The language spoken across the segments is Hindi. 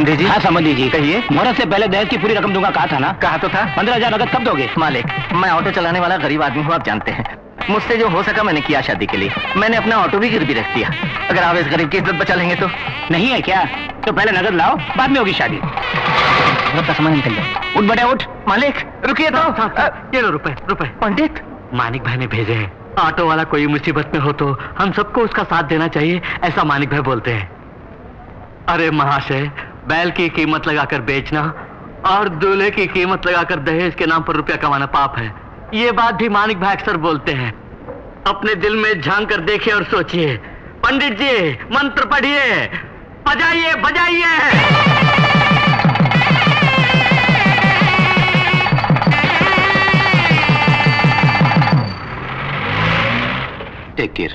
संबंधी जी। हाँ संबंधी जी, कहिए। मुहूर्त से पहले दहेज की पूरी रकम दूंगा कहा था ना? कहा तो था। 15,000 नगद कब दोगे? मालिक, मैं ऑटो चलाने वाला गरीब आदमी हूँ, आप जानते हैं। मुझसे जो हो सका मैंने किया शादी के लिए। मैंने अपना ऑटो भी गिरवी रख दिया। अगर आप इस गरीब की इज्जत बचा लेंगे तो। नहीं है क्या? तो पहले नगद लाओ, बाद में होगी शादी। का सामान निकल जाओ। उठ बेटे उठ। मालिक रुकिए तो। ये लो रुपए। पंडित, मानिक भाई ने भेजे हैं। ऑटो वाला कोई मुसीबत में हो तो हम सबको उसका साथ देना चाहिए, ऐसा मानिक भाई बोलते हैं। अरे महाशय, बैल की कीमत लगाकर बेचना और दूल्हे की कीमत लगाकर दहेज के नाम पर रुपया कमाना पाप है। ये बात भी मानिक भाई अक्सर बोलते हैं। अपने दिल में झांक कर देखिए और सोचिए। पंडित जी मंत्र पढ़िए, बजाइए बजाइए। Take care.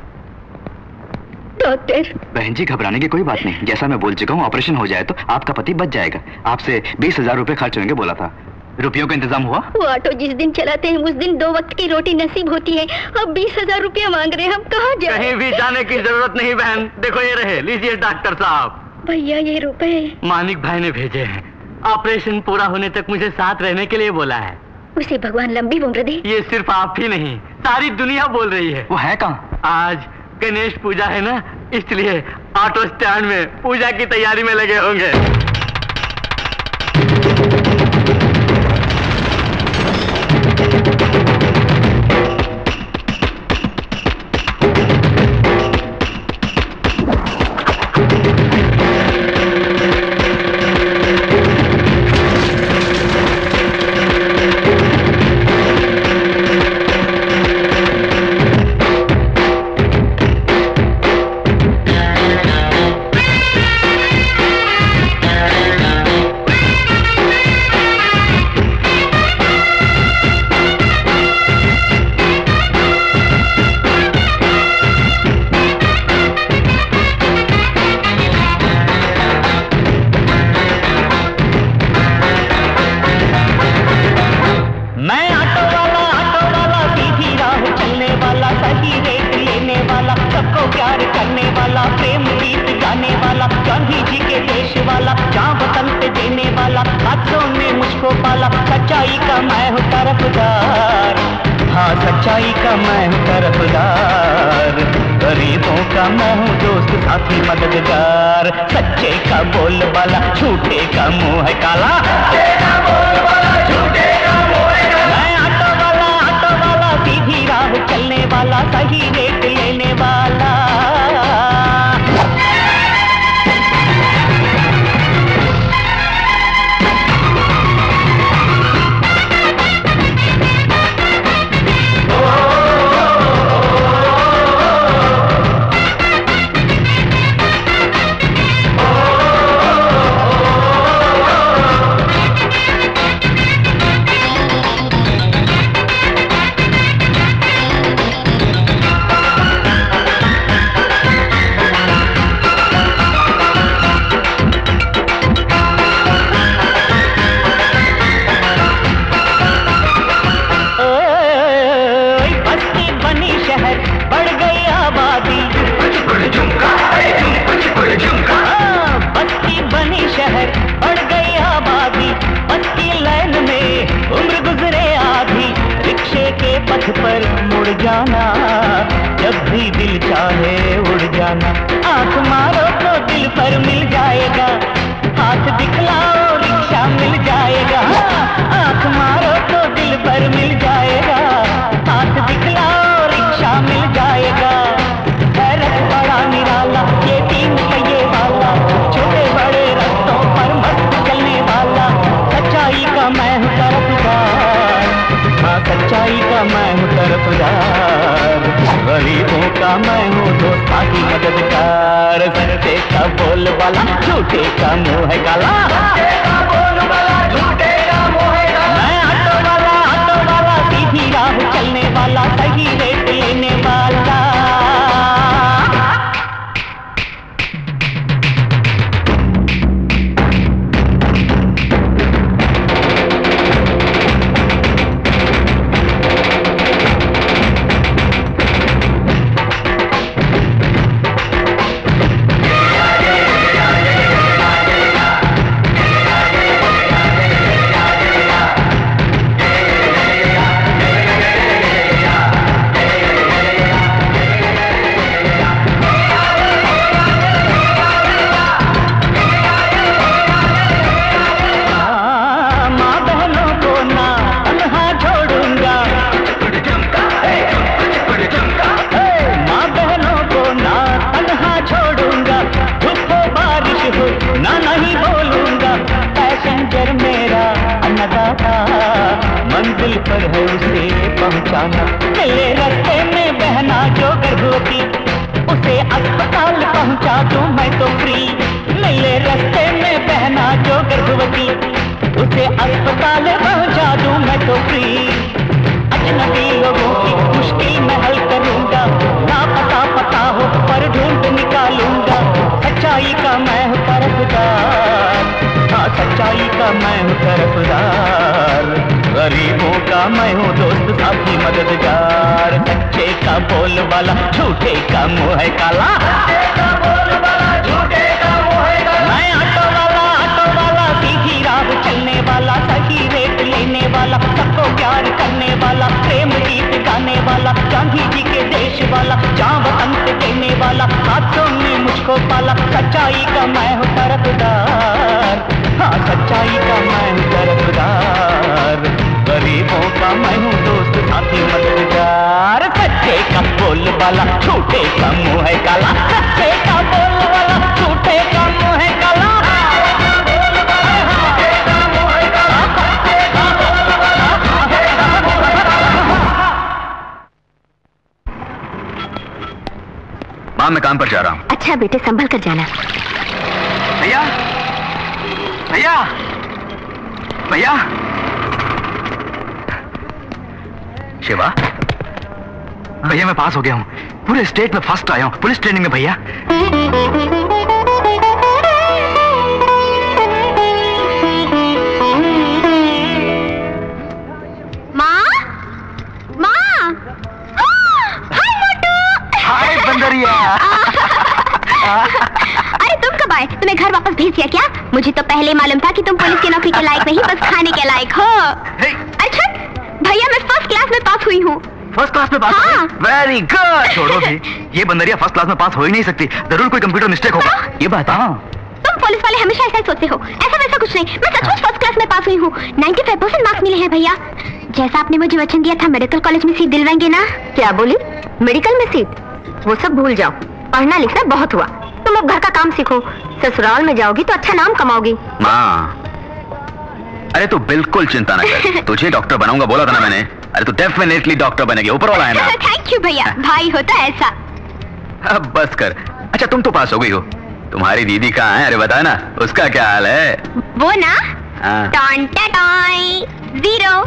डॉक्टर। बहन जी घबराने की कोई बात नहीं, जैसा मैं बोल चुका हूँ, ऑपरेशन हो जाए तो आपका पति बच जाएगा। आपसे 20,000 रुपए खर्च होंगे बोला था। रुपयों का इंतजाम हुआ? वो ऑटो जिस दिन चलाते हैं उस दिन 2 वक्त की रोटी नसीब होती है। अब 20,000 रुपया मांग रहे हैं, हम कहाँ जाएं? कहीं भी जाने की जरूरत नहीं बहन, देखो ये रहे, लीजिए डॉक्टर साहब। भैया ये रुपए मानिक भाई ने भेजे हैं। ऑपरेशन पूरा होने तक मुझे साथ रहने के लिए बोला है। उसे भगवान लंबी उम्र दे। ये सिर्फ आप ही नहीं, सारी दुनिया बोल रही है। वो है कहाँ? आज गणेश पूजा है ना, इसलिए ऑटो स्टैंड में पूजा की तैयारी में लगे होंगे। सच्चाई का मैं हूँ तरफदार, गरीबों का मैं हूँ दोस्त साथी मददगार। सच्चे का बोल वाला झूठे का मुंह है काला, मैं ऑटो वाला सीधी राह चलने वाला, सही रेट लेने वाला। पर मुड़ जाना, जब भी दिल चाहे उड़ जाना। आंख मारो तो दिल पर मिल जाएगा, हाथ दिखलाओ रिक्शा मिल जाएगा। आंख मारो तो दिल पर मिल जाएगा, हाथ दिखलाओ रिक्शा मिल जाएगा। हैरत बड़ा निराला ये 3 पहिए वाला, छोटे बड़े रास्तों पर मस्त चलने वाला। सच्चाई का मैं हूँ तरफदार, हाँ सच्चाई का मैं हूँ तरफदार, गरीबों का मैं हूँ दोस्ता की मददगार। सच्चे का बोल वाला झूठे का मुंह है काला, मैं ऑटो वाला सीधी राह चलने वाला, सही रेट लेने वाला। दिल पर है उसे पहुंचाना। मिले रास्ते में बहना जो गर्भवती, उसे अस्पताल पहुंचा दूं मैं तो फ्री। मिले रास्ते में बहना जो गर्भवती, उसे अस्पताल पहुंचा दूं मैं तो फ्री। अजनबी लोगों की मुश्किल मैं हल करूंगा, ना पता हो पर ढूंढ निकालूंगा। सच्चाई का मैं हूँ तरफदार, हाँ सच्चाई का मैं हूँ तरफदार। गरीबों का मैं हूँ दोस्त साथी मददगार। सच्चे का बोल वाला झूठे का मुंह है काला। मैं ऑटो वाला सीधी राह चलने वाला, सही रेट लेने वाला, सबको प्यार करने वाला, प्रेम गीत गाने वाला, गांधी जी के देश वाला, जहाँ वतन से देने वाला, हाथों में मुझको पाला। सच्चाई का मैं हूँ तरफदार, हाँ सच्चाई का मैं हूँ तरफदार। गरीबों का मैं हूँ दोस्त साथी मददगार। सच्चे का बोल वाला झूठे का मुंह है काला। सच्चे का बोल वाला झूठे का मुंह है काला। माँ मैं काम पर जा रहा हूँ। अच्छा बेटे संभल कर जाना। भैया भैया भैया। शिवा भैया मैं पास हो गया हूँ, पूरे स्टेट में फर्स्ट आया हूँ पुलिस ट्रेनिंग में भैया। माँ माँ, हाय मोटू। हाय बंदरिया। अरे तुम कब आए? तुम्हें घर वापस भेज दिया क्या? मुझे तो पहले मालूम था कि तुम पुलिस की नौकरी के लायक नहीं, बस खाने के लायक हो। अच्छा भैया मैं फर्स्ट क्लास में पास हुई हूँ। फर्स्ट क्लास में पास? हाँ। Very good. छोड़ो भी, ये बंदरिया फर्स्ट क्लास में पास हो ही नहीं सकती, जरूर कोई कंप्यूटर मिस्टेक होगा। ये बात है। तुम पुलिस वाले हमेशा ऐसा ही सोचते हो, ऐसा वैसा कुछ नहीं। मैं सचमुच फर्स्ट क्लास में पास हुई हूँ, 95% मार्क्स मिले हैं भैया। जैसा आपने मुझे वचन दिया था मेडिकल कॉलेज में सीट दिलवाएंगे ना। क्या बोली? मेडिकल में सीट? वो सब भूल जाओ, पढ़ना लिखना बहुत हुआ। तुम अब घर का काम सीखो, ससुराल में जाओगी तो अच्छा नाम कमाओगी। माँ अरे तू बिल्कुल चिंता न कर, तुझे डॉक्टर बनाऊंगा बोला था ना मैंने। अरे तू डेफिनेटली डॉक्टर बनेगी, ऊपर वाला है ना। थैंक यू भैया, भाई होता ऐसा। अब बस कर। अच्छा तुम तो पास हो गई हो, तुम्हारी दीदी कहाँ है? अरे बता ना, उसका क्या हाल है? वो ना हाँ। टॉन्टाटॉय, 0।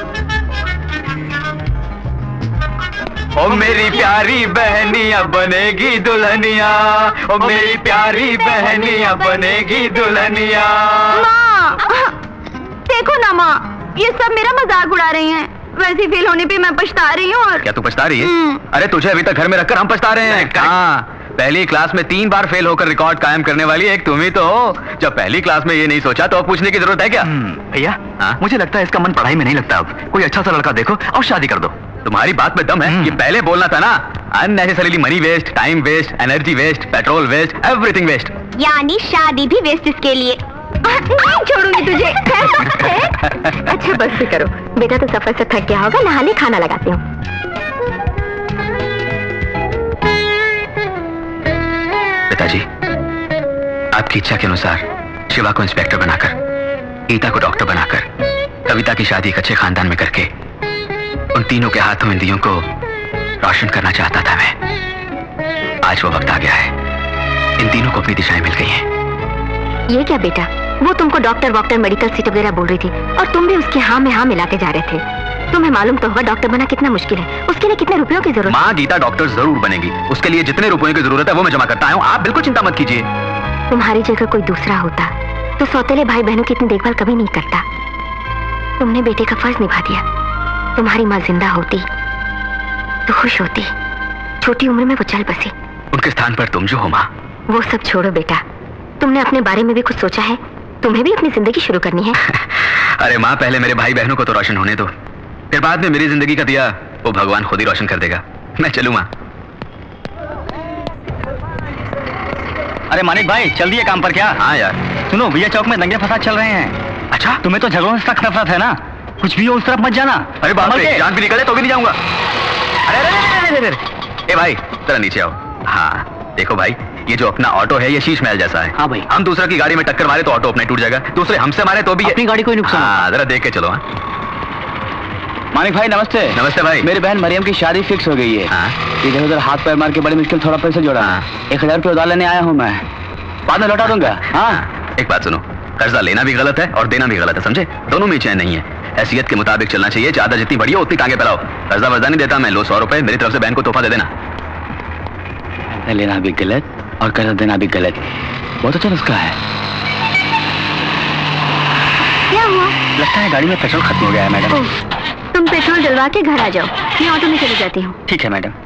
ओ मेरी प्यारी बहनिया बनेगी दुल्हनिया, ओ मेरी प्यारी बहनिया बनेगी दुल्हनिया। माँ देखो ना माँ, ये सब मेरा मजाक उड़ा रही हैं। वैसे फेल होने पे मैं पछता रही हूँ। और क्या तू पछता रही है? अरे तुझे अभी तक घर में रखकर हम पछता रहे हैं। कहाँ, पहली क्लास में 3 बार फेल होकर रिकॉर्ड कायम करने वाली एक तुम ही तो हो। जब पहली क्लास में ये नहीं सोचा तो अब पूछने की जरूरत है क्या? भैया मुझे लगता है इसका मन पढ़ाई में नहीं लगता। अब कोई अच्छा सा लड़का देखो और शादी कर दो। तुम्हारी बात में दम है, ये पहले बोलना था ना। Unnecessarily money waste, time waste, energy waste, petrol waste, everything waste. यानी शादी भी वेस्ट इसके लिए। नहीं छोड़ूंगी तुझे। अच्छा बस भी करो बेटा, तो सफर से थक गया होगा, नहाने खाना लगाती हूँ। पिताजी आपकी इच्छा के अनुसार शिवा को इंस्पेक्टर बनाकर, गीता को डॉक्टर बनाकर, कविता की शादी एक अच्छे खानदान में करके उन तीनों के हाथों इन दियों को रोशन करना चाहता था मैं। आज वो वक्त आ गया है, इन तीनों को अपनी दिशाएं मिल गई हैं। ये क्या बेटा, वो तुमको डॉक्टर वॉक्टर मेडिकल सीट वगैरह बोल रही थी और तुम भी उसके हाँ में हाँ मिलाते जा रहे थे। तुम्हें मालूम तो होगा डॉक्टर बना कितना मुश्किल है, उसके लिए कितने रुपयों की जरूरत। माँ गीता डॉक्टर जरूर बनेगी, उसके लिए जितने रुपयों की जरूरत है वो मैं जमा करता हूँ, आप बिल्कुल चिंता मत कीजिए। तुम्हारी जगह कोई दूसरा होता तो सौतेले भाई बहनों की इतनी देखभाल कभी नहीं करता। तुमने बेटे का फर्ज निभा दिया। तुम्हारी माँ जिंदा होती तो खुश होती, छोटी उम्र में वो चल बसी। उनके स्थान पर तुम जो हो माँ। वो सब छोड़ो बेटा, तुमने अपने बारे में भी कुछ सोचा है? तुम्हें भी अपनी जिंदगी शुरू करनी है। अरे माँ पहले मेरे भाई बहनों को तो रोशन होने दो, फिर बाद में मेरी जिंदगी का दिया वो भगवान खुद ही रोशन कर देगा। मैं चलूँ माँ। अरे मानिक भाई चल दिए काम पर क्या? हाँ यार। सुनो भैया चौक में दंगे फसाद चल रहे हैं। अच्छा तुम्हें तो झगड़ों से सख्त नफरत है ना, कुछ भी हो उस तरफ मत जाना। अरे बाप रे, जान भी निकले तो भी नहीं जाऊंगा। अरे ए भाई जरा नीचे आओ। हाँ देखो भाई, ये जो अपना ऑटो है ये शीश महल जैसा है। हाँ भाई। हम दूसरे की गाड़ी में टक्कर मारे तो ऑटो अपना टूट जाएगा, दूसरे हमसे मारे तो भी अपनी गाड़ी कोई नुकसान। हाँ जरा देख के चलो। हाँ मानिक भाई नमस्ते। नमस्ते भाई। मेरी बहन मरियम की शादी फिक्स हो गई है। इधर उधर हाथ पैर मार के बड़ी मुश्किल थोड़ा पैसा जोड़ा। 1000 रुपये उधार लेने आया हूँ मैं, बाद में लौटा दूंगा। हाँ एक बात सुनो, कर्जा लेना भी गलत है और देना भी गलत है, समझे? दोनों में चैन नहीं है। हैसियत के मुताबिक चलना चाहिए। ज्यादा जितनी बड़ी हो उतनी टांगे फैलाओ। कर्जा वर्जा नहीं देता मैं। लो 100 रुपए मेरी तरफ से बहन को तोहफा दे देना। लेना भी गलत और कर्जा देना भी गलत। बहुत अच्छा नुस्खा है। क्या हुआ? लगता है गाड़ी में पेट्रोल खत्म हो गया है मैडम। तुम पेट्रोल डलवा के घर आ जाओ, मैं ऑटो में चली जाती हूँ। ठीक है मैडम।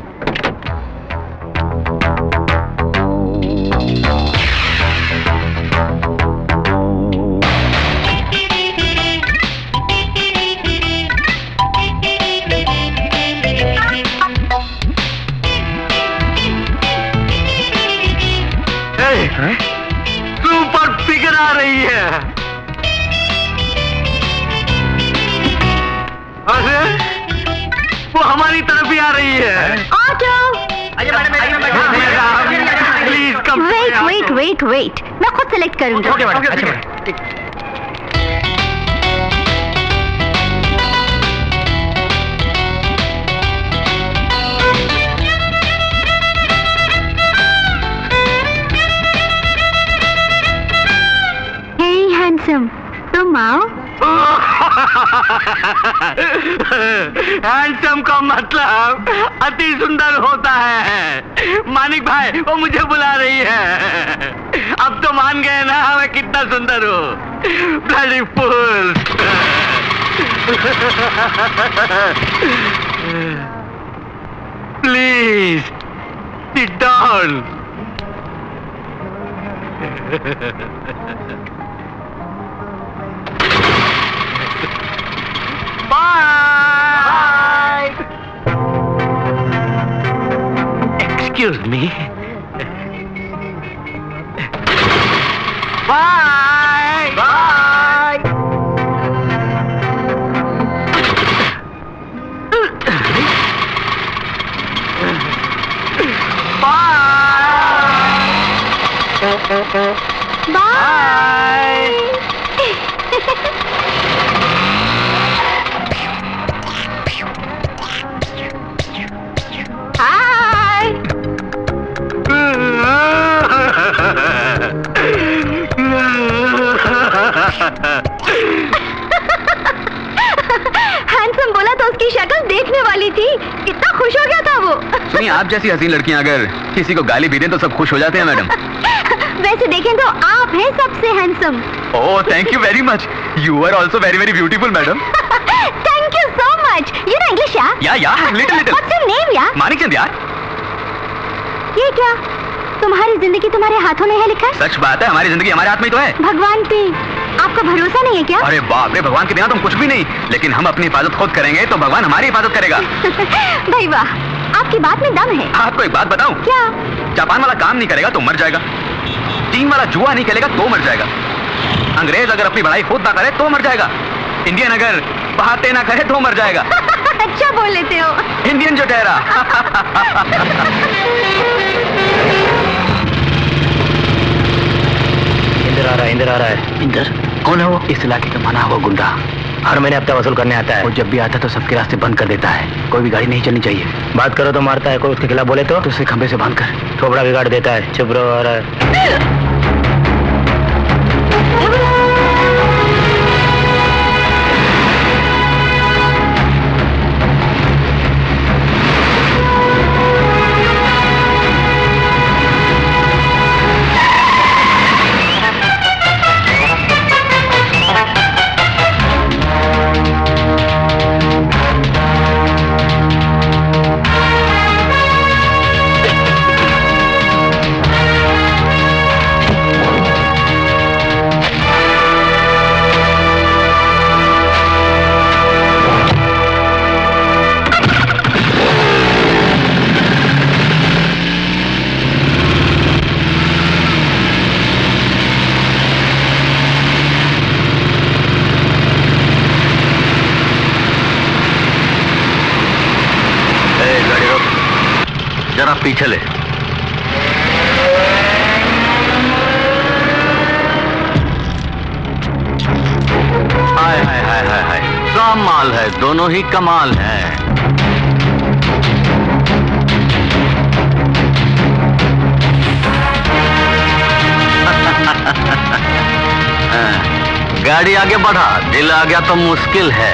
सुपर फिगर आ रही है। अरे वो हमारी तरफ ही आ रही है। ऑटो! Please come. वेट, मैं खुद सेलेक्ट करूंगी। Okay madam. अच्छा मैडम। तुम आओ। हैंडसम का मतलब अति सुंदर होता है। मानिक भाई वो मुझे बुला रही है। अब तो मान गए ना मैं कितना सुंदर हूँ। Bloody fool. Please sit down. Bye. Excuse me. Bye. Bye. Bye. Bye. Handsome बोला तो उसकी शक्ल देखने वाली थी। कितना खुश हो गया था वो। सुनिए, आप जैसी हसीन लड़कियां अगर किसी को गाली भी दें तो सब खुश हो जाते हैं मैडम। वैसे देखें तो आप हैं सबसे handsome. Oh thank you very much. You are also very very beautiful madam. Thank you so much. You know English यार? Yeah little little. What's your name यार? मानिकचंद यार। ये क्या? तुम्हारी जिंदगी तुम्हारे हाथों में है लिखा? सच बात है, हमारी जिंदगी हमारे हाथ में ही तो है। भगवान पे आपका भरोसा नहीं है क्या? अरे बाप रे, भगवान के बिना तुम कुछ भी नहीं। लेकिन हम अपनी हिफाजत खुद करेंगे तो भगवान हमारी हिफाजत करेगा। भाई वाह, आपकी बात में दम है। आपको एक बात बताऊं? क्या? जापान वाला काम नहीं करेगा तो मर जाएगा। चीन वाला जुआ नहीं खेलेगा तो मर जाएगा। अंग्रेज अगर अपनी बड़ाई खुद ना करे तो मर जाएगा। इंडियन अगर बातें ना करे तो मर जाएगा। अच्छा बोल लेते हो। इंडियन जो ठहरा। इंदर आ रहा है। इंदर कौन है वो? इस इलाके का माना हुआ गुंडा, हर महीने हफ्ता वसूल करने आता है। वो जब भी आता है तो सबके रास्ते बंद कर देता है। कोई भी गाड़ी नहीं चलनी चाहिए। बात करो तो मारता है, कोई उसके खिलाफ बोले तो उसे खंबे से बांध कर थोबड़ा बिगाड़ देता है। चुप रहो। और जरा पीछे ले। हाय हाय हाय हाय हाय। कमाल है, दोनों ही कमाल है। गाड़ी आगे बढ़ा, दिल आ गया तो मुश्किल है।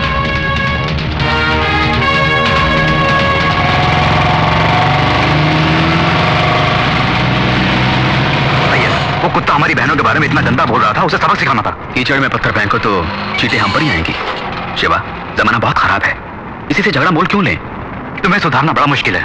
वो कुत्ता हमारी बहनों के बारे में इतना गंदा बोल रहा था, उसे सबक सिखाना था। कीचड़ में पत्थर फेंको तो चींटे हम पर ही आएंगी। शिवा, जमाना बहुत खराब है, इसी से झगड़ा मोल क्यों ले? तुम्हें सुधारना बड़ा मुश्किल है।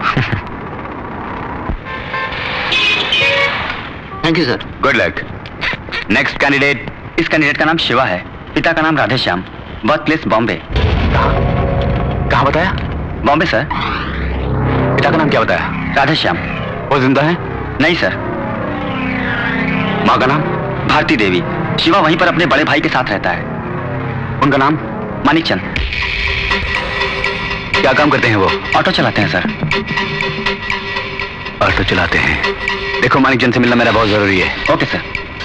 Thank you sir. Good luck. Next candidate. इस कैंडिडेट का नाम शिवा है, पिता का नाम राधेश्याम, बर्थ प्लेस बॉम्बे। कहाँ बताया? बॉम्बे सर। पिता का नाम क्या बताया? राधेश्याम। वो जिंदा है? नहीं सर। माँ का नाम? भारती देवी। शिवा वहीं पर अपने बड़े भाई के साथ रहता है। उनका नाम? मानिकचंद। क्या काम करते हैं वो? ऑटो चलाते हैं सर। ऑटो चलाते हैं। देखो, मानिकचंद से मिलना मेरा बहुत जरूरी है। Okay sir.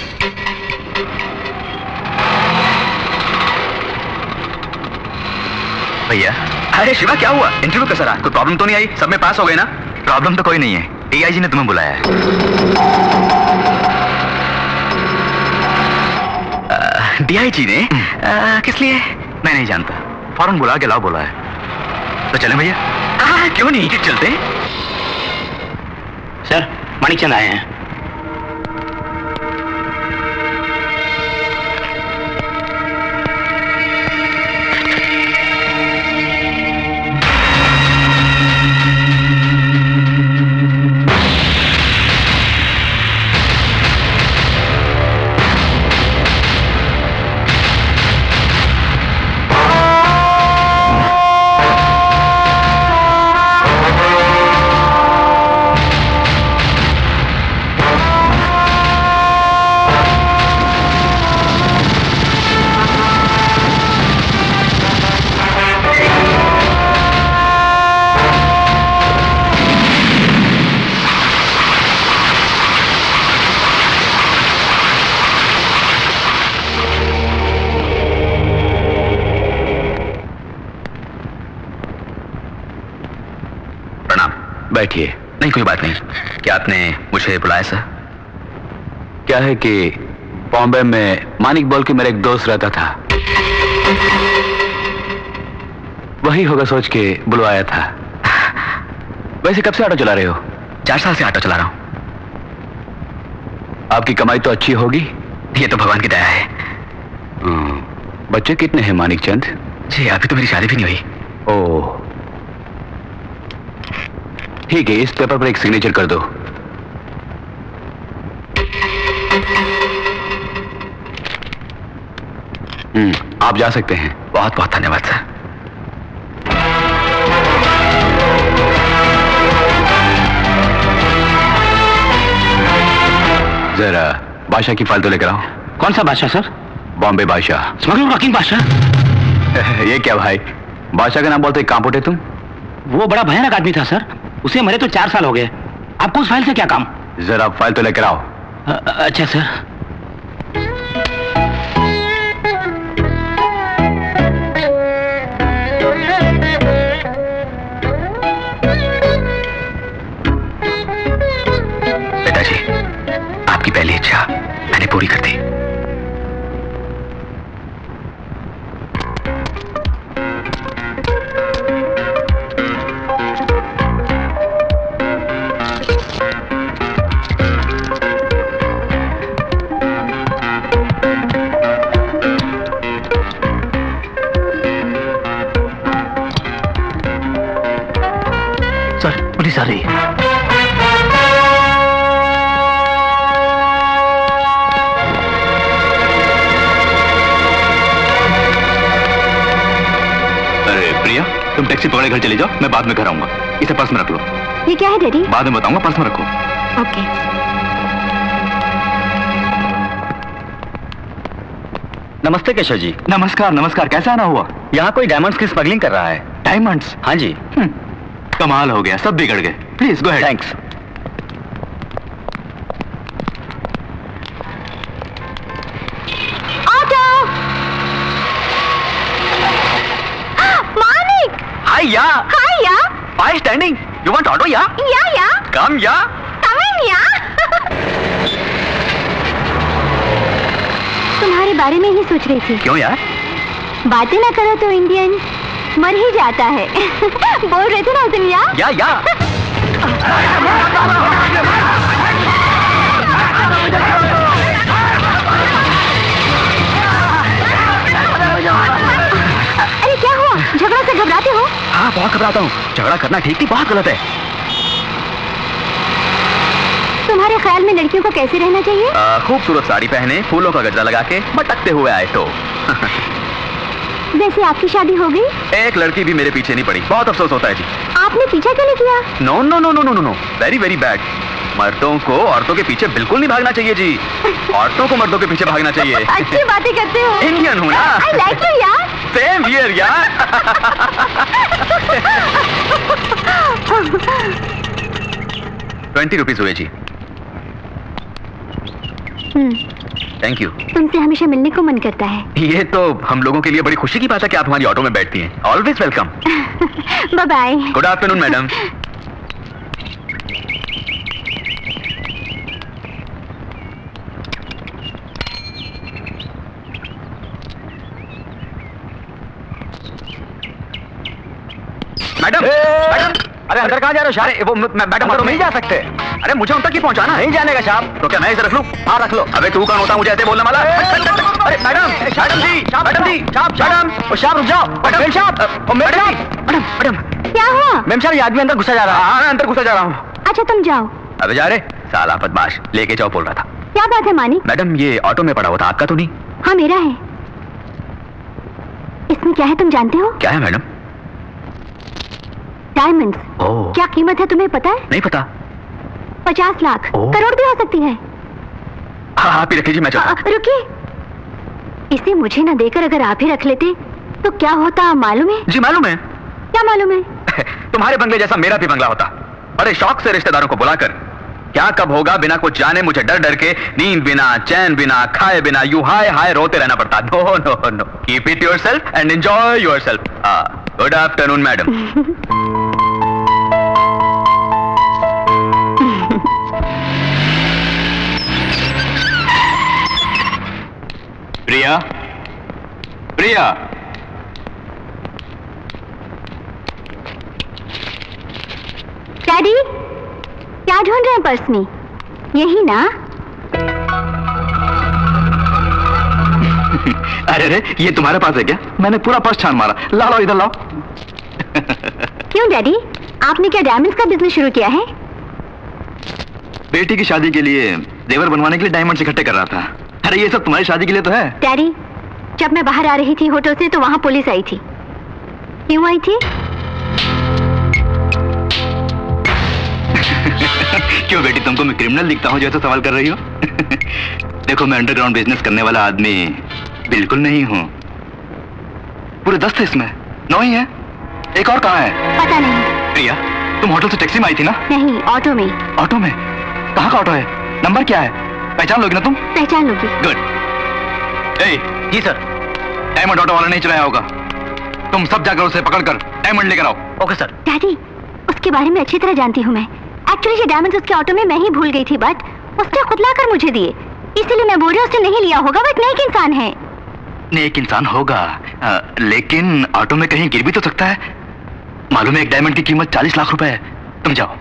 भैया। अरे शिवा, क्या हुआ? इंटरव्यू कैसा रहा? कोई प्रॉब्लम तो नहीं आई? सब में पास हो गए ना? प्रॉब्लम तो कोई नहीं है, डीआईजी ने तुम्हें बुलाया है। डीआईजी ने? किस लिए? मैं नहीं जानता, फौरन बुला के लाओ बोला है। तो चलें भैया? क्यों नहीं, चलते। सर, मानिकचंद आए हैं। बैठिए। नहीं, कोई बात नहीं। क्या आपने मुझे बुलाया सर? क्या है कि बॉम्बे में मानिक बोल के मेरा एक दोस्त रहता था, वही होगा सोच के बुलवाया था। वैसे कब से ऑटो चला रहे हो? 4 साल से ऑटो चला रहा हूं। आपकी कमाई तो अच्छी होगी? ये तो भगवान की दया है। बच्चे कितने हैं मानिकचंद? जी अभी तो मेरी शादी भी नहीं हुई। ओह ठीक है, इस पेपर पर एक सिग्नेचर कर दो। आप जा सकते हैं। बहुत बहुत धन्यवाद सर। जरा बादशाह की फाइल तो लेकर आओ। कौन सा बादशाह सर? बॉम्बे बादशाह। स्मगलर रॉकिंग बादशाह? ये क्या भाई, बादशाह का नाम बोलते कहाँ पुटे तुम? वो बड़ा भयानक आदमी था सर, उसे मरे तो 4 साल हो गए। आपको उस फाइल से क्या काम? जरा फाइल तो लेकर आओ। अच्छा सर। पिताजी, आपकी पहली इच्छा मैंने पूरी कर दी। पुलिस आ रही है। अरे प्रिया, तुम टैक्सी पकड़े घर चले जाओ, मैं बाद में घर आऊंगा। इसे पर्स में रख लो। ये क्या है डैडी? बाद में बताऊंगा, पर्स में रखो। ओके। नमस्ते केशव जी। नमस्कार नमस्कार। कैसा आना हुआ? यहाँ कोई डायमंड्स की स्मगलिंग कर रहा है। डायमंड्स? हाँ जी। कमाल हो गया, सब बिगड़ गए। Please go ahead. Thanks. Auto! Hi या हाय या hi standing you want auto या कम या कम इन या तुम्हारे बारे में ही सोच रही थी। क्यों यार? बातें ना करो तो इंडियन मर ही जाता है। बोल रहे थे ना उस दिन या अरे क्या हुआ? झगड़ा से घबराते हो? हाँ बहुत घबराता हूँ। झगड़ा करना ठीक नहीं, बहुत गलत है। तुम्हारे ख्याल में लड़कियों को कैसे रहना चाहिए? खूबसूरत साड़ी पहने, फूलों का गजरा लगा के, मटकते हुए आए तो। वैसे आपकी शादी हो गई? एक लड़की भी मेरे पीछे नहीं पड़ी, बहुत अफसोस होता है जी। आपने पीछा क्यों नहीं किया? No no no no no no, very very bad. मर्दों को औरतों के पीछे बिल्कुल नहीं भागना चाहिए जी। औरतों को मर्दों के पीछे भागना चाहिए। अच्छी बातें करते हो। इंडियन हूँ ना। I like you यार। सेम हियर यार। 20 रुपीज हुए जी। Thank you. तुमसे हमेशा मिलने को मन करता है। ये तो हम लोगों के लिए बड़ी खुशी की बात है कि आप हमारी ऑटो में बैठती हैं। Always welcome. Bye bye. Good afternoon madam. Madam madam, अरे अंदर कहाँ जा रहे हो? अरे वो मैडम अंदर नहीं जा सकते। अरे मुझे उन तक ही पहुंचाना। नहीं जाने का साहब। तो क्या मैं इसे रख लूं? हाँ रख लो। अबे तू कौन होता मुझे ऐसे बोलने वाला? अरे मैडम मैडम जी मैडम साहब रुक जाओ। मैडम साहब मैडम क्या हुआ? मैम साहब ये आदमी अंदर घुसा जा रहा है। हाँ अंदर घुसा जा रहा हूँ। अच्छा तुम जाओ। अबे जा रे साला बदमाश, लेके जाओ बोल रहा था। क्या बात है मानिक? मैडम ये ऑटो में पड़ा हुआ था, आपका तो नहीं? हाँ मेरा है। इसमें क्या है तुम जानते हो? क्या है मैडम? डायमंड्स। ओह क्या कीमत है तुम्हें पता है? नहीं पता। 50 लाख, ओह। करोड़ भी हो सकती है। हाँ आप ही रखिए जी, मैं चलता हूँ। रुकिए, इसे मुझे ना देकर अगर आप ही रख लेते तो क्या होता मालूम है? जी मालूम है। क्या मालूम है? तुम्हारे बंगले जैसा मेरा भी बंगला होता। बड़े शौक से रिश्तेदारों को बुलाकर, क्या कब होगा बिना कुछ जाने मुझे डर डर के, नींद बिना, चैन बिना, खाए बिना, यू हाय हाय रोते रहना पड़ता। No no no, keep it yourself and enjoy yourself. Good afternoon madam. Priya Priya, daddy क्या ढूंढ रहे हैं पर्स में? यही ना? अरे रे ये तुम्हारे पास है क्या? मैंने पूरा पर्स छान मारा। लाओ इधर लाओ। क्यों डैडी, आपने क्या डायमंड्स का बिजनेस शुरू किया है? बेटी की शादी के लिए जेवर बनवाने के लिए डायमंड्स इकट्ठे कर रहा था। अरे ये सब तुम्हारी शादी के लिए तो है। डैडी जब मैं बाहर आ रही थी होटल से तो वहां पुलिस आई थी। क्यों आई थी? क्यों बेटी, तुमको मैं क्रिमिनल दिखता हूँ जो ऐसा सवाल कर रही हो? देखो मैं अंडरग्राउंड बिजनेस करने वाला आदमी बिल्कुल नहीं हूँ। पूरे 10 थे इसमें, 9 ही है। एक और कहाँ है? पता नहीं। प्रिया तुम होटल से टैक्सी में आई थी ना? नहीं, ऑटो में। ऑटो में? कहाँ का ऑटो है? नंबर क्या है? पहचान लोगी ना तुम? पहचान लूंगी। गुड। जी सर। डायमंड ऑटो वाला नहीं चलाया होगा। तुम सब जाकर उसे पकड़कर डायमंड लेकर आओ। Okay sir. डैडी उसके बारे में अच्छी तरह जानती हूँ मैं। एक्चुअली ये डायमंड्स उसके ऑटो में मैं ही भूल गई थी, बट उसने खुद लाकर मुझे दिए, इसीलिए मैं बोल रही हूँ उसने नहीं लिया होगा। बट नेक इंसान है। नेक इंसान होगा लेकिन ऑटो में कहीं गिर भी तो सकता है। मालूम है एक डायमंड की कीमत 40 लाख रुपए है। तुम जाओ।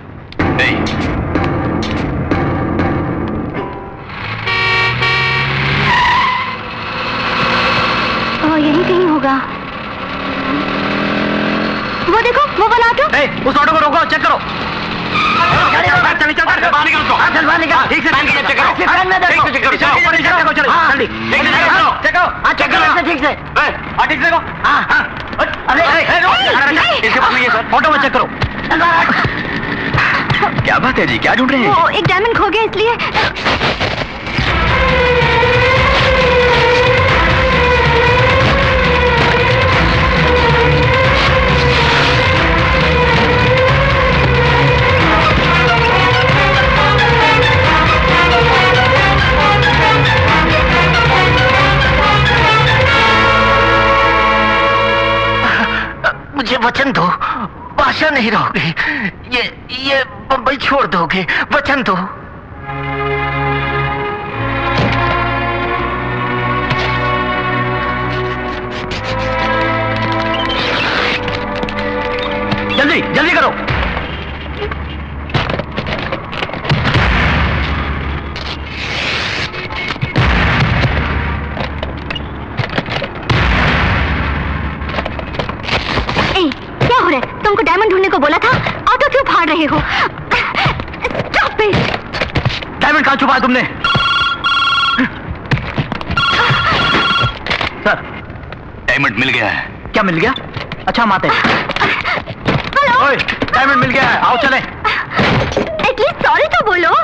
यही कहीं होगा। वो देखो वो वाला ऑटो। उस ऑटो को रोको, चेक करो। ठीक से फोटो में चेक करो। क्या बात है जी, क्या ढूंढ रहे हैं? वो एक डायमंड खो गया इसलिए। मुझे वचन दो। आशा नहीं रहोगे, ये बम्बई छोड़ दोगे, वचन दो। जल्दी जल्दी करो। क्या हो रहा है? तुमको डायमंड ढूंढने को बोला था, ऑटो क्यों फाड़ रहे हो? Stop it! डायमंड कहाँ छुपाया तुमने? सर, डायमंड मिल गया है। क्या मिल गया? अच्छा हम आते हैं। हेलो, ओए, डायमंड मिल गया है, आओ चले। एटलीस्ट सॉरी तो बोलो।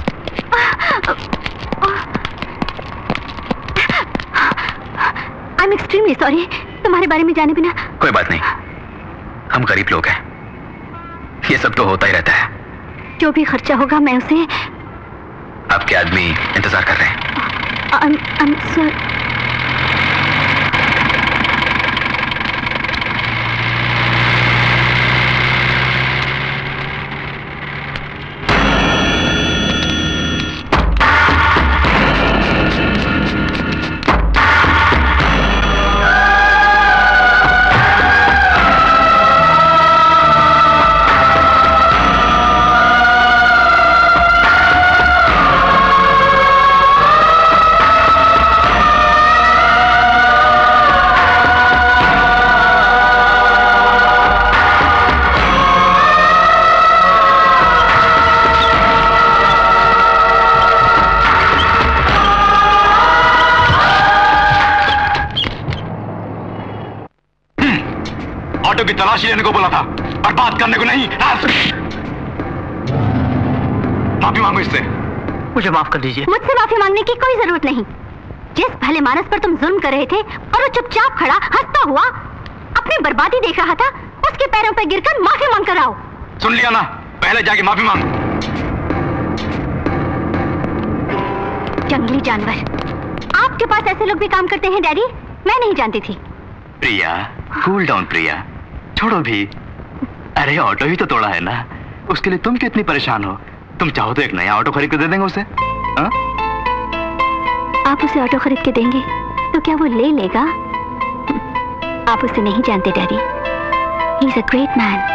आई एम एक्सट्रीमली सॉरी, तुम्हारे बारे में जाने बिना। कोई बात नहीं, हम गरीब लोग हैं, ये सब तो होता ही रहता है। जो भी खर्चा होगा मैं उसे। आपके आदमी इंतजार कर रहे हैं। सर, की तलाशी लेने को बोला था और बात करने को नहीं। माफी मांगो इससे। मुझे माफ कर दीजिए। मुझसे माफी मांगने की कोई जरूरत नहीं। जिस भले मानस पर तुम जुल्म कर रहे थे और वो चुपचाप खड़ा हंसता हुआ अपनी बर्बादी देख रहा था, उसके पैरों पर गिरकर माफी मांग कर आओ। सुन लिया ना, पहले जाके माफी मांग। जंगली जानवर, आपके पास ऐसे लोग भी काम करते हैं डैडी? मैं नहीं जानती थी। प्रिया, कूल डाउन प्रिया, छोड़ो भी। अरे ऑटो ही तो तोड़ा है ना, उसके लिए तुम क्यों इतनी परेशान हो? तुम चाहो तो एक नया ऑटो खरीद के दे देंगे उसे। हा? आप उसे ऑटो खरीद के देंगे तो क्या वो ले लेगा? आप उसे नहीं जानते daddy, he is a great man.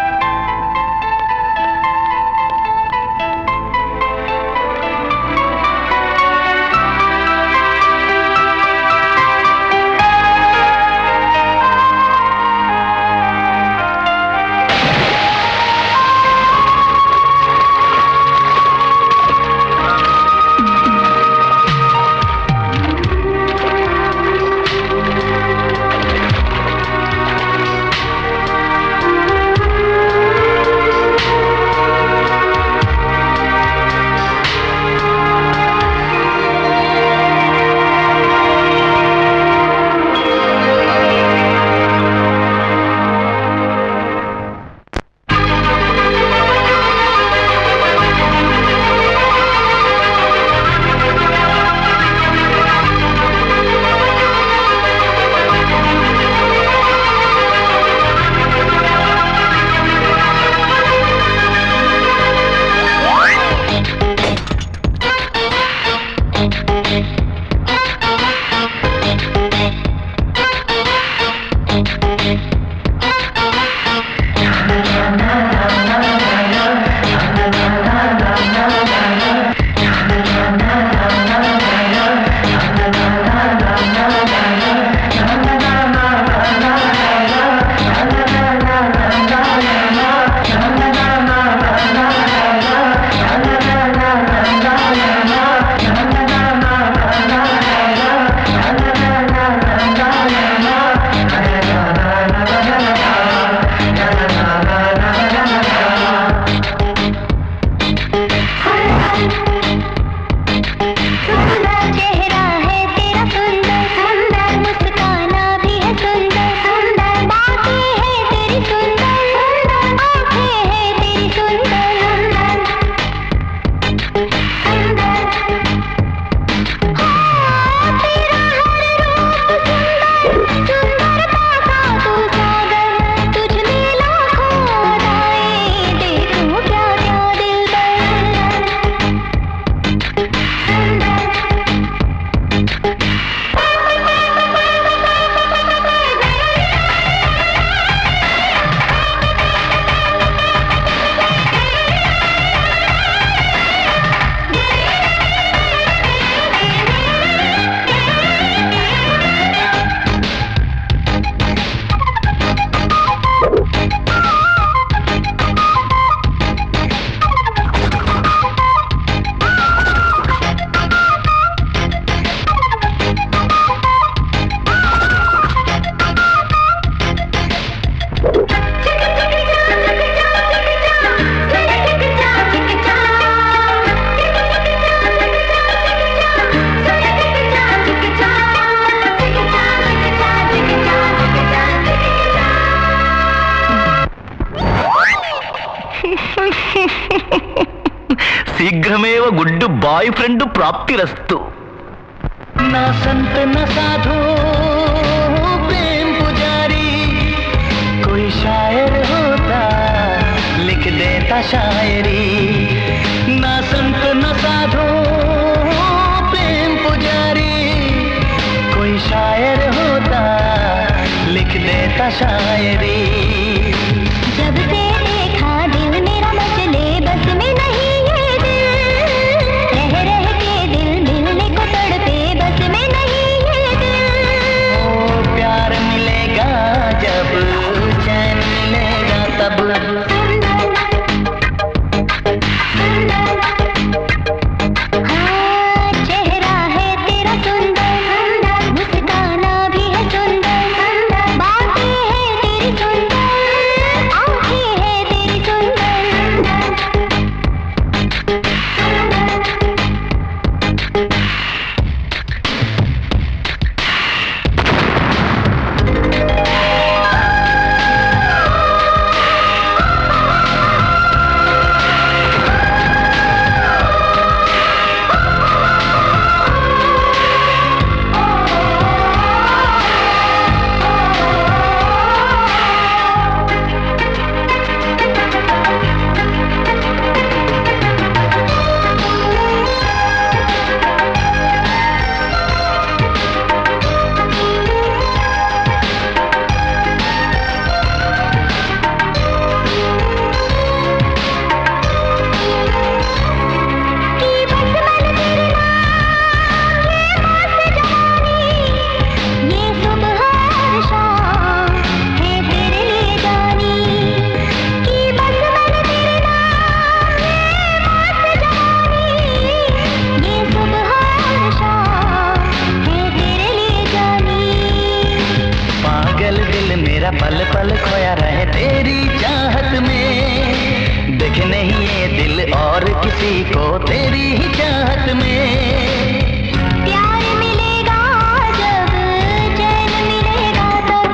शीघ्रमेव गुड बॉयफ्रेंड प्राप्तिरस्तु। ना संत न साधु प्रेम पुजारी, कोई शायर होता लिख देता शायरी। ना संत न साधु प्रेम पुजारी, कोई शायर होता लिख देता शायरी। जब से देखा दिल मेरा मचले बस में नहीं ये दिल, रह रह के दिल मिलने को तड़पे बस में नहीं ये दिल। ओ प्यार मिलेगा जब, चैन मिलेगा तब। हाँ, चेहरा है तेरा सुंदर, मुस्काना भी है सुंदर, बातें हैं तेरी सुंदर, आंखें हैं तेरी सुंदर। पल पल खोया रहे तेरी चाहत में, देखे नहीं ये दिल और किसी को तेरी ही चाहत में। प्यार मिलेगा जब, चैन मिलेगा तब।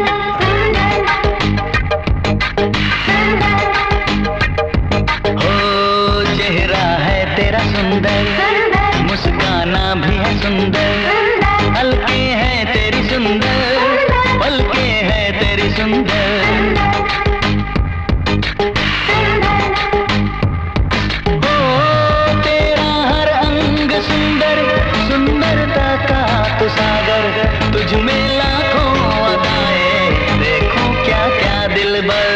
हो चेहरा है तेरा सुंदर, मुस्काना भी है सुंदर, हल्के है तेरी सुंदर, पलके है तेरी सुंदर। ओ तेरा हर अंग सुंदर, सुंदरता का तो सागर, तुझ में लाखों अदाएं, देखो क्या क्या दिलबर।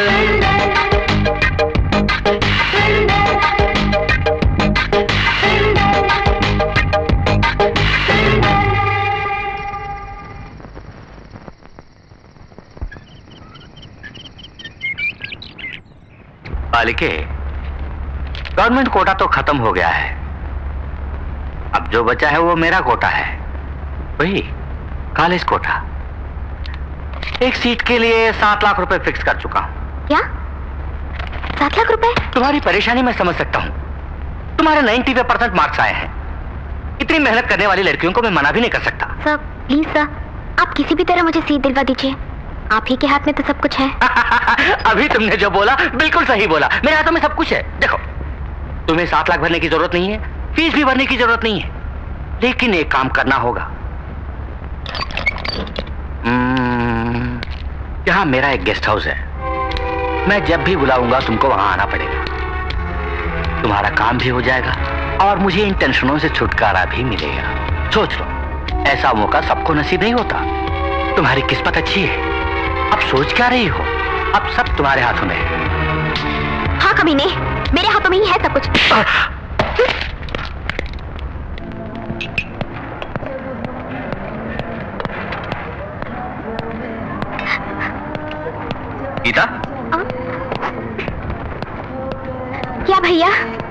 बालिके, गवर्नमेंट कोटा तो खत्म हो गया है, अब जो बचा है वो मेरा कोटा है, वही कॉलेज कोटा। एक सीट के लिए 7 लाख रुपए फिक्स कर चुका हूं। क्या 7 लाख रुपए? तुम्हारी परेशानी मैं समझ सकता हूं, तुम्हारे 95% मार्क्स आए हैं, इतनी मेहनत करने वाली लड़कियों को मैं मना भी नहीं कर सकता। सर प्लीज सर, आप किसी भी तरह मुझे सीट दिलवा दीजिए, आप ही के हाथ में तो सब कुछ है। अभी तुमने जो बोला बिल्कुल सही बोला, मेरे हाथों में सब कुछ है। देखो, तुम्हें 7 लाख भरने की जरूरत नहीं है, फीस भी भरने की जरूरत नहीं है, लेकिन एक काम करना होगा। यहाँ मेरा एक गेस्ट हाउस है, मैं जब भी बुलाऊंगा तुमको वहां आना पड़ेगा, तुम्हारा काम भी हो जाएगा और मुझे इन टेंशनों से छुटकारा भी मिलेगा। सोच लो, ऐसा मौका सबको नसीब नहीं होता, तुम्हारी किस्मत अच्छी है। अब सोच क्या रही हो, अब सब तुम्हारे हाथों में है। हाँ कमीने, मेरे हाथों में ही है सब कुछ। गीता, क्या भैया?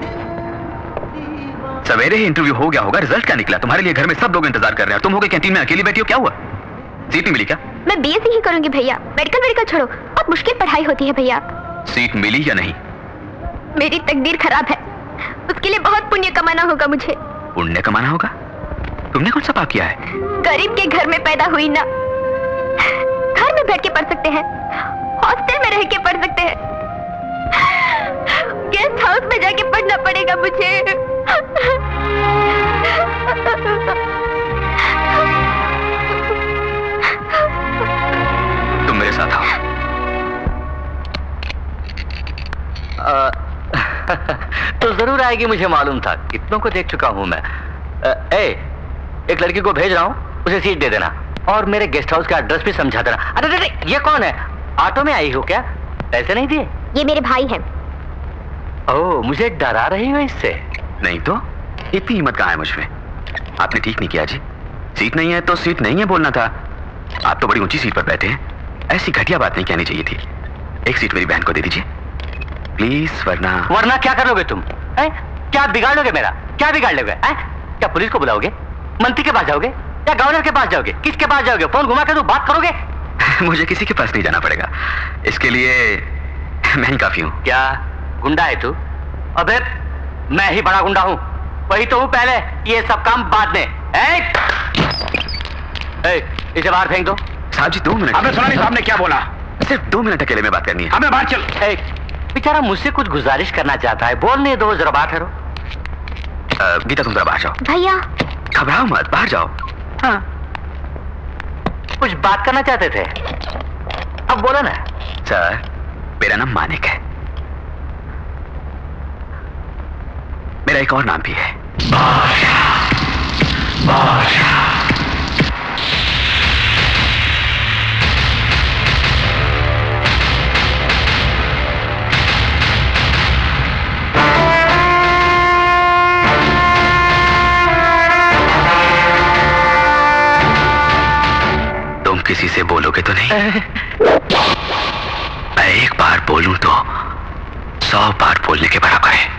सवेरे ही इंटरव्यू हो गया होगा, रिजल्ट क्या निकला? तुम्हारे लिए घर में सब लोग इंतजार कर रहे हैं, तुम हो गए कैंटीन में अकेली बैठी हो, क्या हुआ? सीट नहीं मिली क्या? मैं बीएससी ही करूंगी भैया, मेडिकल छोड़ो, बहुत मुश्किल पढ़ाई होती है भैया। सीट मिली या नहीं? मेरी तकदीर खराब है, उसके लिए बहुत पुण्य कमाना होगा मुझे। पुण्य कमाना होगा? तुमने कौन सा पाप किया है? गरीब के घर में पैदा हुई ना, घर में बैठ के पढ़ सकते हैं, हॉस्टल में रह के पढ़ सकते हैं, गेस्ट हाउस में जाके पढ़ना पड़ेगा मुझे। तुम मेरे साथ आओ। तो जरूर आएगी, मुझे मालूम था, कितनों को देख चुका हूं मैं। एक लड़की को भेज रहा हूं, उसे सीट दे देना और मेरे गेस्ट हाउस का एड्रेस भी समझा देना। अरे ये कौन है? ऑटो में आई हो क्या? पैसे नहीं दिए? ये मेरे भाई हैं। ओह, मुझे डरा रही हो इससे? नहीं तो इतनी हिम्मत कहाँ है मुझमें? आपने ठीक नहीं किया जी। सीट नहीं है तो सीट नहीं है बोलना था। आप तो बड़ी ऊंची सीट पर बैठे हैं, ऐसी घटिया बात नहीं कहनी चाहिए थी। एक सीट मेरी बहन को दे दीजिए प्लीज, वरना क्या करोगे तुम? क्या बिगाड़ लोगे मेरा? क्या बिगाड़ लोगे? क्या पुलिस को बुलाओगे? मंत्री के पास जाओगे या गवर्नर के पास जाओगे? किसके पास जाओगे? फोन घुमा के तो बात करोगे? मुझे किसी के पास नहीं जाना पड़ेगा, इसके लिए मैं ही काफी हूँ। क्या गुंडा है तू? अबे मैं ही बड़ा गुंडा हूँ, वही तो हूँ पहले, ये सब काम बाद में। इसे बाहर फेंक दो। साहब जी 2 मिनट। आपने सुना नहीं साहब ने क्या बोला? सिर्फ 2 मिनट अकेले में बात करनी है। हमें बाहर चल। बेचारा मुझसे कुछ गुजारिश करना चाहता है, बोलने दो, जरा बात करो। गीता तुम जरा बाहर जाओ। भैया घबराओ मत, बाहर जाओ। हाँ, कुछ बात करना चाहते थे, अब बोलो ना। सर मेरा नाम मानिक है, मेरा एक और नाम भी है, बादशाह। बादशाह। किसी से बोलोगे तो नहीं? मैं एक बार बोलूं तो 100 बार बोलने के बराबर है।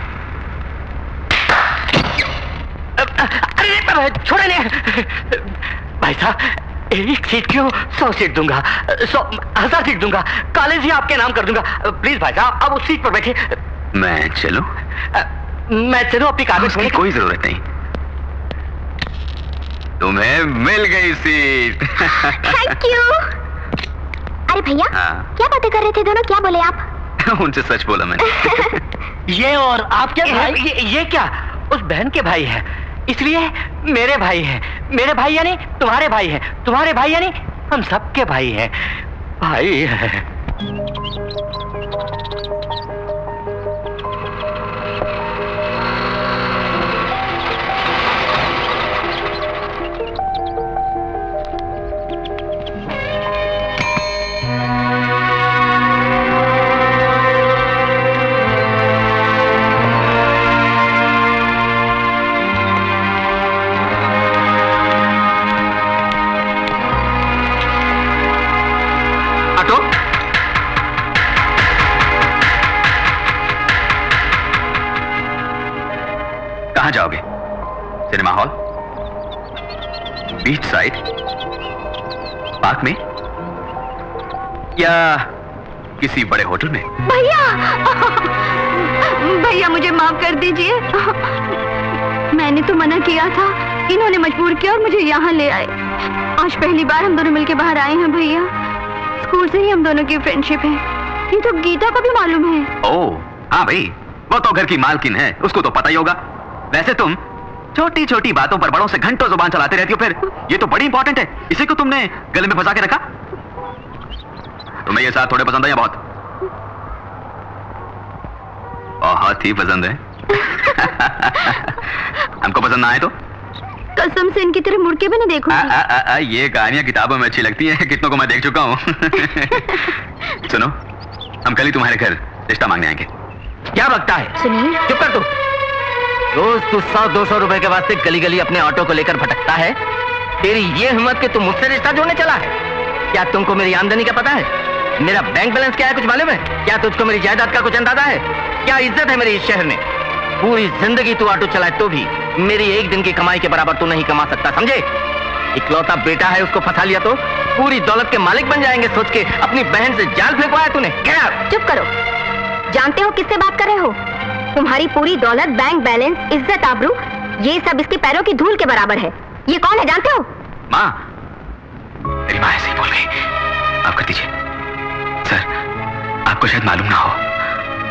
अरे छोड़े नहीं भाई साहब, एक सीट क्यों, 100 सीट दूंगा, 1000 सीट दूंगा, कॉलेज ही आपके नाम कर दूंगा। प्लीज भाई साहब, अब उस सीट पर बैठे। मैं चलूं? मैं चलूं अपनी कागज में? कोई जरूरत नहीं, तुम्हें मिल गई सीट। Thank you. अरे भैया क्या बातें कर रहे थे दोनों, क्या बोले आप? उनसे सच बोला मैंने। ये और आपके भाई? ये क्या, उस बहन के भाई है, इसलिए मेरे भाई हैं। मेरे भाई यानी तुम्हारे भाई हैं, तुम्हारे भाई यानी हम सबके भाई हैं। भाई है। कहां जाओगे? Cinema hall, beach side, park में या किसी बड़े होटल में? भैया भैया मुझे माफ कर दीजिए, मैंने तो मना किया था, इन्होंने मजबूर किया और मुझे यहाँ ले आए। आज पहली बार हम दोनों मिलके बाहर आए हैं भैया, स्कूल से ही हम दोनों की फ्रेंडशिप है, ये तो गीता को भी मालूम है। ओह हाँ भाई, वो तो घर की मालकिन है, उसको तो पता ही होगा। वैसे तुम छोटी छोटी बातों पर बड़ों से घंटों जुबान चलाते रहती हो, फिर ये तो बड़ी इंपॉर्टेंट है, इसे को तुमने गले में फंसा के रखा? तुम्हें ये साथ थोड़े पसंद है या बहुत? बहुत ही पसंद है। हमको पसंद ना आए तो कसम से इनकी तरफ मुड़ के भी नहीं देखूंगी। ये कहानियां किताबों में अच्छी लगती हैं, कितनों को मैं देख चुका हूं। सुनो, हम कल ही तुम्हारे घर रिश्ता मांगने आएंगे। क्या बकता है? सुनिए, चुप कर तू। रोज तू 100-200 रुपए के वास्ते गली गली अपने ऑटो को लेकर भटकता है। तेरी ये हिम्मत कि तू मुझसे रिश्ता जोड़ने चला है? क्या तुमको मेरी आमदनी का पता है? मेरा बैंक बैलेंस क्या है कुछ मालूम है? क्या तुझको मेरी जायदाद का कुछ अंदाजा है? क्या इज्जत है मेरी इस शहर में? पूरी जिंदगी तू ऑटो चलाए तो भी मेरी एक दिन की कमाई के बराबर तू नहीं कमा सकता, समझे? इकलौता बेटा है, उसको फंसा लिया तो पूरी दौलत के मालिक बन जाएंगे सोच के अपनी बहन से जाल फेंकवाया तूने। क्या? चुप करो, जानते हो किससे बात कर रहे हो? तुम्हारी पूरी दौलत, बैंक बैलेंस, इज्जत, आबरू, ये सब इसके पैरों की धूल के बराबर है। ये कौन है जानते हो? माँ, मेरी माँ ऐसे ही बोल गई, माफ कर दीजिए। सर, आपको शायद मालूम ना हो,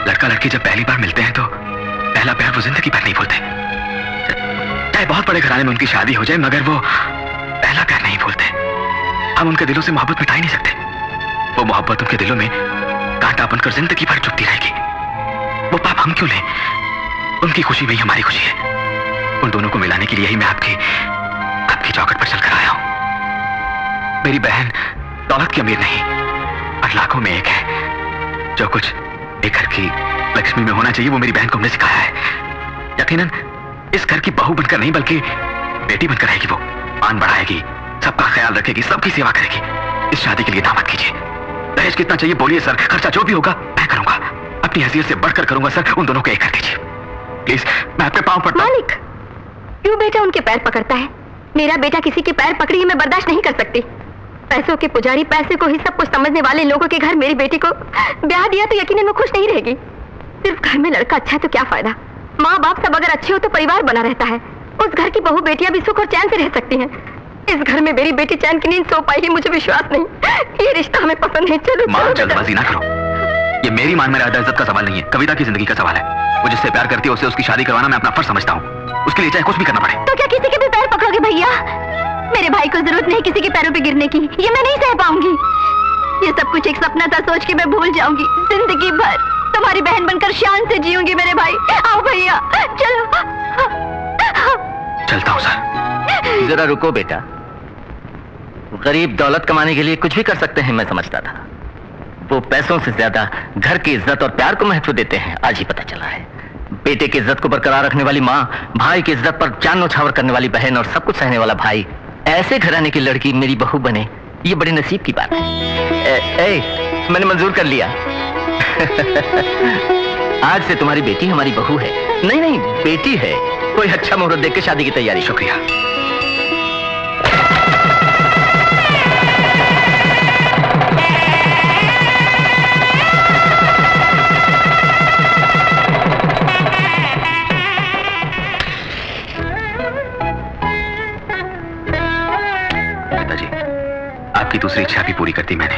लड़का लड़की जब पहली बार मिलते हैं तो पहला प्यार वो जिंदगी भर नहीं भूलते। चाहे बहुत बड़े घराने में उनकी शादी हो जाए, मगर वो पहला प्यार नहीं भूलते। हम उनके दिलों से मोहब्बत मिटा ही नहीं सकते। वो मोहब्बत उनके दिलों में कांटा बनकर जिंदगी भर चुभती रहेगी। वो पाप हम क्यों लें? उनकी खुशी में ही हमारी खुशी है। उन दोनों को मिलाने के लिए ही मैं आपकी चौखट पर चलकर आया हूं। मेरी बहन दौलत की अमीर नहीं, 8 लाखों में एक है। जो कुछ एक घर की लक्ष्मी में होना चाहिए वो मेरी बहन को हमने सिखाया है। यकीनन इस घर की बहू बनकर नहीं बल्कि बेटी बनकर रहेगी। वो मान बढ़ाएगी, सबका ख्याल रखेगी, सबकी सेवा करेगी। इस शादी के लिए दामाद कीजिए। दहेज कितना चाहिए बोलिए सर, खर्चा जो भी होगा मैं करूंगा। अपनी हैसियत से बढ़कर करूंगा सर। उन दोनों को एक कर दीजिए प्लीज, मैं आपके पांव पड़ता हूं। मालिक, क्यों बेटा उनके पैर पकड़ता है? मेरा बेटा किसी के पैर पकड़ी मैं बर्दाश्त नहीं कर सकती। पैसों के पुजारी, पैसे को ही सब कुछ समझने वाले लोगों के घर मेरी बेटी को ब्याह दिया तो यकीनन वो खुश नहीं रहेगी। सिर्फ घर में लड़का अच्छा है तो क्या फायदा? माँ बाप सब अगर अच्छे हो तो परिवार बना रहता है। उस घर की बहू बेटियां भी सुख और चैन से रह सकती हैं। इस घर में मेरी बेटी चैन की नींद सो पाएगी, मुझे विश्वास नहीं। ये रिश्ता हमें पसंद नहीं। चलो मां, जल्दबाजी ना करो। ये मेरी मान मर्यादा इज्जत का सवाल नहीं है, कविता की जिंदगी का सवाल है। वो जिससे प्यार करती है उससे उसकी शादी करवाना मैं अपना फर्ज समझता हूँ। उसके लिए चाहे कुछ भी करना पड़े। तो क्या किसी के भी पैर पकड़ोगे भैया? मेरे भाई को जरूरत नहीं किसी के पैरों पे गिरने की। ये मैं नहीं सह पाऊंगी। ये सब कुछ एक सपना था, सोच के मैं भूल जाऊंगी। जिंदगी भर तुम्हारी बहन बनकर शान से जीऊंगी। मेरे भाई आओ भैया, चलो। चलता हूँ सर। जरा रुको बेटा। गरीब दौलत कमाने के लिए कुछ भी कर सकते हैं मैं समझता था। वो पैसों से ज्यादा घर की इज्जत और प्यार को महत्व देते हैं, आज ही पता चला है। बेटे की इज्जत को बरकरार रखने वाली माँ, भाई की इज्जत पर जान न्यौछावर करने वाली बहन और सब कुछ सहने वाला भाई, ऐसे घराने की लड़की मेरी बहू बने, ये बड़े नसीब की बात है। मैंने मंजूर कर लिया। आज से तुम्हारी बेटी हमारी बहू है। नहीं नहीं, बेटी है। कोई अच्छा मुहूर्त देख के शादी की तैयारी। शुक्रिया। पिताजी, आपकी दूसरी इच्छा भी पूरी कर दी मैंने।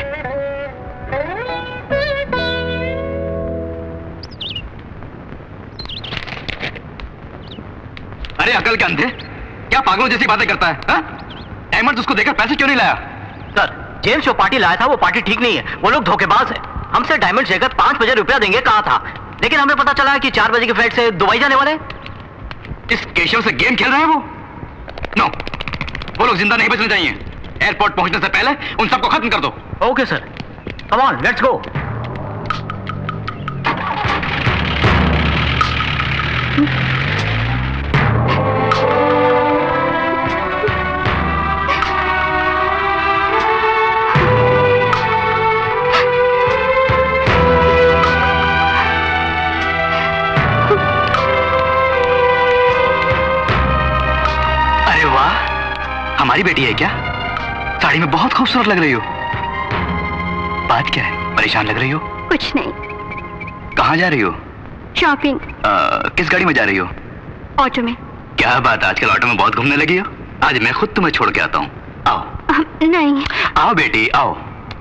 अरे अकल के अंधे, क्या पागलों जैसी बातें करता है? अहमद उसको देकर पैसे क्यों नहीं लाया? सर, जेम्स जो पार्टी लाया था वो पार्टी ठीक नहीं है। वो लोग धोखेबाज है। हमसे डायमंड लेकर 5 बजे रुपया देंगे कहा था, लेकिन हमें पता चला है कि 4 बजे के फ्लाइट से दुबई जाने वाले। इस केशव से गेम खेल रहे हैं वो? नो, वो लोग जिंदा नहीं बचने चाहिए। एयरपोर्ट पहुंचने से पहले उन सबको खत्म कर दो। Okay sir, come on, let's go. हमारी बेटी है क्या? साड़ी में बहुत खूबसूरत लग रही हो। बात क्या है? परेशान लग रही हो? कुछ नहीं। कहाँ जा रही हो? शॉपिंग। किस गाड़ी में जा रही हो? ऑटो में। क्या बात, आजकल ऑटो में बहुत घूमने लगी हो। आज मैं खुद तुम्हें छोड़ के आता हूँ। आओ। नहीं। आओ बेटी, आओ।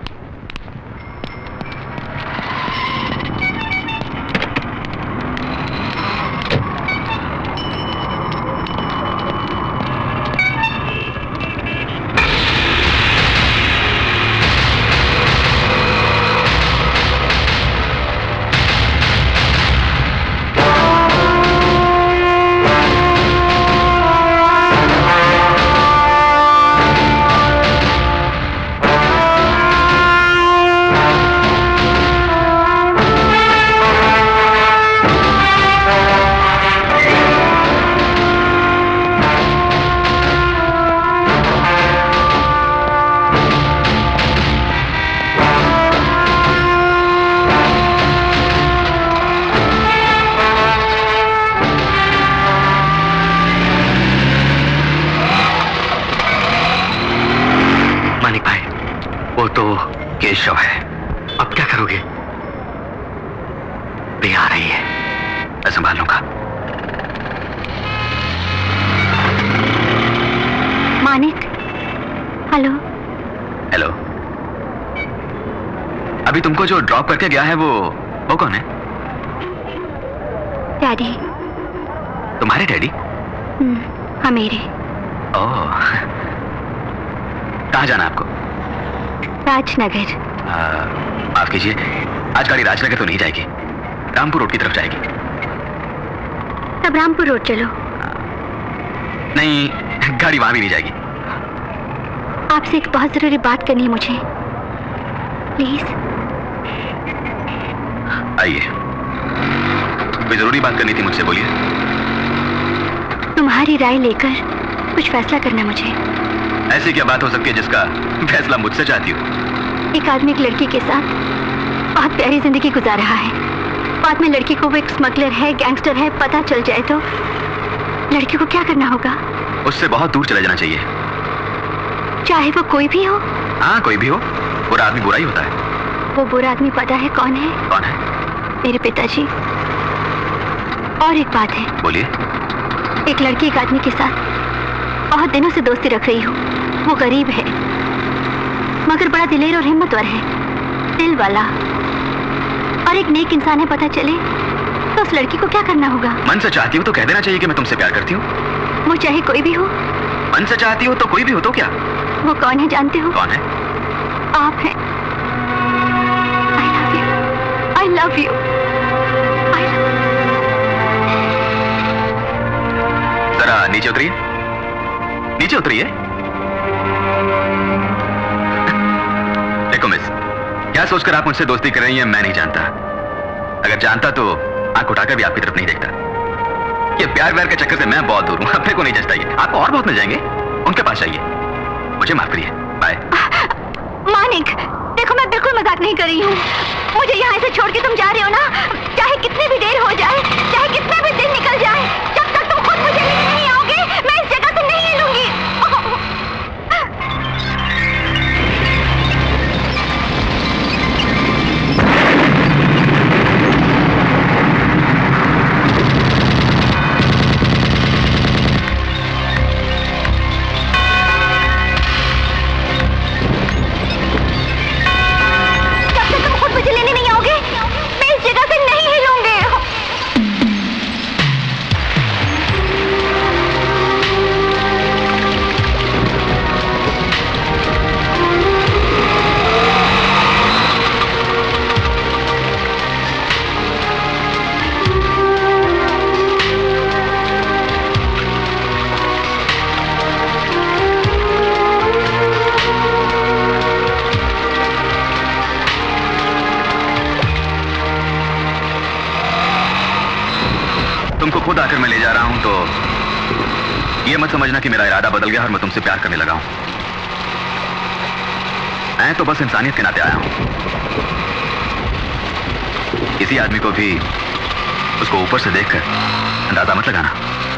केशव है। अब क्या करोगे? प्रिया आ रही है, मैं संभाल लूंगा। मानिक, हेलो। हेलो। अभी तुमको जो ड्रॉप करके गया है वो कौन है? डैडी। तुम्हारे डैडी? हाँ मेरे। ओह, कहाँ जाना आपको? राजनगर। माफ कीजिए, आज गाड़ी राजनगर तो नहीं जाएगी, रामपुर रोड की तरफ जाएगी। तब रामपुर रोड चलो। नहीं, गाड़ी वहां भी नहीं जाएगी। आपसे एक बहुत जरूरी बात करनी है मुझे, प्लीज। आइए, कोई जरूरी बात करनी थी मुझसे, बोलिए। तुम्हारी राय लेकर कुछ फैसला करना मुझे। ऐसी क्या बात हो सकती है जिसका फैसला मुझसे चाहती हो? एक आदमी एक लड़की के साथ बहुत प्यारी जिंदगी गुजार रहा है। बाद में लड़की को वो एक स्मगलर है, गैंगस्टर है, पता चल जाए तो लड़की को क्या करना होगा? उससे बहुत दूर चले जाना चाहिए। चाहे वो कोई भी हो? हाँ, कोई भी हो, बुरा आदमी बुरा ही होता है। वो बुरा आदमी पता है कौन है? कौन है? मेरे पिताजी। और एक बात है। बोलिए। एक लड़की एक आदमी के साथ बहुत दिनों से दोस्ती रख रही हूँ। वो गरीब है मगर बड़ा दिलेर और हिम्मतवर है, दिल वाला, और एक नेक इंसान है। पता चले तो उस लड़की को क्या करना होगा? मन से चाहती हो तो कह देना चाहिए कि मैं तुमसे प्यार करती हूँ। वो चाहे कोई भी हो। मन से चाहती हो तो कोई भी हो तो क्या? वो कौन है जानते हो? कौन है? आप हैं। I love you. जरा नीचे उतरिए, नीचे उतरिए। देखो मिस, क्या सोचकर आप मुझसे दोस्ती कर रही हैं मैं नहीं जानता। अगर जानता तो आंख उठाकर भी आपकी तरफ नहीं देखता। ये प्यार व्यार के चक्कर से मैं बहुत दूर हूं, अपने को नहीं जचता ये। आपको और बहुत मिल जाएंगे, उनके पास जाइए। मुझे माफ करिए, बाय। मानिक, देखो मैं बिल्कुल मजाक नहीं कर रही हूँ। मुझे यहाँ से छोड़ के तुम जा रहे हो ना, चाहे कितनी भी देर हो जाए, चाहे कितना भी दिन निकल जाए, जब तक तुम खुद मुझे लेने नहीं आओगे मैं इस जगह से नहीं हिलूंगी। मुझे लेने नहीं आओगे मैं इस जगह से नहीं हिलूंगी। तुमको खुद आकर मैं ले जा रहा हूं तो ये मत समझना कि मेरा इरादा बदल गया और मैं तुमसे प्यार करने लगा हूं। मैं तो बस इंसानियत के नाते आया हूं। किसी आदमी को भी उसको ऊपर से देखकर अंदाजा मत लगाना।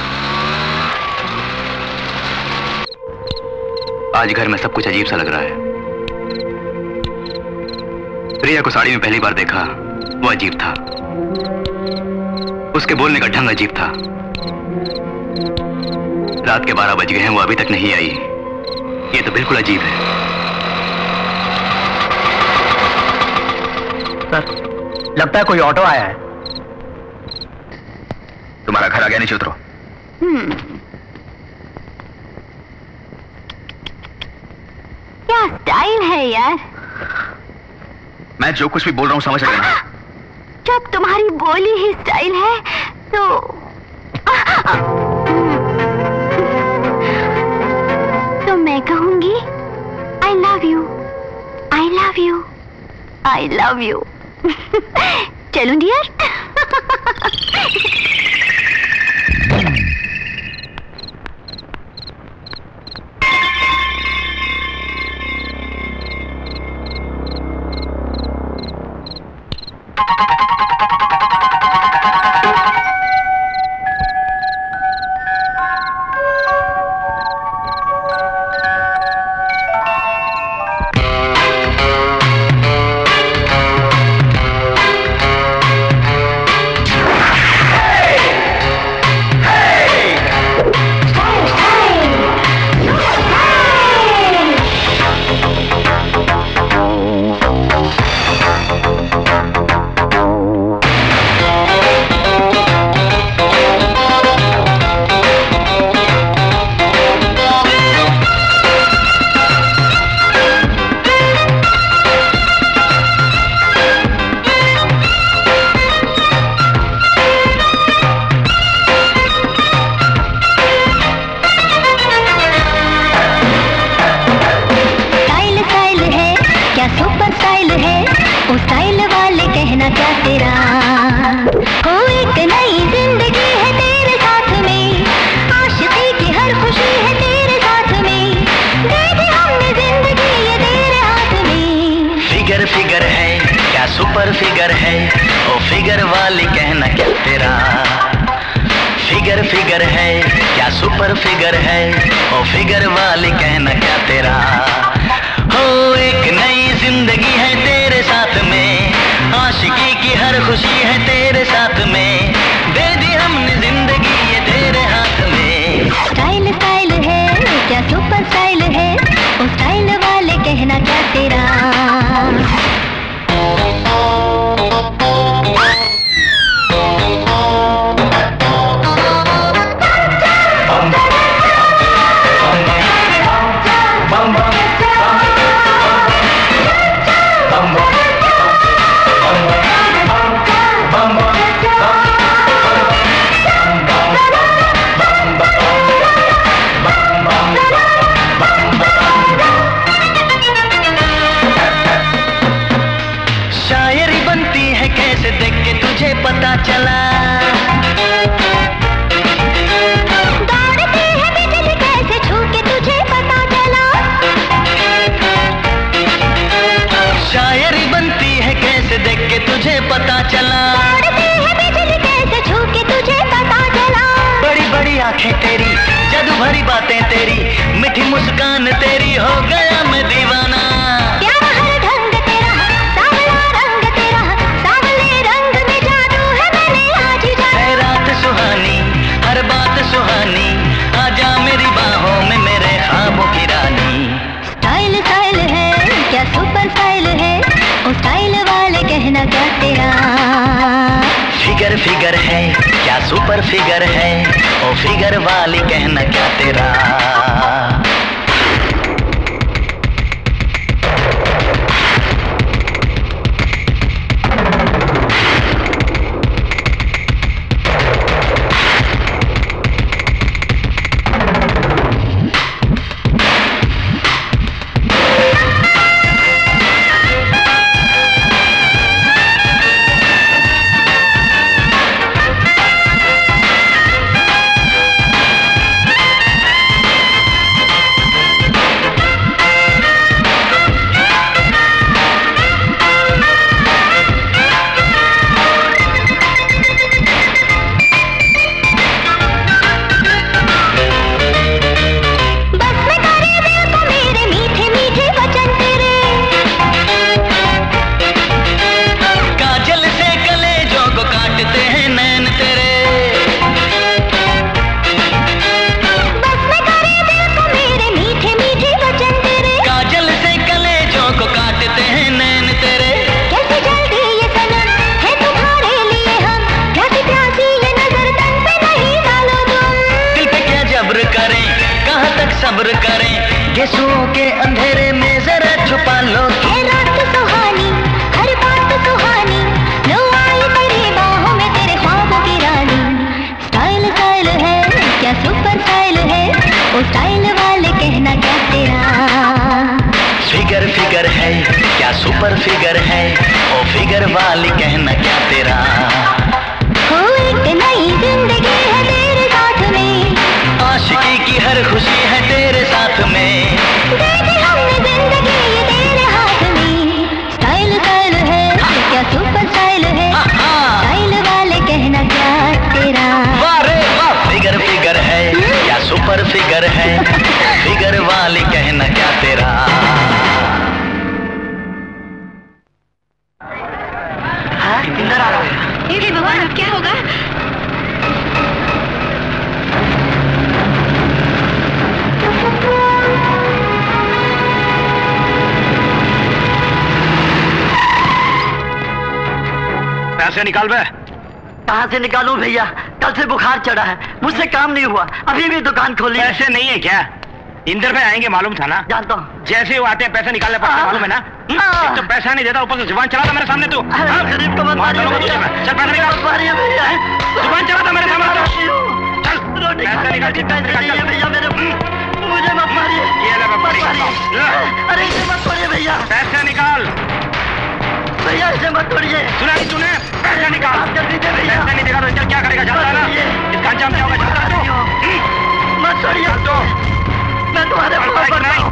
आज घर में सब कुछ अजीब सा लग रहा है। प्रिया को साड़ी में पहली बार देखा, वो अजीब था। उसके बोलने का ढंग अजीब था। रात के 12 बज गए हैं, वो अभी तक नहीं आई। ये तो बिल्कुल अजीब है। सर, लगता है कोई ऑटो आया है। तुम्हारा घर आ गया, नीचे उतरो। क्या स्टाइल है यार। मैं जो कुछ भी बोल रहा हूं समझ रहे ना? जब तुम्हारी बोली ही स्टाइल है तो मैं कहूंगी I love you, I love you, I love you। चलूं डियर? स्टाइल है, वो स्टाइल वाले कहना क्या तेरा। हो एक नई जिंदगी है तेरे साथ में, आशिकी की हर खुशी है तेरे साथ में, दे दी हमने जिंदगी ये तेरे हाथ में। फिगर फिगर है क्या सुपर फिगर है, ओ फिगर वाली कहना क्या तेरा। फिगर फिगर है क्या सुपर फिगर है, ओ फिगर वाली कहना क्या तेरा। हो एक नई जिंदगी है तेरे साथ में, आशिकी की हर खुशी है तेरे साथ में, दे दी हमने जिंदगी ये तेरे हाथ में। स्टाइल स्टाइल है क्या सुपर स्टाइल है, वो स्टाइल वाले कहना क्या तेरा। पता चला दौड़ती है बिजली कैसे छू के तुझे पता चला। शायरी बनती है कैसे देख के तुझे पता चला। दौड़ती है बिजली कैसे छू के तुझे पता चला। बड़ी बड़ी आंखें तेरी, जादू भरी बातें तेरी, मीठी मुस्कान तेरी, हो गया मैं दीवाना। हर बात सुहानी, आजा मेरी बाहों में मेरे ख्वाबों की रानी। स्टाइल स्टाइल है क्या सुपर स्टाइल है, वो स्टाइल वाले कहना क्या तेरा। फिगर फिगर है क्या सुपर फिगर है, ओ फिगर वाली कहना क्या तेरा। सब्र करें गेसुओं के अंधेरे में जरा छुपा लो। है रात सुहानी, हर बात सुहानी, लो आई तेरी बाहों में तेरे ख्वाबों की रानी। स्टाइल स्टाइल है क्या सुपर स्टाइल है, वो स्टाइल वाले कहना क्या तेरा। फिगर फिगर है क्या सुपर फिगर है, ओ फिगर वाली कहना क्या तेरा। हो एक नई जिंदगी है तेरे साथ में, आशिकी की हर खुशी है तेरे साथ में, दे दी हमने जिंदगी ये तेरे हाथ में। स्टाइल स्टाइल है क्या सुपर स्टाइल है, स्टाइल वाले कहना क्या तेरा। वाह रे वाह, फिगर फिगर है क्या सुपर फिगर है, फिगर वाली कहना क्या तेरा। इंदर आ रहा है। हे भगवान अब क्या होगा। पैसे निकाल बे। कहाँ से निकालूं भैया, कल से बुखार चढ़ा है, मुझसे काम नहीं हुआ, अभी भी दुकान खोली। पैसे नहीं है क्या? इंदर भाई आएंगे मालूम था ना? जानता हूँ। जैसे ही वो आते हैं पैसे निकालने पड़ता मालूम है ना? तो पैसा नहीं देता, ऊपर से जुबान चलाता मेरे सामने तू। गरीब को मत मारिए भैया। चल पैसा निकाल। मारिए भैया। जुबान चलाता मेरे सामने तू। चल रोटी पैसा निकाल। पैसे नहीं है भैया मेरे, मुझे मत मारिए। ये ले मत मारिए। अरे इसे मत मारिए भैया। पैसे निकाल। भैया इसे मत तोड़िए। सुना नहीं तूने? पैसा निकाल। जल्दी दे भैया। पैसा नहीं देगा तो चल क्या करेगा जानता है ना? इसका अंजाम क्या होगा जानता है तो? मत छोड़िए। चल तो। मैं तुम्हारे पास पड़ता हूँ।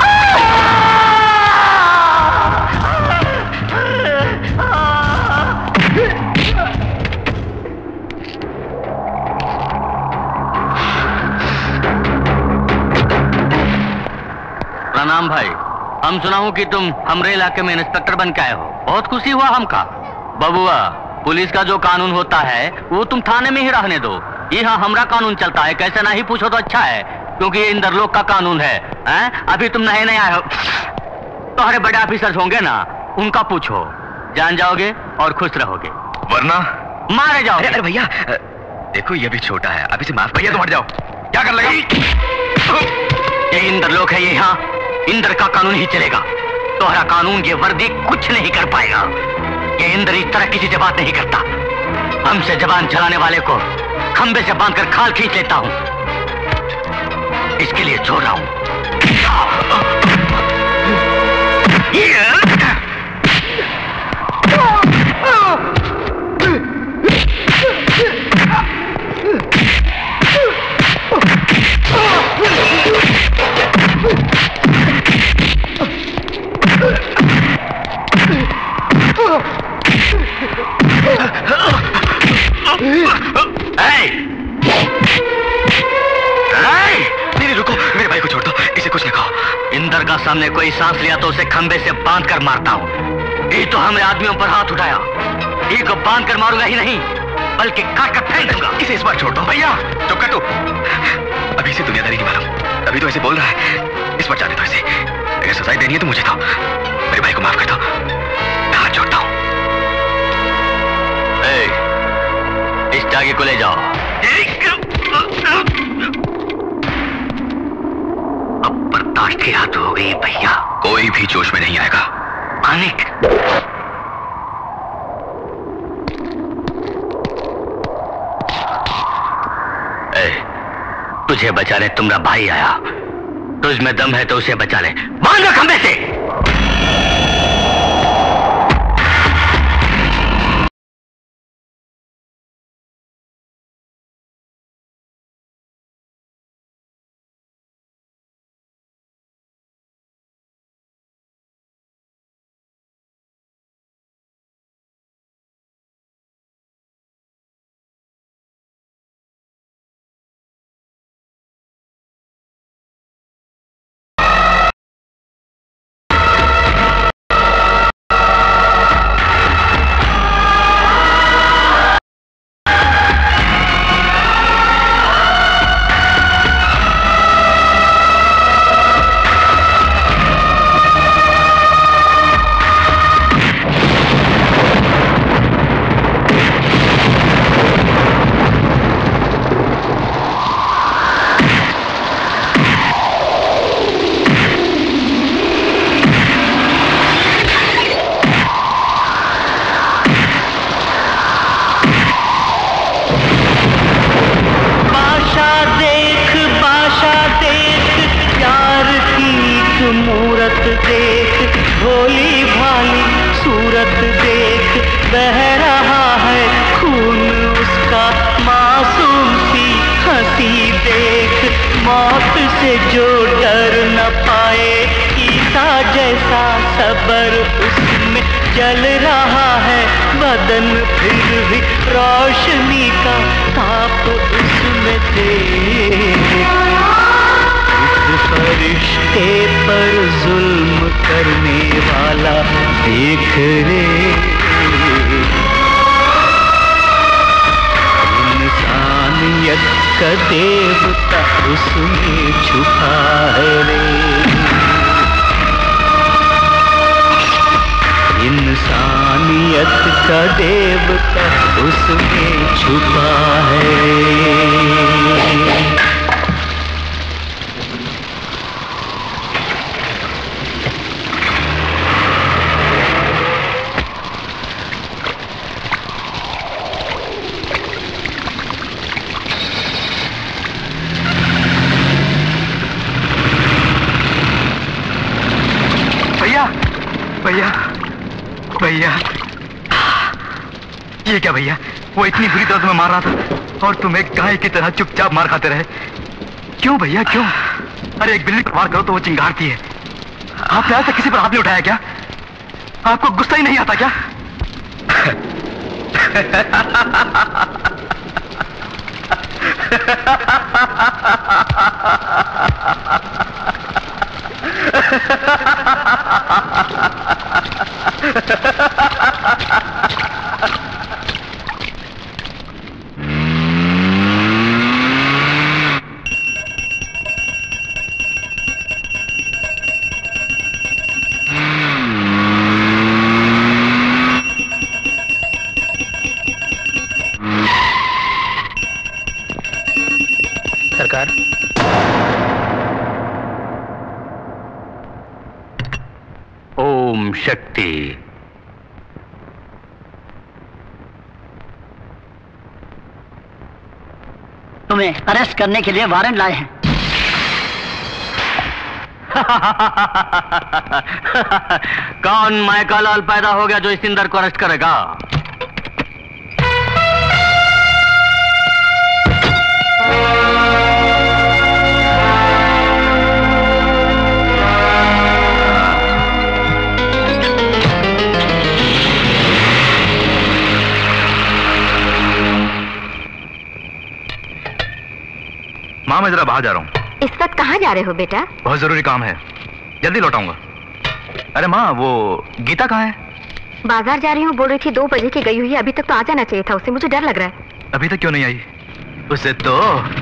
प्रणाम भाई। हम सुना हूँ कि तुम हमरे इलाके में इंस्पेक्टर बन के आए हो। बहुत खुशी हुआ हमका। बबुआ, पुलिस का जो कानून होता है वो तुम थाने में ही रहने दो। यहाँ हमरा कानून चलता है, कैसे नहीं पूछो तो अच्छा है, क्योंकि ये इंदरलोक का कानून है। अभी तुम नए नए आए हो, तुम्हारे बड़े ऑफिसर्स होंगे ना, उनका पूछो, जान जाओगे और खुश रहोगे, वरना मारे जाओगे। अरे भैया देखो ये भी छोटा है, अभी से माफ। भैया तुम हट जाओ। क्या कर लेगा? ये इंदरलोक है, ये यहाँ इंद्र का कानून ही चलेगा। तुम्हारा कानून ये वर्दी कुछ नहीं कर पाएगा। ये इंद्र इस तरह किसी से बात नहीं करता। हमसे जबान चलाने वाले को खंबे से बांधकर खाल खींच लेता हूं। इसके लिए छोड़ रहा हूं। नहीं रुको, मेरे भाई को छोड़ दो, इसे कुछ न कहो। इंदर का सामने कोई सांस लिया तो उसे खंबे से बांध कर मारता हूँ। ये तो हमने आदमियों पर हाथ उठाया, ये को बांध कर मारूंगा ही नहीं बल्कि काट कर फेंक दूंगा। इसे इस बार छोड़ दो। भैया चुप कर तू, अभी से दुनियादारी नहीं मालूम, अभी तो ऐसे बोल रहा है। इस बार जाने दो इसे, अगर सजाई देनी है तो मुझे दो, मेरे भाई को माफ कर दो, मैं हाथ जोड़ता हूँ। इस टागे को ले जाओ। अब बर्दाश्त की हद हो गई भैया। कोई भी जोश में नहीं आएगा। मानिक, तुझे बचाने तुम्हारा भाई आया, तुझ में दम है तो उसे बचा ले। बांध खंबे से। ये क्या भैया, वो इतनी बुरी तरह तुम्हें मार रहा था और तुम एक गाय की तरह चुपचाप मार खाते रहे। क्यों भैया क्यों? अरे एक बिल्ली को वार करो तो वो चिंगारती है। आपने आज तक किसी पर हाथ नहीं उठाया क्या? आपको गुस्सा ही नहीं आता क्या? सरकार, ओम शक्ति। तुम्हें अरेस्ट करने के लिए वारंट लाए हैं। कौन माइका लाल पैदा हो गया जो इस इंदर को अरेस्ट करेगा? माँ मैं जरा बाहर जा रहा हूँ। इस वक्त कहाँ जा रहे हो बेटा? बहुत जरूरी काम है, जल्दी लौटाऊंगा। अरे माँ वो गीता कहाँ है? बाजार जा रही हूँ, बोल रही थी 2 बजे की गई हुई है, अभी तक तो आ जाना चाहिए था उसे, मुझे डर लग रहा है। अभी तक क्यों नहीं आई? उसे तो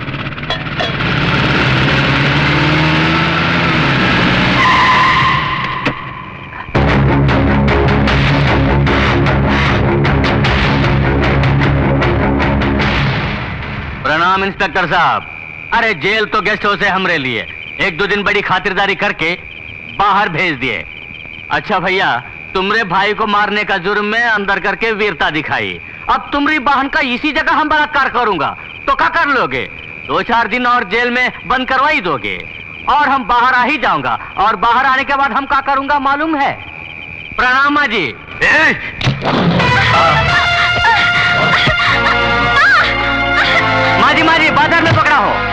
प्रणाम इंस्पेक्टर साहब। अरे जेल तो गेस्ट हाउस है हमरे लिए, 1-2 दिन बड़ी खातिरदारी करके बाहर भेज दिए। अच्छा भैया, तुमरे भाई को मारने का जुर्म में अंदर करके वीरता दिखाई, अब तुम्हारी बहन का इसी जगह हम बलात्कार करूंगा तो क्या कर लोगे? 2-4 दिन और जेल में बंद करवाई दोगे और हम बाहर आ ही जाऊंगा, और बाहर आने के बाद हम क्या करूंगा मालूम है? प्रणाम माँ जी। माँ जी बाजार में पकड़ा हो।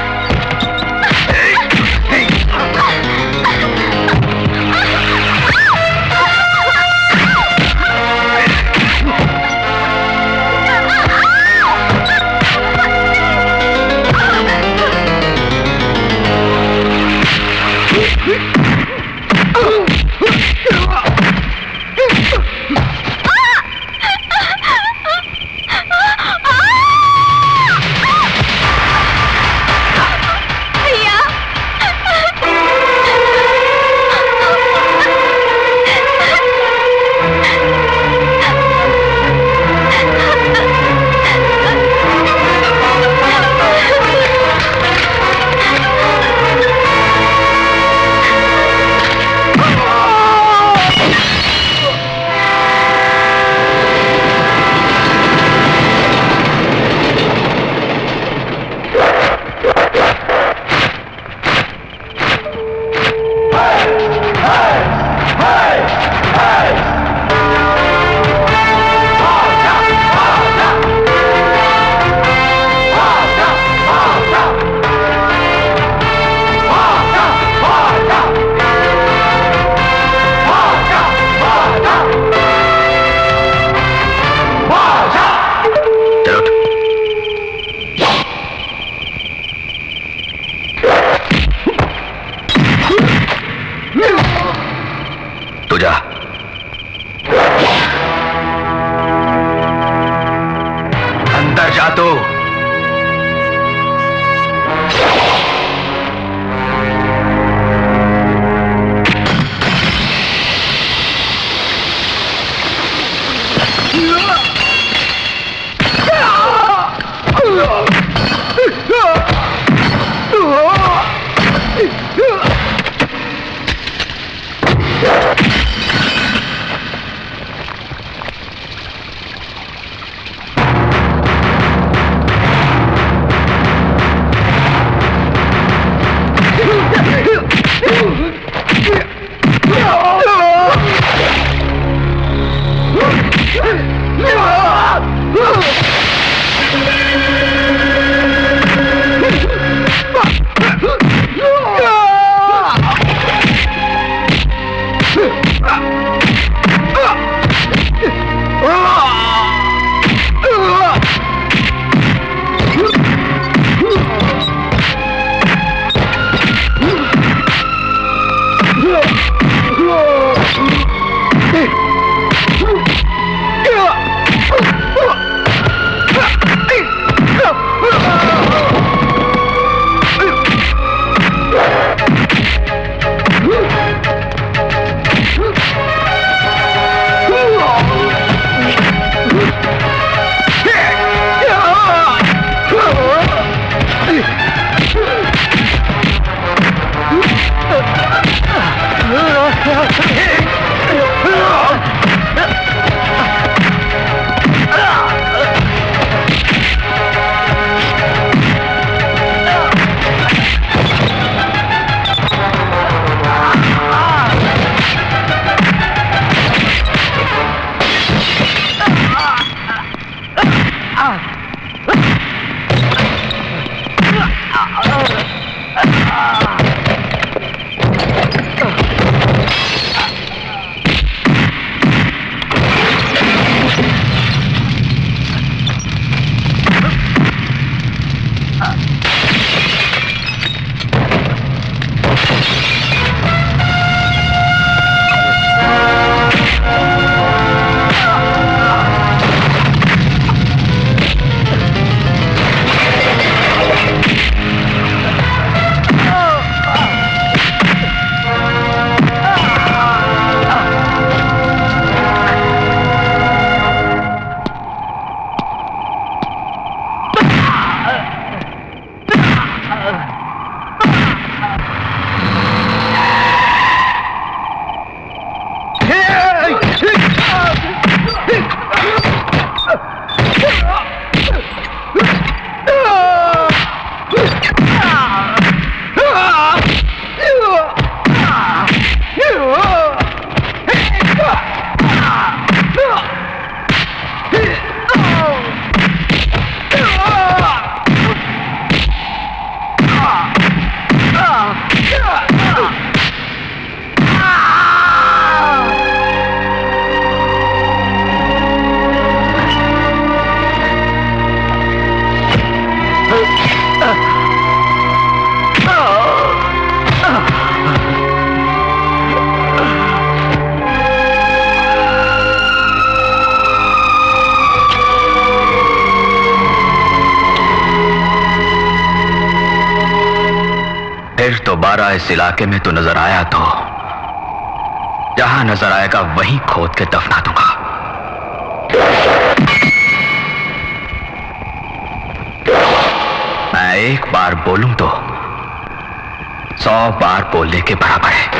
No! दोबारा इस इलाके में तो नजर आया तो जहां नजर आएगा वहीं खोद के दफना दूंगा। मैं एक बार बोलूं तो 100 बार बोलने के बराबर है।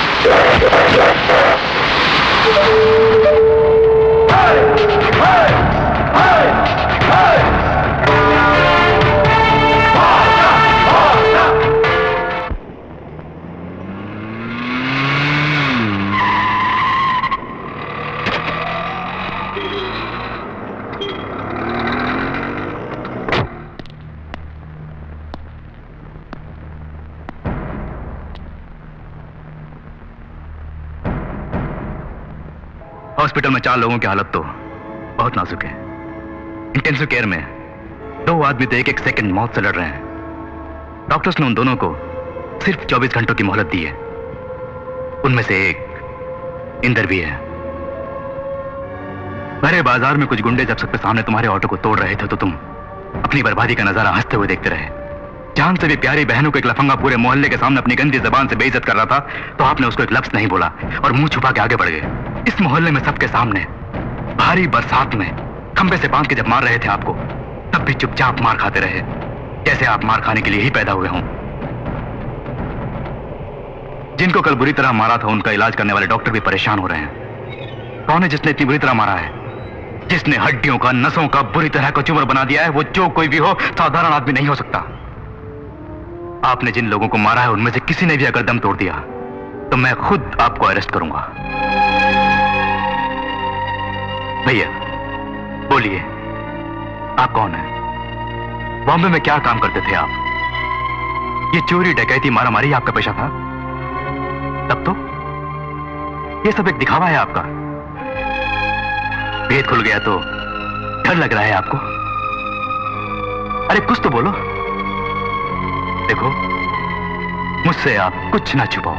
हॉस्पिटल में 4 लोगों की हालत तो बहुत नाजुक है। इंटेंसिव केयर में 2 आदमी तो एक सेकंड मौत से लड़ रहे हैं। डॉक्टर्स ने उन दोनों को सिर्फ 24 घंटों की मोहलत दी है। उनमें से एक इंदर भी है। भरे बाजार में कुछ गुंडे जब सबके सामने तुम्हारे ऑटो को तोड़ रहे थे तो तुम अपनी बर्बादी का नजारा हंसते हुए देखते रहे। जान से भी प्यारी बहनों को एक लफंगा पूरे मोहल्ले के सामने अपनी गंदी जबान से बेइज्जत कर रहा था तो आपने उसको एक लफ्ज नहीं बोला और मुंह छुपा के आगे बढ़ गए। इस मोहल्ले में सबके सामने भारी बरसात में खंबे से बांध के जब मार रहे थे आपको, तब भी चुपचाप मार खाते रहे, जैसे आप मार खाने के लिए ही पैदा हुए हों। जिनको कल बुरी तरह मारा था उनका इलाज करने वाले डॉक्टर भी परेशान हो रहे हैं। कौन है जिसने इतनी बुरी तरह मारा है? जिसने हड्डियों का, नसों का बुरी तरह का चूमर बना दिया है, वो जो कोई भी हो, साधारण आदमी नहीं हो सकता। आपने जिन लोगों को मारा है उनमें से किसी ने भी अगर दम तोड़ दिया तो मैं खुद आपको अरेस्ट करूंगा। भैया बोलिए, आप कौन हैं? बॉम्बे में क्या काम करते थे आप? ये चोरी, डकैती, मारामारी आपका पेशा था? तब तो ये सब एक दिखावा है आपका। भेद खुल गया तो डर लग रहा है आपको? अरे कुछ तो बोलो। देखो, मुझसे आप कुछ ना छुपाओ।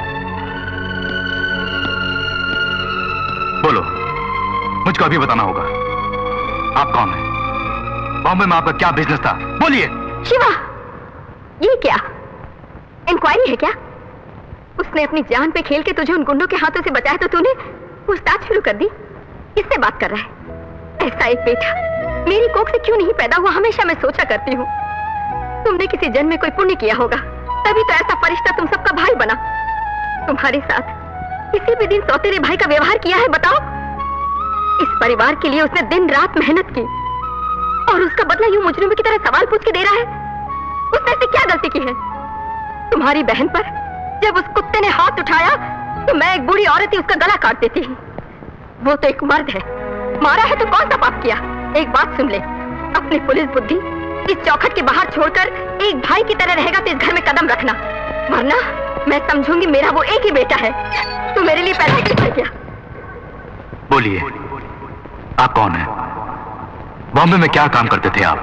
बोलो, मुझको अभी बताना होगा। आप कौन हैं? बॉम्बे में आपका क्या बिजनेस था? बोलिए। शिवा, ये क्या इंक्वायरी है क्या? उसने अपनी जान पे खेल के तुझे उन गुंडों के हाथों से बचाया तो तूने पूछताछ शुरू कर दी। किससे बात कर रहा है? ऐसा एक बेटा मेरी कोख से क्यों नहीं पैदा हुआ, हमेशा मैं सोचा करती हूँ। तुमने किसी जन्म में कोई पुण्य किया होगा, तभी तो ऐसा फरिश्ता तुम सबका भाई बना। तुम्हारे साथ किसी भी दिन सौतेरे भाई का व्यवहार किया है? बताओ। इस परिवार के लिए उसने दिन रात मेहनत की और उसका बदला यूं मुजरिमों की तरह सवाल पूछ के दे रहा है। उसने ऐसी क्या गलती की है? तुम्हारी बहन पर जब उस कुत्ते ने हाथ उठाया तो मैं एक बूढ़ी औरत ही उसका गला काट देती। वो तो एक मर्द है, मारा है तो कौन सा पाप किया? एक बात सुन ले, अपनी पुलिस बुद्धि इस चौखट के बाहर छोड़कर एक भाई की तरह रहेगा तो इस घर में कदम रखना, वरना मैं समझूंगी मेरा वो एक ही बेटा है। तू मेरे लिए पैदा क्यों किया? बोलिए, आप कौन हैं? बॉम्बे में क्या काम करते थे आप?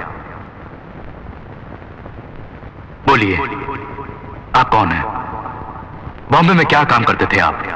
बोलिए, आप कौन हैं? बॉम्बे में क्या काम करते थे आप?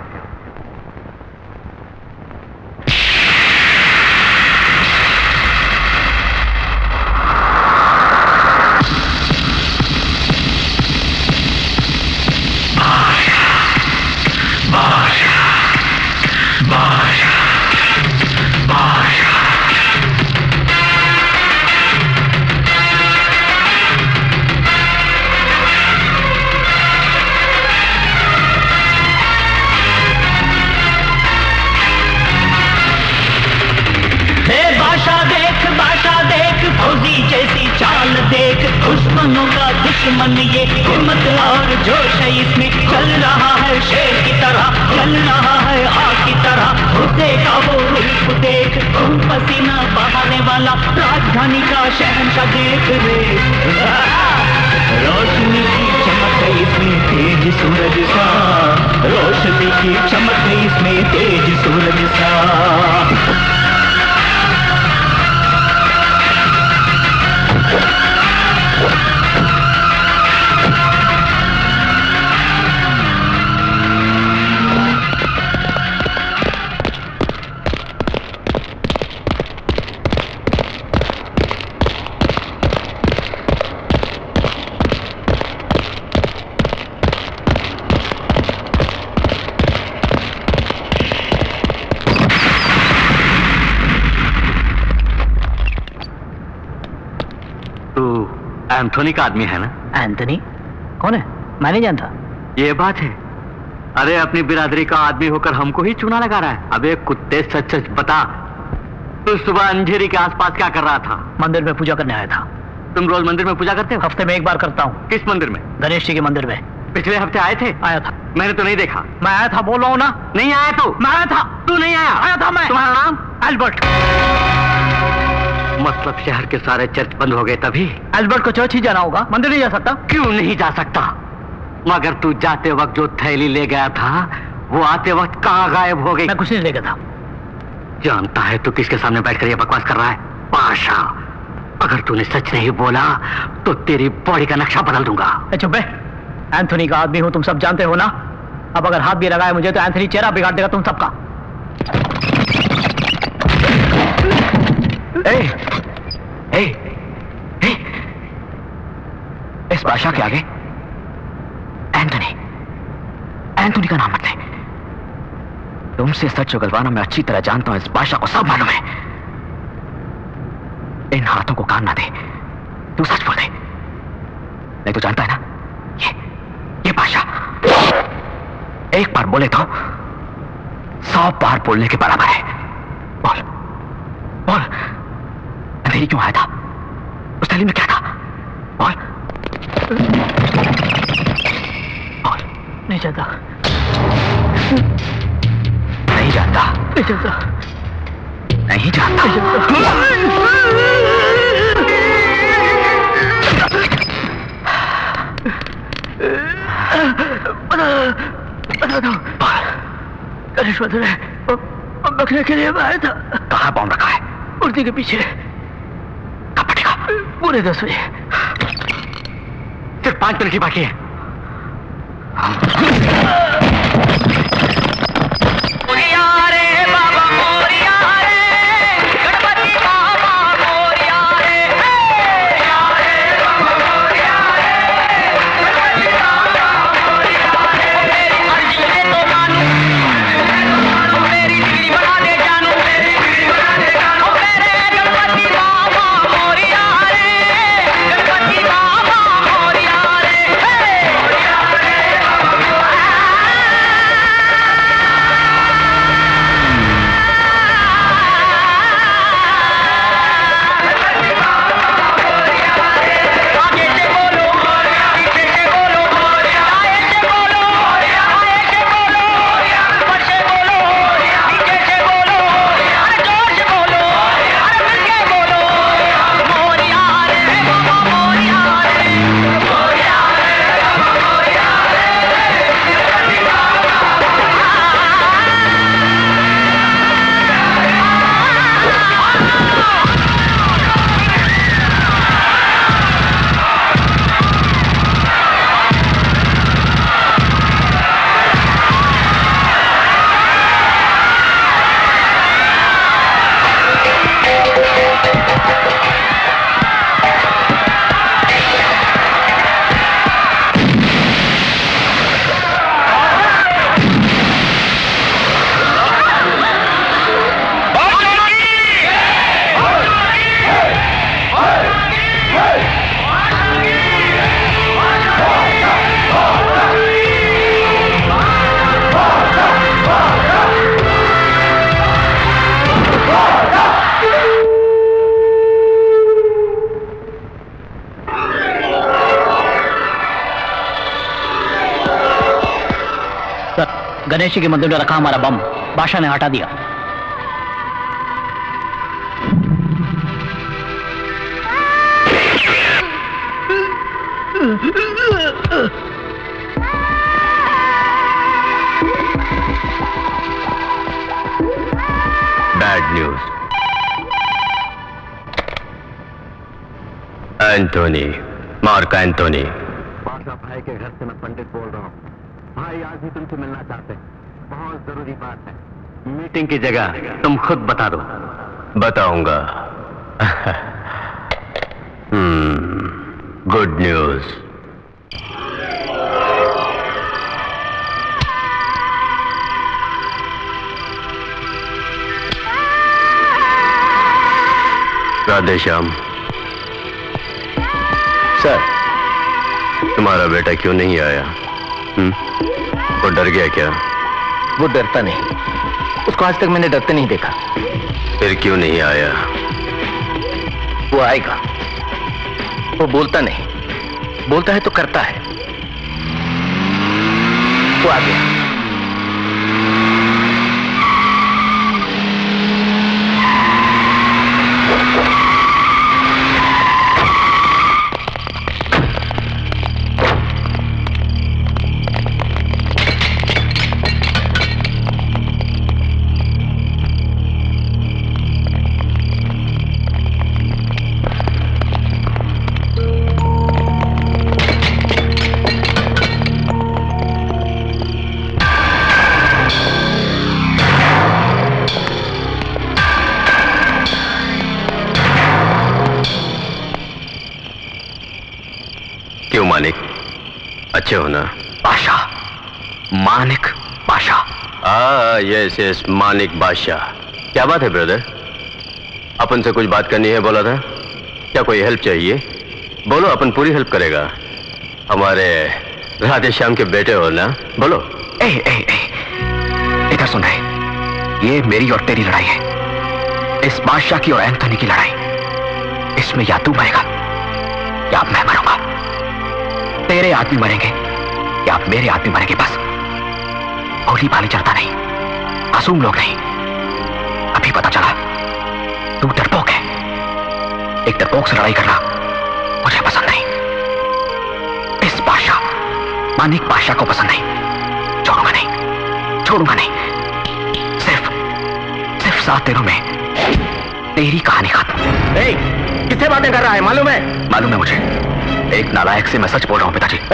दुश्मनों का दुश्मन ये हिम्मत और जोश है इसमें, चल रहा है शेर की तरह, चल रहा है आग की तरह। देखा वो रूप देख, खून पसीना बहाने वाला राजधानी का शहंशाह देख रे। रोशनी की चमक इसमें तेज सूरज सा, रोशनी की चमक इसमें तेज सूरज सा। तू एंथोनी का आदमी है ना? एंथोनी कौन है? मैं नहीं जानता। ये बात है। अरे अपनी बिरादरी का आदमी होकर हमको ही चूना लगा रहा है। अबे कुत्ते, सच सच बता, तू सुबह अंधेरी के आसपास क्या कर रहा था? मंदिर में पूजा करने आया था। तुम रोज मंदिर में पूजा करते हो? हफ्ते में एक बार करता हूँ। किस मंदिर में? गणेश जी के मंदिर में। पिछले हफ्ते आए थे? आया था। मैंने तो नहीं देखा। मैं आया था, बोल रहा हूँ ना। नहीं आया तू? मैं आया था। तू नहीं आया? आया था मैं। तुम्हारा नाम? एल्बर्ट। मतलब शहर के सारे चर्च बंद हो गए तभी? एल्बर्ट को चर्च ही जाना होगा, मंदिर नहीं जा सकता। क्यों नहीं जा सकता? मगर तू जाते वक्त जो थैली ले गया था वो आते वक्त कहाँ गायब हो गई? मैं कुछ नहीं ले गया था। जानता है तू किसके सामने बैठकर ये बकवास कर रहा है? पाशा, अगर तूने सच नहीं बोला तो तेरी बॉडी का नक्शा बदल दूंगा। चुप है, एंथोनी का आदमी हूं, तुम सब जानते हो ना। अब अगर हाथ भी लगाए मुझे तो एंथोनी चेहरा बिगाड़ देगा तुम सबका। इस बादशाह के आगे एंथोनी का नाम मत ले। तुमसे सच उगलवाना मैं अच्छी तरह जानता हूं। इस बादशाह को सब मालूम है। इन हाथों को कान ना दे, तू सच बोल दे, नहीं तो जानता है ना, ये बादशाह एक बार बोले तो 100 बार बोलने के बराबर है। बोल बोल, अंधेरी क्यों आया था? उस थैली में क्या था? बोल बोल। नहीं जानता। नहीं जानता? नहीं जानता। नहीं जानता? बता दो। गणेश मंदिर है, बकरे के लिए आया था। कहाँ बॉम्ब रखा है? मूर्ति के पीछे। कब फटेगा? पूरे 10 बजे। सिर्फ 5 मिनट की बाकी है। गणेश जी के मंदिर में रखा हमारा बम बादशाह ने हटा दिया। Bad news. Anthony, Mark Anthony. Badshah भाई के घर से मैं पंडित बोल रहा हूँ। भाई आज ही तुमसे मिलना चाहते हैं, बहुत जरूरी बात है। मीटिंग की जगह तुम खुद बता दो। बताऊंगा। Good news. Radhe Shyam. Sir, तुम्हारा बेटा क्यों नहीं आया? वो डर गया क्या? वो डरता नहीं, उसको आज तक मैंने डरते नहीं देखा। फिर क्यों नहीं आया? वो आएगा। वो बोलता नहीं, बोलता है तो करता है। वो आ गया। मानिक, अच्छे हो ना? बादशाह, मानिक बादशाह। यस यस, मानिक बादशाह। क्या बात है ब्रदर? अपन से कुछ बात करनी है बोला था। क्या कोई हेल्प चाहिए? बोलो, अपन पूरी हेल्प करेगा। हमारे राधे श्याम के बेटे हो ना, बोलो। इधर सुन रहे, ये मेरी और तेरी लड़ाई है, इस बादशाह की और एंथोनी की लड़ाई। इसमें या तू मरेगा या मैं मरूंगा। तेरे आदमी मरेंगे या मेरे आदमी मरेंगे, बस। भोली भाली चलता नहीं, मासूम लोग नहीं। अभी पता चला तू डरपोक है। एक डरपोक से लड़ाई करना मुझे पसंद नहीं। इस बादशाह, मानिक बादशाह को पसंद नहीं। छोड़ूंगा नहीं, छोड़ूंगा नहीं। सिर्फ 7 दिनों में तेरी कहानी खत्म। किससे बातें कर रहा है? मालूम है? मालूम है मुझे। एक नालायक से मैं सच बोल रहा हूं पिताजी।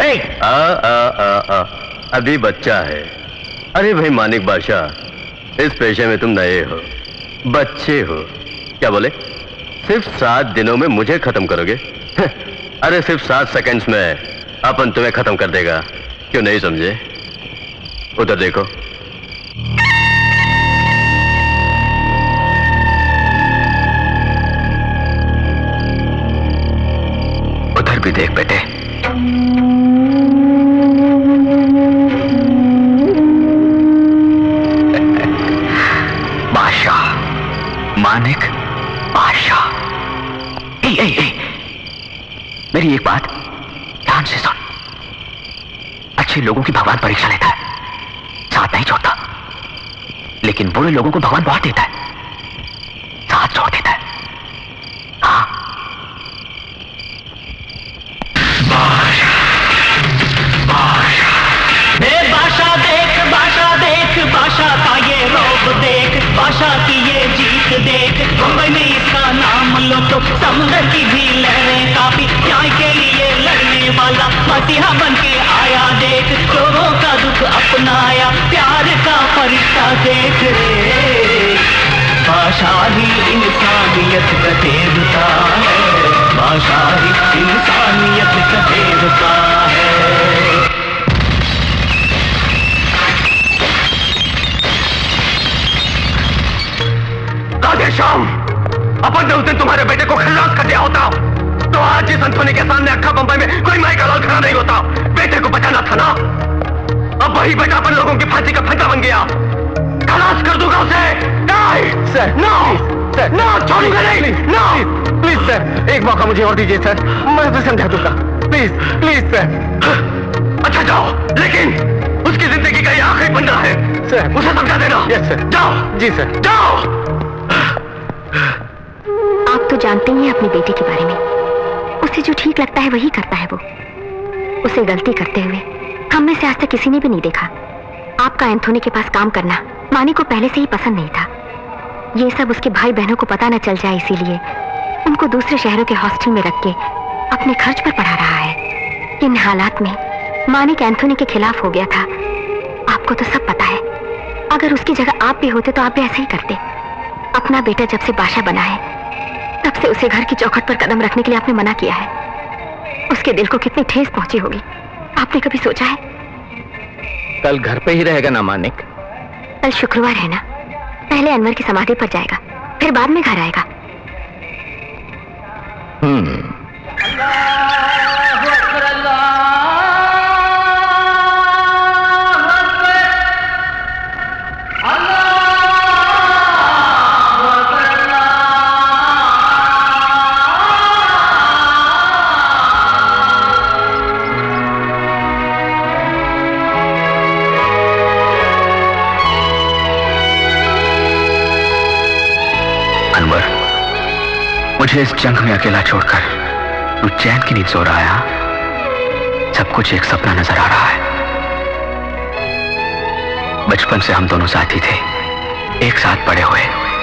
अभी बच्चा है। अरे भाई मानिक बादशाह, इस पेशे में तुम नए हो, बच्चे हो। क्या बोले? सिर्फ 7 दिनों में मुझे खत्म करोगे? अरे सिर्फ 7 सेकंड्स में अपन तुम्हें खत्म कर देगा। क्यों नहीं समझे? उधर देखो। उधर भी देख बेटे। बादशाह, मानिक बादशाह। मेरी एक बात ध्यान से सुन। अच्छे लोगों की भगवान परीक्षा लेता है, साथ नहीं छोड़ता। लेकिन बुरे लोगों को भगवान बहुत देता है, साथ छोड़ देता है। हाँ, बादशाह का ये रौब देख, बादशाह की ये जीत देख। मुंबई में इसका नाम लो तो समुद्र की भी लहरें काफी। न्याय के लिए लड़ने वाला मसीहा बन के आया देख। लोगों का दुख अपनाया, प्यार का फरिश्ता देख रे। बादशाह ही इंसानियत का देवता है, बादशाह ही इंसानियत का देवता है। श्याम, अपन ने उस दिन तुम्हारे बेटे को खल्लास कर दिया होता तो आज इस एंथोनी के सामने अक्खा बंबई में कोई माई का लाल खड़ा नहीं होता। बेटे को बचाना था ना। अब वही बेटा अपन लोगों की फांसी का फंदा बन गया। खलास कर दूंगा उसे। नहीं सर, नो सर, नो छोड़ूंगा नहीं। नो प्लीज सर, एक मौका मुझे और दीजिए सर, मैं उसे समझा दूंगा। Please sir. अच्छा जाओ, लेकिन उसकी जिंदगी का ये आखिरी बंदा है सर, उसे समझा देना। Yes sir. जाओ। जी सर। जाओ। आप तो जानते ही हैं अपने बेटे के बारे में। उसे जो ठीक लगता है वही करता है वो। उसे गलती करते हुए हम में से आज तक किसी ने भी नहीं देखा। आपका एंथोनी के पास काम करना मानी को पहले से ही पसंद नहीं था। ये सब उसके भाई बहनों को पता न चल जाए, इसीलिए उनको दूसरे शहरों के हॉस्टल में रख के अपने खर्च पर पढ़ा रहा है। इन हालात में मानिक एंथोनी के खिलाफ हो गया था। आपको तो सब पता है। अगर उसकी जगह आप भी होते तो आप भी ऐसे ही करते। अपना बेटा जब से बादशाह बना है तब से उसे घर की चौखट पर कदम रखने के लिए आपने मना किया है। उसके दिल को कितनी ठेस पहुंची होगी, आपने कभी सोचा है? कल घर पे ही रहेगा ना मानिक? कल शुक्रवार है ना, पहले अनवर की समाधि पर जाएगा, फिर बाद में घर आएगा। अनवर, मुझे इस जंग में अकेला छोड़कर तू चैन की नींद सो रहा है। सब कुछ एक सपना नजर आ रहा है। बचपन से हम दोनों साथी थे, एक साथ बड़े हुए।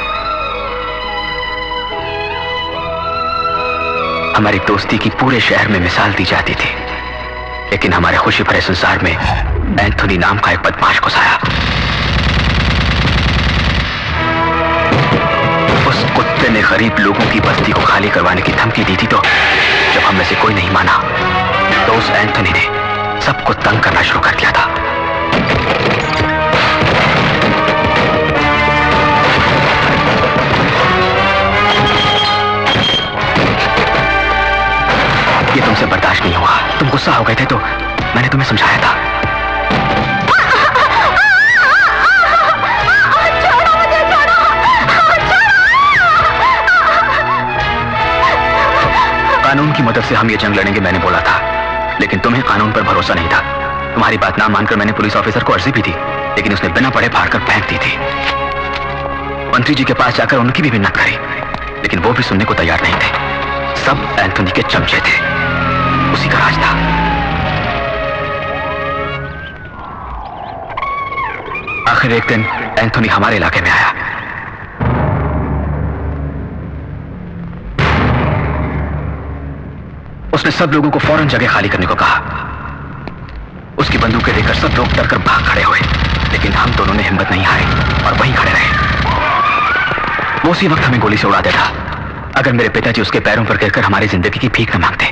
हमारी दोस्ती की पूरे शहर में मिसाल दी जाती थी, लेकिन हमारे खुशी भरे संसार में एंथोनी नाम का एक बदमाश घुसाया। उस कुत्ते ने गरीब लोगों की बस्ती को खाली करवाने की धमकी दी थी, तो जब हम में से कोई नहीं माना तो उस एंथोनी ने सबको तंग करना शुरू कर दिया था। ये तुमसे बर्दाश्त नहीं हुआ, तुम गुस्सा हो गए थे, तो मैंने तुम्हें समझाया था। कानून की मदद से हम ये जंग लड़ेंगे मैंने बोला था, लेकिन तुम्हें कानून पर भरोसा नहीं था। तुम्हारी बात ना मानकर मैंने पुलिस ऑफिसर को अर्जी भी दी, लेकिन उसने बिना पढ़े फाड़ कर फेंक दी थी। मंत्री जी के पास जाकर उनकी भी मिन्नत करी, लेकिन वो भी सुनने को तैयार नहीं थे। सब एंथोनी के चमचे थे, उसी का राज था। आखिर एक दिन एंथोनी हमारे इलाके में आया। उसने सब लोगों को फौरन जगह खाली करने को कहा। उसकी बंदूकें देखकर सब लोग डरकर भाग खड़े हुए, लेकिन हम दोनों ने हिम्मत नहीं हारी और वहीं खड़े रहे। वो उसी वक्त हमें गोली से उड़ा देता अगर मेरे पिताजी उसके पैरों पर गिरकर हमारी जिंदगी की भीख न मांगते।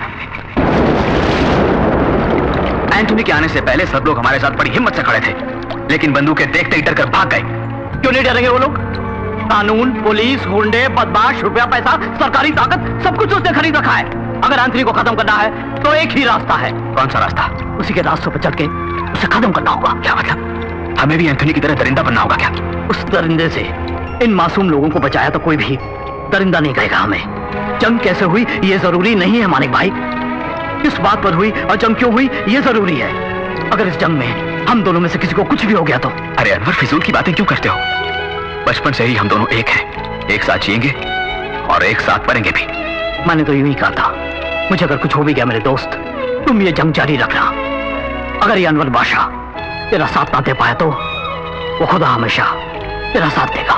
एंथोनी के आने से पहले सब लोग हमारे साथ बड़ी हिम्मत से खड़े थे, लेकिन बंदूकें देखते ही डरकर भाग गए। क्यों नहीं डरेंगे वो लोग? कानून, पुलिस, गुंडे, बदमाश, रुपया पैसा, सरकारी ताकत, सब कुछ उसने खरीद रखा है। अगर एंथोनी को खत्म करना है तो एक ही रास्ता है। कौन सा रास्ता? उसी के रास्तों पर चढ़ के उसे खत्म करना होगा। क्या मतलब? हमें भी एंथोनी की तरह दरिंदा बनना होगा क्या? उस दरिंदे से इन मासूम लोगों को बचाया तो कोई भी दरिंदा नहीं कहेगा हमें। जंग कैसे हुई ये जरूरी नहीं है मानिक भाई, किस बात पर हुई और जंग क्यों हुई ये जरूरी है। अगर इस जंग में हम दोनों में से किसी को कुछ भी हो गया तो? अरे अनवर, फिजूल की बातें क्यों करते हो? बचपन से ही हम दोनों एक हैं, एक साथ जिएंगे और एक साथ मरेंगे भी। मैंने तो यूं ही कहा था, मुझे अगर कुछ हो भी गया मेरे दोस्त, तुम ये जंग जारी रखना। अगर ये अनवर बादशाह तेरा साथ ना दे पाया तो वो खुदा हमेशा तेरा साथ देगा।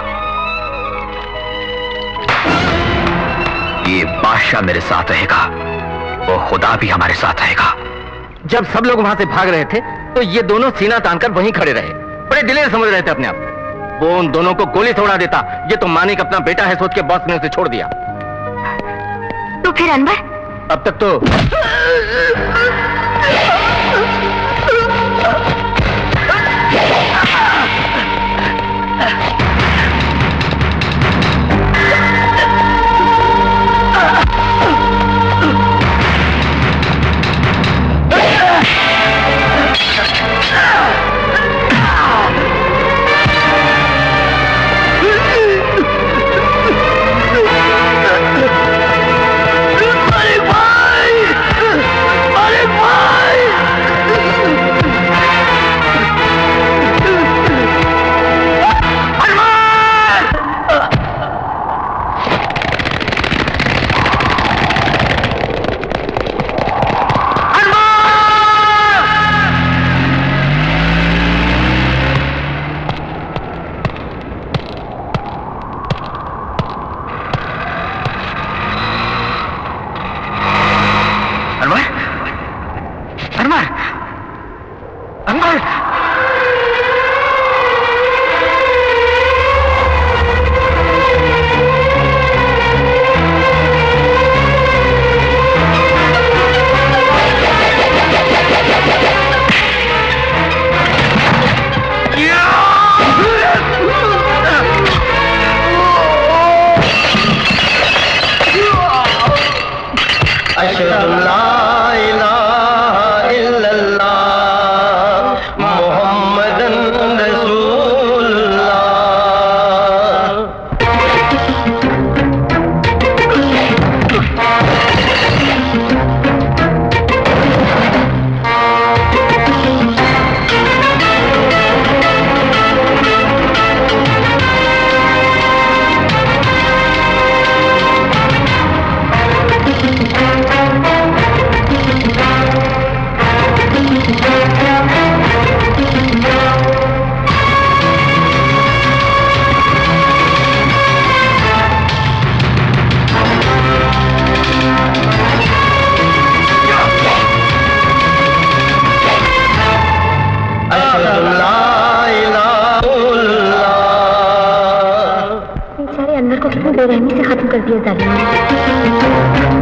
ये बादशाह मेरे साथ रहेगा, वो खुदा भी हमारे साथ रहेगा। जब सब लोग वहां से भाग रहे थे तो ये दोनों सीना तानकर वहीं खड़े रहे, बड़े दिलेर समझ रहे थे अपने आप। वो उन दोनों को गोली से उड़ा देता, ये तो मानिक अपना बेटा है सोच के बॉस ने उसे छोड़ दिया। तो फिर अनवर? अब तक तो बेरहमी से खत्म कर दिया जालिम।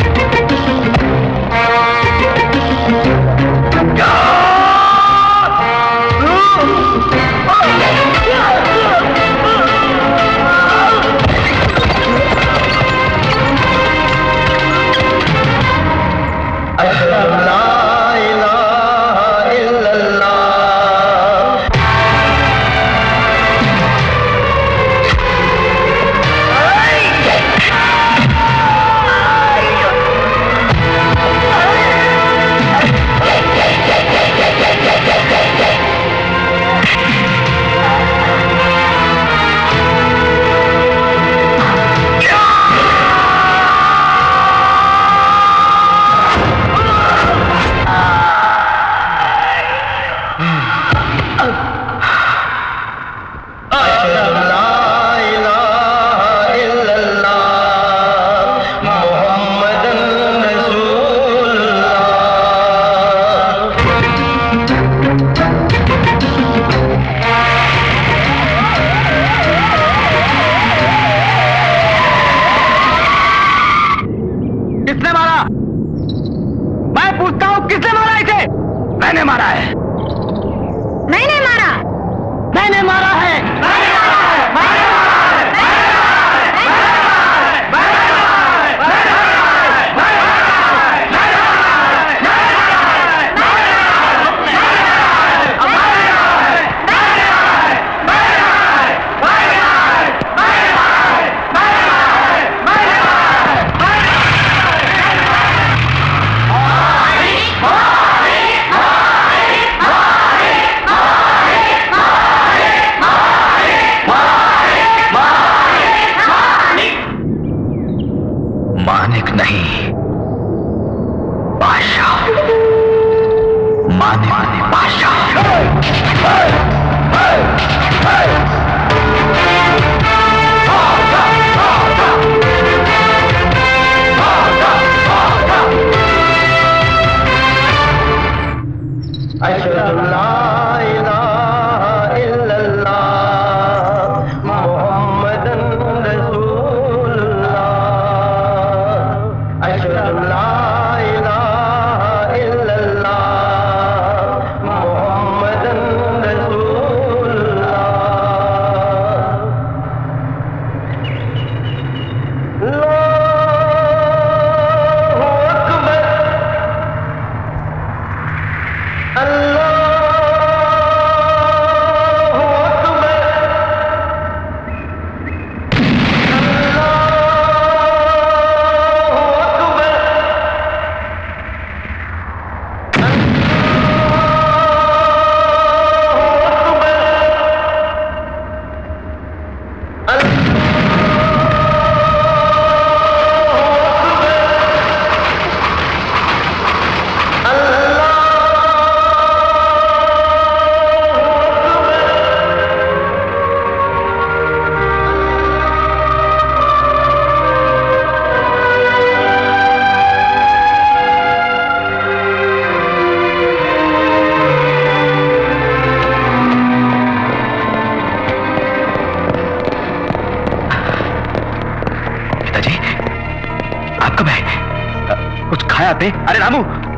अरे रामू,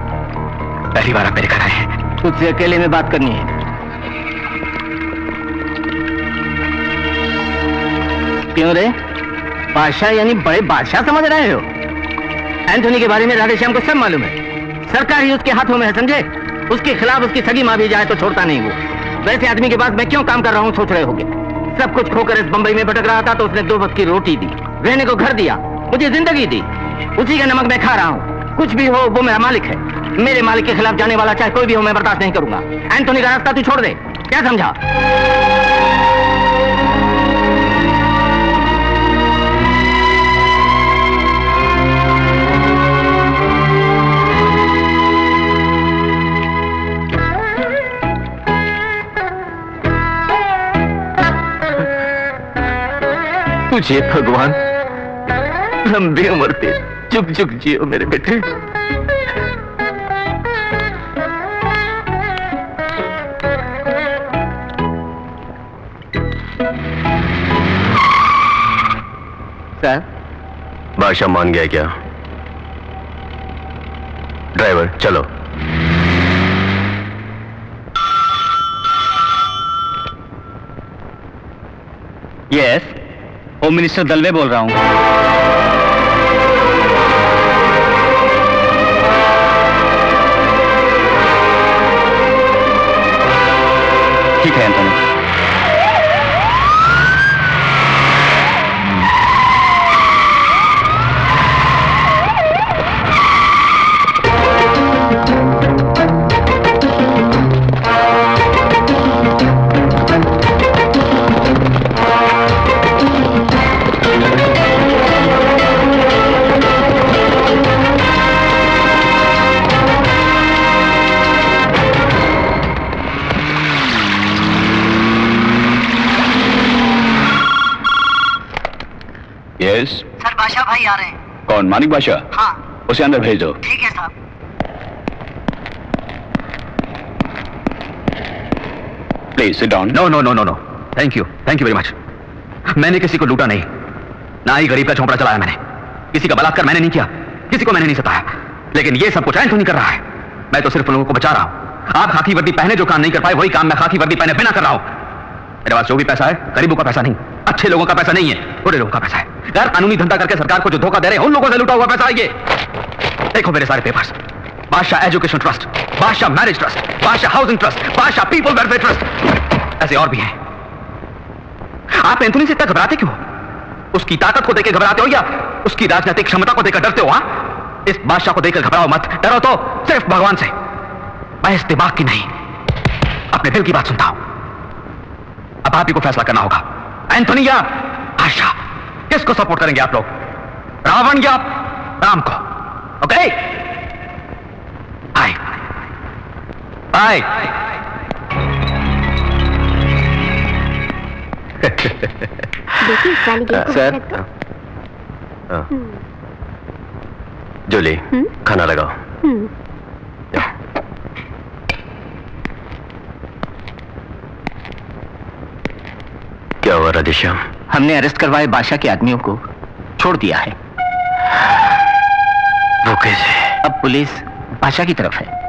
पहली बार आप मेरे घर आए हैं। तुझसे अकेले में बात करनी है। क्यों रे? बादशाह यानी बड़े बादशाह समझ रहे हो? एंथोनी के बारे में राधे श्याम को सब मालूम है। सरकार ही उसके हाथों में है, समझे? उसके खिलाफ उसकी सगी माँ भी जाए तो छोड़ता नहीं वो। वैसे आदमी के पास मैं क्यों काम कर रहा हूँ सोच रहे होगे। सब कुछ खोकर इस बंबई में भटक रहा था तो उसने 2 वक्त की रोटी दी, रहने को घर दिया, मुझे जिंदगी दी। उसी का नमक मैं खा रहा हूँ। कुछ भी हो वो मेरा मालिक है। मेरे मालिक के खिलाफ जाने वाला चाहे कोई भी हो मैं बर्दाश्त नहीं करूंगा। एंथोनी का रास्ता तू छोड़ दे, क्या समझा? तुझे भगवान लंबी उम्र दे, जुग जुग जियो मेरे बेटे। सर, बादशाह मान गया क्या? ड्राइवर चलो। यस, होम मिनिस्टर दलवे बोल रहा हूं। ठीक है एंथोनी। यस सर, बादशाह भाई आ रहे हैं। कौन? मानिक बादशाह? हाँ। उसे अंदर भेज दो। ठीक है साहब। Please sit down. No no no no no, thank you very much. मैंने किसी को लूटा नहीं, ना ही गरीब का झोंपड़ा चलाया मैंने, किसी का बलात्कार मैंने नहीं किया, किसी को मैंने नहीं सताया, लेकिन ये सब कुछ एंथोनी कर रहा है। मैं तो सिर्फ लोगों को बचा रहा हूं। आप खाकी वर्दी पहने जो काम नहीं कर पाए, वही काम मैं खाकी वर्दी पहने बिना कर रहा हूं। मेरे पास जो भी पैसा है गरीबों का पैसा नहीं, अच्छे लोगों का पैसा नहीं है, बुरे लोगों का पैसा है। गैर कानूनी धंधा करके सरकार को जो धोखा दे रहे हैं, उन लोगों से लूटा हुआ पैसा है ये। देखो मेरे सारे papers, Badshah education trust, Badshah marriage trust, Badshah housing trust, Badshah people welfare trust, ऐसे और भी हैं। आप एंथोनी से इतना घबराते क्यों? उसकी ताकत को देखकर घबराते हो या उसकी राजनीतिक क्षमता को देखकर डरते हो? हाँ, इस बादशाह को देखकर घबराओ मत, डरो तो सिर्फ भगवान से। मैं इस दिमाग की नहीं, अपने दिल की बात सुनता हूं। अब आप ही को फैसला करना होगा, एंथोनी या बादशाह, किसको सपोर्ट करेंगे आप लोग? रावण या राम को? Okay, bye bye. देखिए इस वाली गेट को सर, रख दो। जूली खाना लगाओ। क्या हुआ राधेश्याम? हमने अरेस्ट करवाए बादशाह के आदमियों को छोड़ दिया है। वो कैसे? अब पुलिस बादशाह की तरफ है।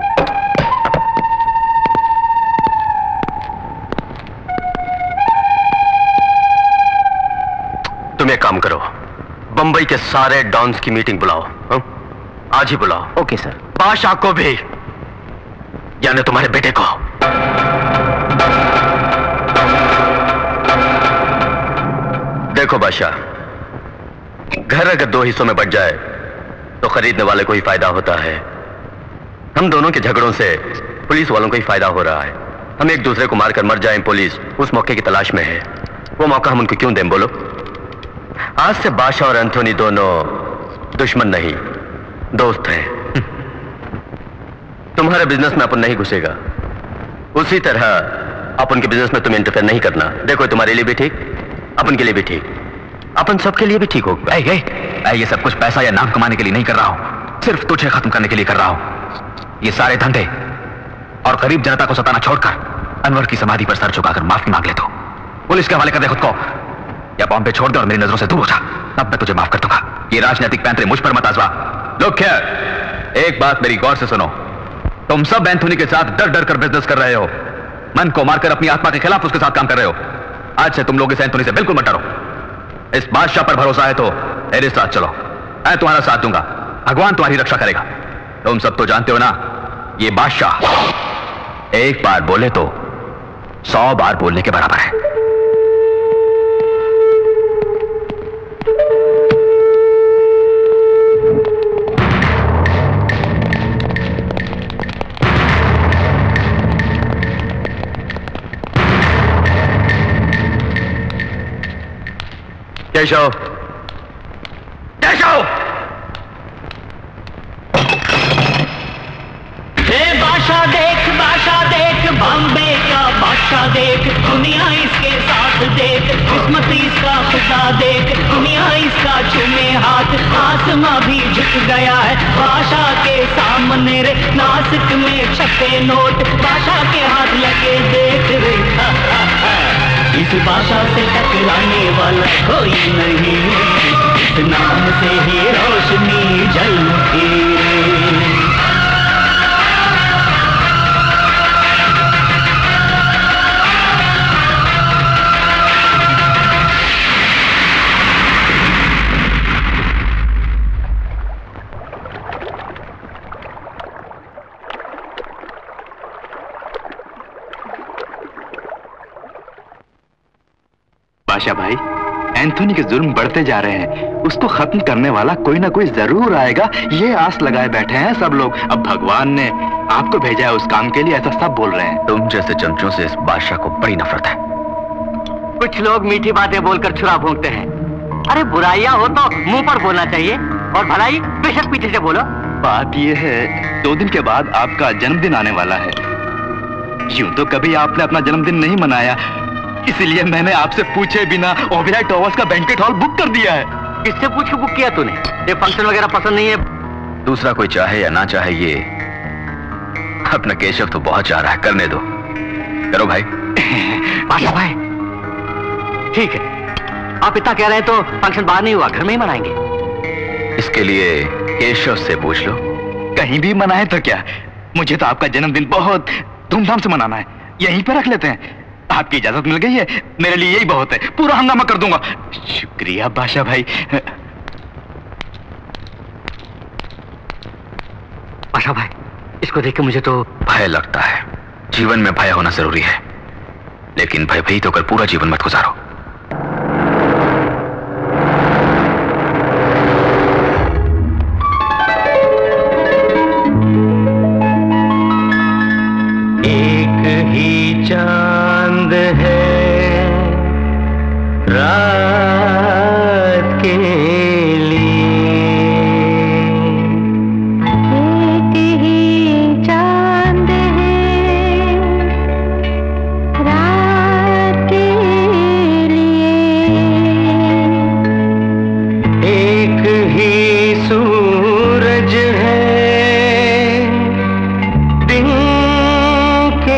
तुम एक काम करो, बंबई के सारे डॉन्स की मीटिंग बुलाओ। हा? आज ही बुलाओ। Okay sir. बादशाह को भी, यानी तुम्हारे बेटे को। देखो बादशाह, घर अगर दो हिस्सों में बंट जाए तो खरीदने वाले को ही फायदा होता है। हम दोनों के झगड़ों से पुलिस वालों को ही फायदा हो रहा है। हम एक दूसरे को मारकर मर जाएं, पुलिस उस मौके की तलाश में है। वो मौका हम उनको क्यों दें बोलो? आज से बादशाह और एंथोनी दोनों दुश्मन नहीं, दोस्त हैं। तुम्हारे बिजनेस में अपन नहीं घुसेगा, उसी तरह अपन के बिजनेस में तुम इंटरफेयर नहीं करना। देखो तुम्हारे लिए भी ठीक, अपन के लिए भी ठीक, अपन सबके लिए भी ठीक होगा। ये सब कुछ पैसा या नाम कमाने के लिए नहीं कर रहा हूं, सिर्फ तुझे खत्म करने के लिए कर रहा हूं। ये सारे धंधे और गरीब जनता को सताना छोड़कर अनवर की समाधि पर सर झुकाकर माफी मांग ले तो पुलिस के हवाले कर दे खुद को, या बॉम्बे छोड़ दे और मेरी नजरों से दूर हो जा, तब मैं तुझे माफ कर दूंगा। ये राजनीतिक पैंतरे मुझ पर मत आजमा। लोग क्या, एक बात मेरी गौर से सुनो, तुम सब एंथोनी के साथ डर डर कर बिजनेस कर रहे हो, मन को मारकर अपनी आत्मा के खिलाफ उसके साथ काम कर रहे हो। आज से तुम लोग इस एंथोनी से बिल्कुल मत डरो। इस बादशाह पर भरोसा है तो मेरे साथ चलो, मैं तुम्हारा साथ दूंगा, भगवान तुम्हारी रक्षा करेगा। तुम सब तो जानते हो ना, ये बादशाह एक बार बोले तो 100 बार बोलने के बराबर है। केशव, केशव! बादशाह देख, बॉम्बे का बादशाह देख, दुनिया इसके साथ देख, किस्मत इसका खुदा देख, दुनिया इसका चूमे हाथ, आसमां भी झुक गया है बादशाह के सामने रे, नासिक में छपे नोट बादशाह के हाथ लगे देख रे। इस बादशाह से टकराने वाला कोई नहीं। से ही रोशनी जल उठी रे। बादशाह भाई, एंथोनी के जुर्म बढ़ते जा रहे हैं, उसको खत्म करने वाला कोई ना कोई जरूर आएगा, ये आस लगाए बैठे हैं सब लोग। अब भगवान ने आपको भेजा है उस काम के लिए, ऐसा सब बोल रहे हैं। तुम जैसे चमचों से इस बादशाह को बड़ी नफरत है। कुछ लोग मीठी बातें बोलकर छुरा भोंकते हैं। अरे बुराइयां हो तो मुंह पर बोलना चाहिए, और भलाई बेशक पीछे से बोलो। बात यह है, 2 दिन के बाद आपका जन्मदिन आने वाला है। यूं तो कभी आपने अपना जन्मदिन नहीं मनाया, इसलिए मैंने आपसे पूछे बिना ओबेरॉय टॉवर्स का बैंकेट हॉल बुक कर दिया है। किससे पूछ के बुक किया तूने? ये फंक्शन वगैरह पसंद नहीं है? दूसरा कोई चाहे या ना चाहे, ये अपना केशव तो बहुत चाह रहा है, करने दो। करो भाई। बादशाह भाई, ठीक है, आप इतना कह रहे हैं तो फंक्शन बाहर नहीं हुआ, घर में ही मनाएंगे। इसके लिए केशव से पूछ लो। कहीं भी मनाए तो क्या, मुझे तो आपका जन्मदिन बहुत धूमधाम से मनाना है, यहीं पे रख लेते हैं। आपकी इजाजत मिल गई है, मेरे लिए यही बहुत है, पूरा हंगामा कर दूंगा। शुक्रिया बादशाह भाई। बादशाह भाई, इसको देख के मुझे तो भय लगता है। जीवन में भय होना जरूरी है, लेकिन भयभीत होकर पूरा जीवन मत गुजारो। चांद है रात के लिए, एक ही चांद है रात के लिए, एक ही सूरज है दिन के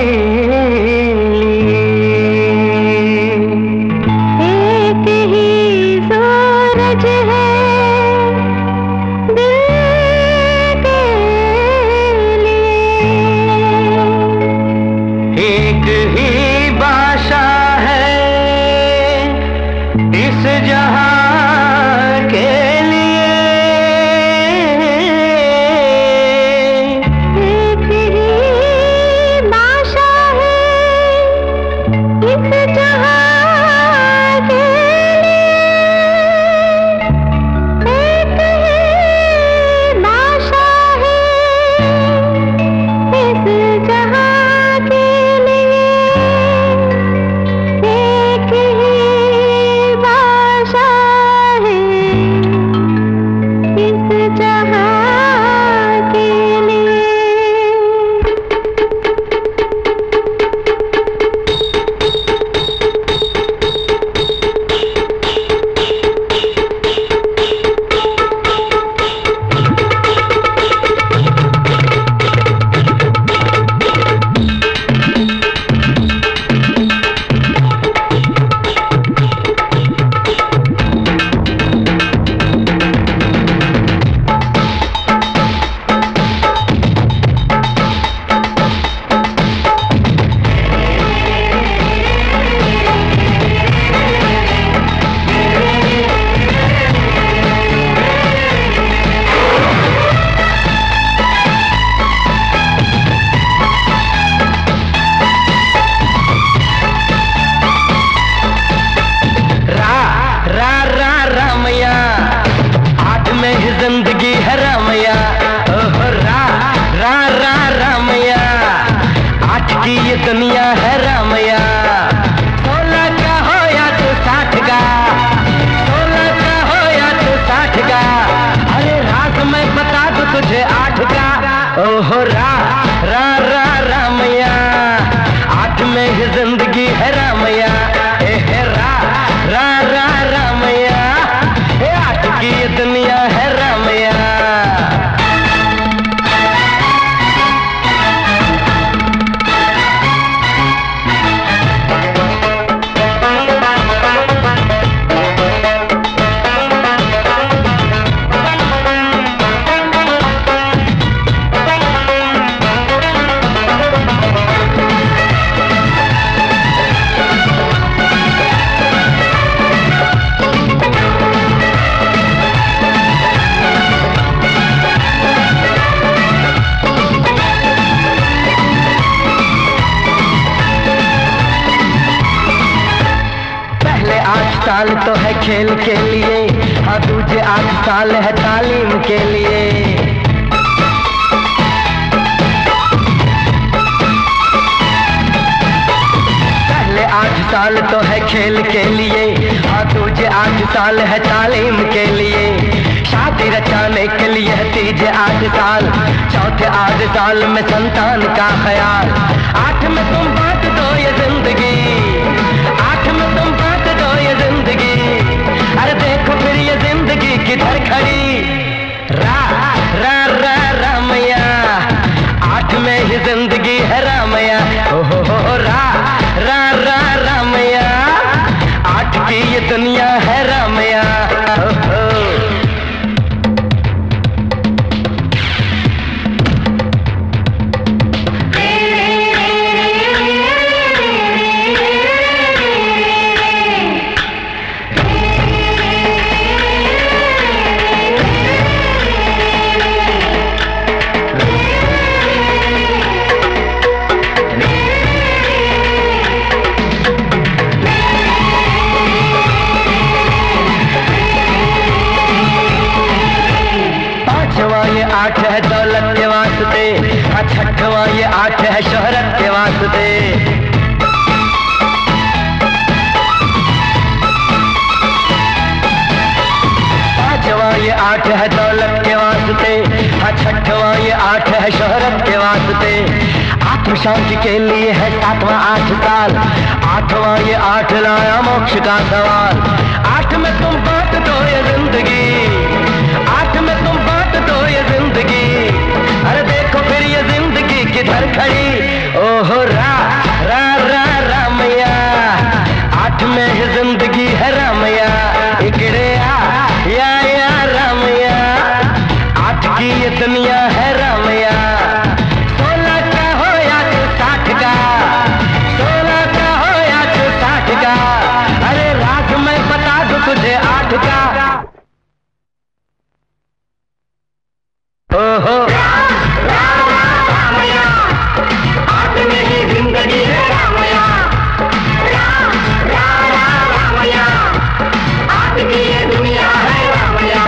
दुनिया है रामया, 16 का हो या तू 60 का, 16 का हो या तू 60 का, अरे रात में बता दो तुझे 8 का। ओहो रा रा रा रामया, 8 में ही जिंदगी है रामया, ए रा रा रा रामया, 8 की दुनिया है रामया। साल तो है खेल के लिए, हाँ तुझे 8 साल है तालीम के लिए। पहले 8 साल तो है खेल के लिए, हाँ तुझे 8 साल है तालीम के लिए। शादी रचाने के लिए तुझे 8 साल, चौथे 8 साल में संतान का ख्याल। 8 में तुम बांट दो ये जिंदगी, 8 में तुम बांट दो ये जिंदगी। अरे देखो फिर ये जिंदगी किधर खड़ी, रा रा रा रामैया, 8 में ही जिंदगी है रामैया। हो रा रा रा रामैया, 8 की ये दुनिया है रामैया। ये 8 है दौलत के वास्ते, हाँ 6वां ये 8 है शोहरत के वास्ते। 5वां ये 8 है दौलत के वास्ते, हाँ 6वां ये 8 है शोहरत के वास्ते। आत्म शांति के लिए है 7वां 8 साल, 8वां ये 8 लाया मोक्ष का सवाल। 8 में तुम बांट दो ये जिंदगी, 8 में तुम बांट दो ये जिंदगी। अरे देखो फिर ये जिंदगी किधर खड़ी, ओहो रा रा रा रामैया, 8 में ही जिंदगी है रामैया। इकड़े या रामैया, 8 की ये दुनिया है रामैया। 16 का हो या तू 60 का, 16 का हो या तू 60 का। अरे राज मैं बता दूं तुझे 8 का। ओहो रामैया, 8 में ही जिंदगी है रामैया। रामैया, 8 की ये दुनिया है रामैया।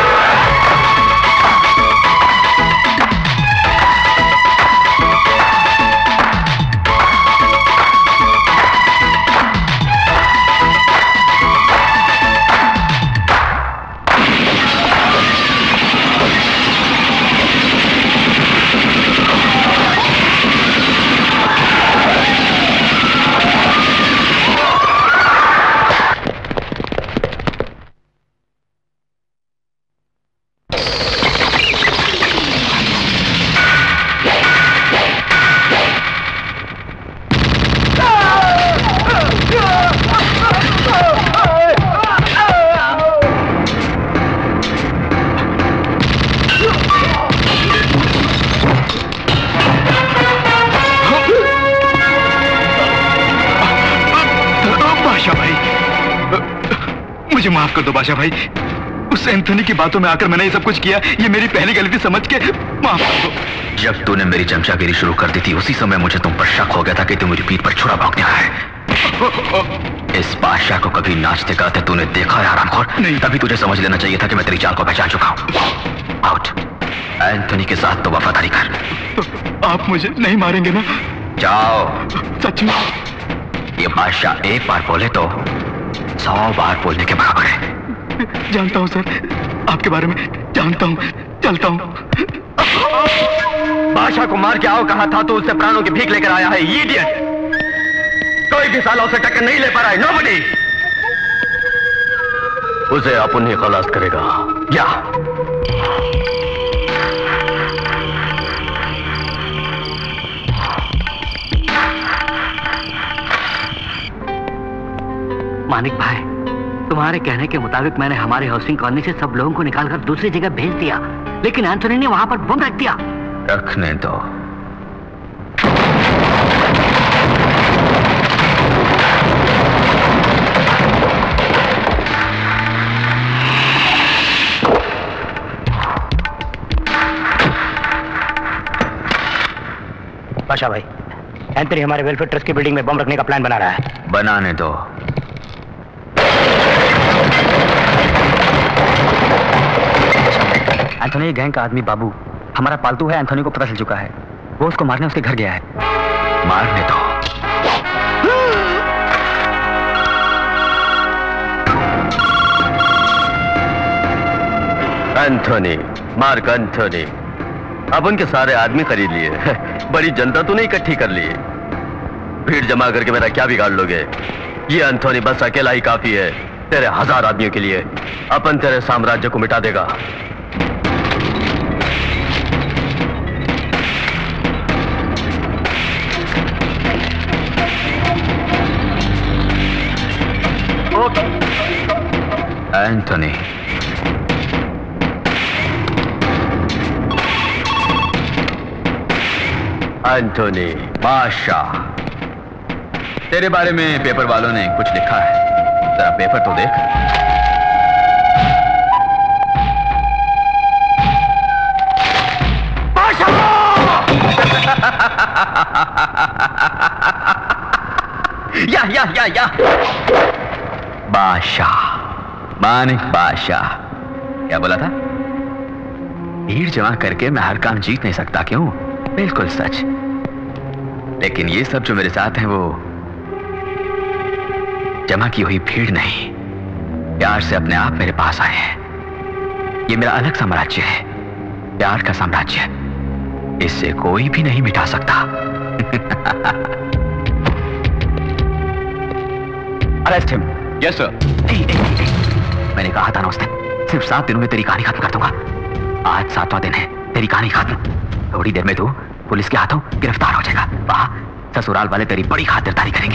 मुझे माफ कर दो बादशाह भाई, उस एंथनी की बातों में आकर मैंने ये सब कुछ किया, ये मेरी पहली गलती समझ के माफ कर दो। जब तूने मेरी चमचागिरी शुरू कर दी थी, उसी समय मुझे तुम पर शक हो गया था कि तू मेरी पीठ पर छुरा भोंकने आया है। इस बादशाह को कभी नाचते गाते तूने देखा है आरामखोर? नहीं। तभी तुझे समझ लेना चाहिए था कि मैं तेरी चाल को पहचान चुका हूं। आउट। एंथनी के साथ तो वफादारी कर। तो आप मुझे नहीं मारेंगे ना? जाओ। सच में? ये बादशाह एक बार बोले तो 100 बार बोलने के बराबर है। जानता हूं सर, आपके बारे में जानता हूं, चलता हूं। बादशाह को मार के आओ कहा था तो उससे प्राणों की भीख लेकर आया है, इडियट। कोई भी साला उसे टक्कर नहीं ले पा रहा है, नोबडी। उसे अपन ही खलास करेगा। या मानिक भाई, तुम्हारे कहने के मुताबिक मैंने हमारे हाउसिंग कॉलोनी से सब लोगों को निकालकर दूसरी जगह भेज दिया, लेकिन एंथनी ने वहां पर बम रख दिया। रखने दो। बादशाह भाई, एंथनी हमारे वेलफेयर ट्रस्ट की बिल्डिंग में बम रखने का प्लान बना रहा है। बनाने दो। एंथोनी गैंग का आदमी बाबू हमारा पालतू है। एंथोनी को पता चल चुका है, वो उसको मारने उसके घर गया है। मारने दो। एंथोनी, मार्क एंथोनी, अब उनके सारे आदमी खरीद लिए। बड़ी जनता तूने इकट्ठी कर ली। भीड़ जमा करके मेरा क्या बिगाड़ लोगे? ये एंथोनी बस अकेला ही काफी है तेरे 1000 आदमियों के लिए। अपन तेरे साम्राज्य को मिटा देगा। एंथोनी, एंथोनी बादशाह, तेरे बारे में पेपर वालों ने कुछ लिखा है, जरा पेपर तो देख। या बादशाह, मानिक बादशाह। क्या बोला था? भीड़ जमा करके मैं हर काम जीत नहीं सकता। क्यों? बिल्कुल सच। लेकिन ये सब जो मेरे साथ हैं वो जमा की हुई भीड़ नहीं, प्यार से अपने आप मेरे पास आए हैं। ये मेरा अलग साम्राज्य है, प्यार का साम्राज्य। इससे कोई भी नहीं मिटा सकता। Arrest him. Yes sir. मैंने कहा था ना उस दिन, सिर्फ 7 दिनों में तेरी कहानी खत्म कर दूंगा। आज 7वां दिन है, तेरी कहानी खत्म। थोड़ी देर में तू पुलिस के हाथों गिरफ्तार हो जाएगा। वहां ससुराल वाले तेरी बड़ी खातिरदारी करेंगे।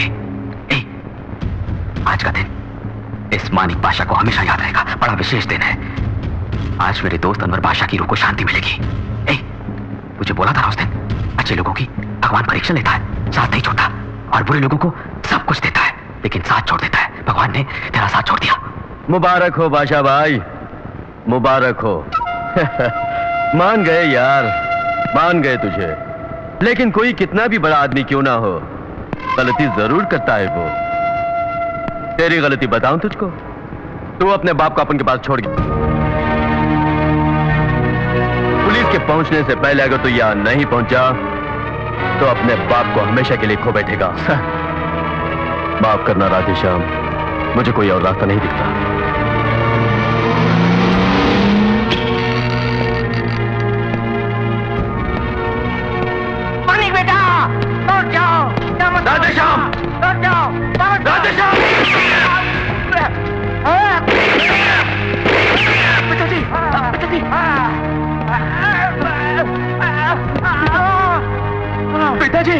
आज का दिन इस मानिक बादशाह को हमेशा याद रहेगा। बड़ा विशेष दिन है। आज मेरे दोस्त अनवर बादशाह की रूह को शांति मिलेगी। तुझे बोला था ना उस दिन, अच्छे लोगों की भगवान परीक्षा लेता है, साथ नहीं छोड़ता, और बुरे लोगों को सब कुछ देता है लेकिन साथ छोड़ देता है। भगवान ने तेरा साथ छोड़ दिया। मुबारक हो बादशाह भाई, मुबारक हो। मान गए यार, मान गए तुझे। लेकिन कोई कितना भी बड़ा आदमी क्यों ना हो, गलती जरूर करता है वो। तेरी गलती बताऊं तुझको? तू अपने बाप को अपन के पास छोड़ गया। पुलिस के पहुंचने से पहले अगर तू यहां नहीं पहुंचा तो अपने बाप को हमेशा के लिए खो बैठेगा। माफ करना राधेश्याम, मुझे कोई और रास्ता नहीं दिखता। मानिक बेटा, लौट जाओ। राधेश्याम, लौट जाओ। राधेश्याम। पिताजी, पिताजी। पिताजी।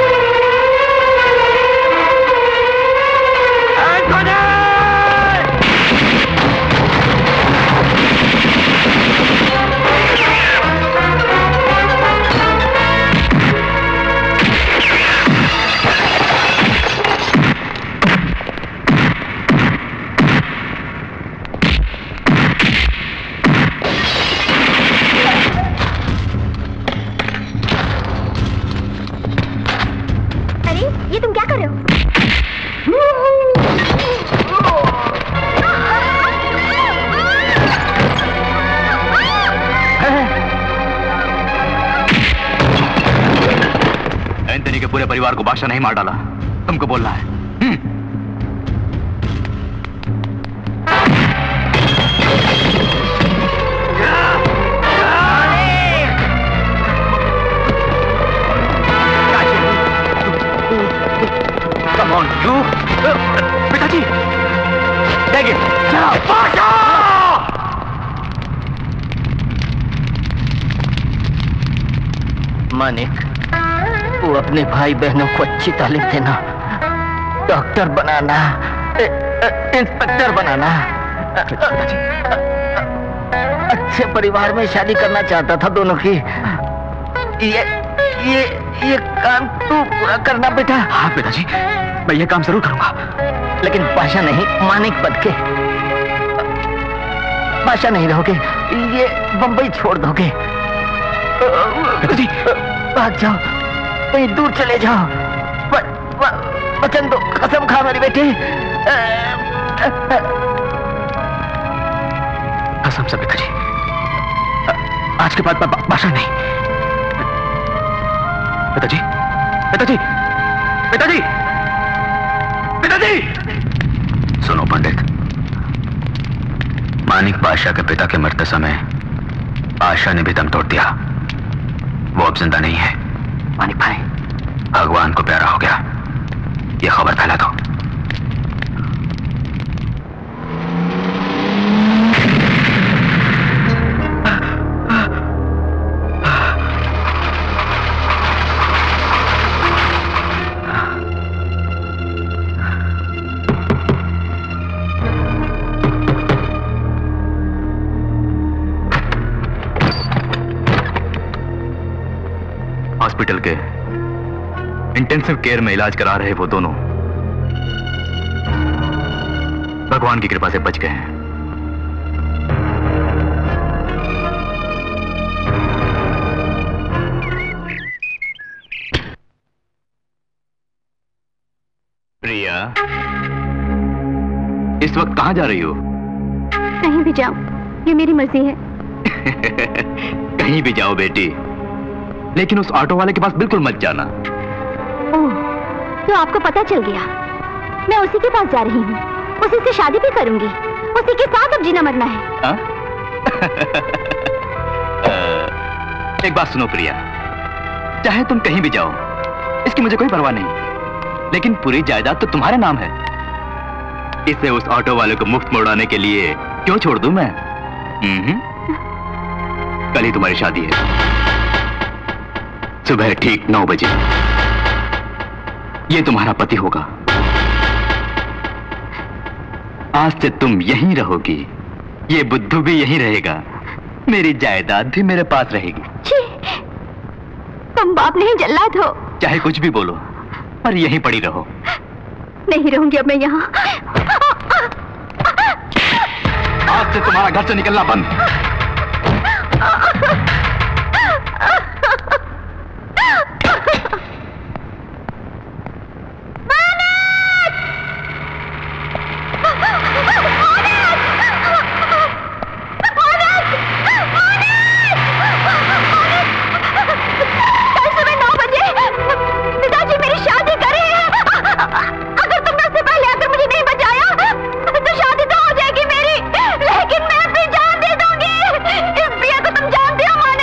ये तुम क्या कर रहे हो? एंथनी के पूरे परिवार को बादशाह नहीं मार डाला, तुमको बोलना है। पिताजी, देखिए, मानिक, तू अपने भाई बहनों को अच्छी तालीम देना, डॉक्टर बनाना, इंस्पेक्टर बनाना। अच्छे परिवार में शादी करना चाहता था दोनों की। ये काम तू पूरा करना बेटा। हाँ पिताजी, मैं ये काम जरूर करूंगा। लेकिन बादशाह नहीं, मानिक बन के। बादशाह नहीं रहोगे, ये बंबई छोड़ दोगे। पिताजी, भाग जाओ, कहीं दूर चले जाओ। वचन दो, कसम खा मेरी बेटी। कसम से पिताजी। आज के बाद बादशाह नहीं। पिताजी, पिताजी, पिताजी, पिताजी! सुनो पंडित, मानिक बादशाह के पिता के मरते समय बादशाह ने भी दम तोड़ दिया। वो अब जिंदा नहीं है। मानिक भाई, भगवान को प्यारा हो गया, ये खबर फैला दो। हॉस्पिटल के इंटेंसिव केयर में इलाज करा रहे वो दोनों भगवान की कृपा से बच गए हैं। प्रिया, इस वक्त कहां जा रही हो? कहीं भी जाओ, ये मेरी मर्जी है। कहीं भी जाओ बेटी, लेकिन उस ऑटो वाले के पास बिल्कुल मत जाना। ओह, तो आपको पता चल गया। मैं उसी के पास जा रही हूँ, उसी से शादी भी करूंगी, उसी के साथ अब जीना मरना है। एक बात सुनो प्रिया, चाहे तुम कहीं भी जाओ, इसकी मुझे कोई परवाह नहीं, लेकिन पूरी जायदाद तो तुम्हारे नाम है। इसे उस ऑटो वाले को मुफ्त में उड़ाने के लिए क्यों छोड़ दूं मैं? कल ही तुम्हारी शादी है, सुबह ठीक 9 बजे। ये तुम्हारा पति होगा। आज से तुम यहीं रहोगी, ये बुद्धू भी यहीं रहेगा, मेरी जायदाद भी मेरे पास रहेगी। छी, तुम बाप नहीं जल्लाद हो। चाहे कुछ भी बोलो, पर यहीं पड़ी रहो। नहीं रहूंगी अब मैं यहाँ। आज से तुम्हारा घर से निकलना बंद। लेकिन मैं अपनी जान दे दूंगी। इस प्रिया को तुम जानते हो माने?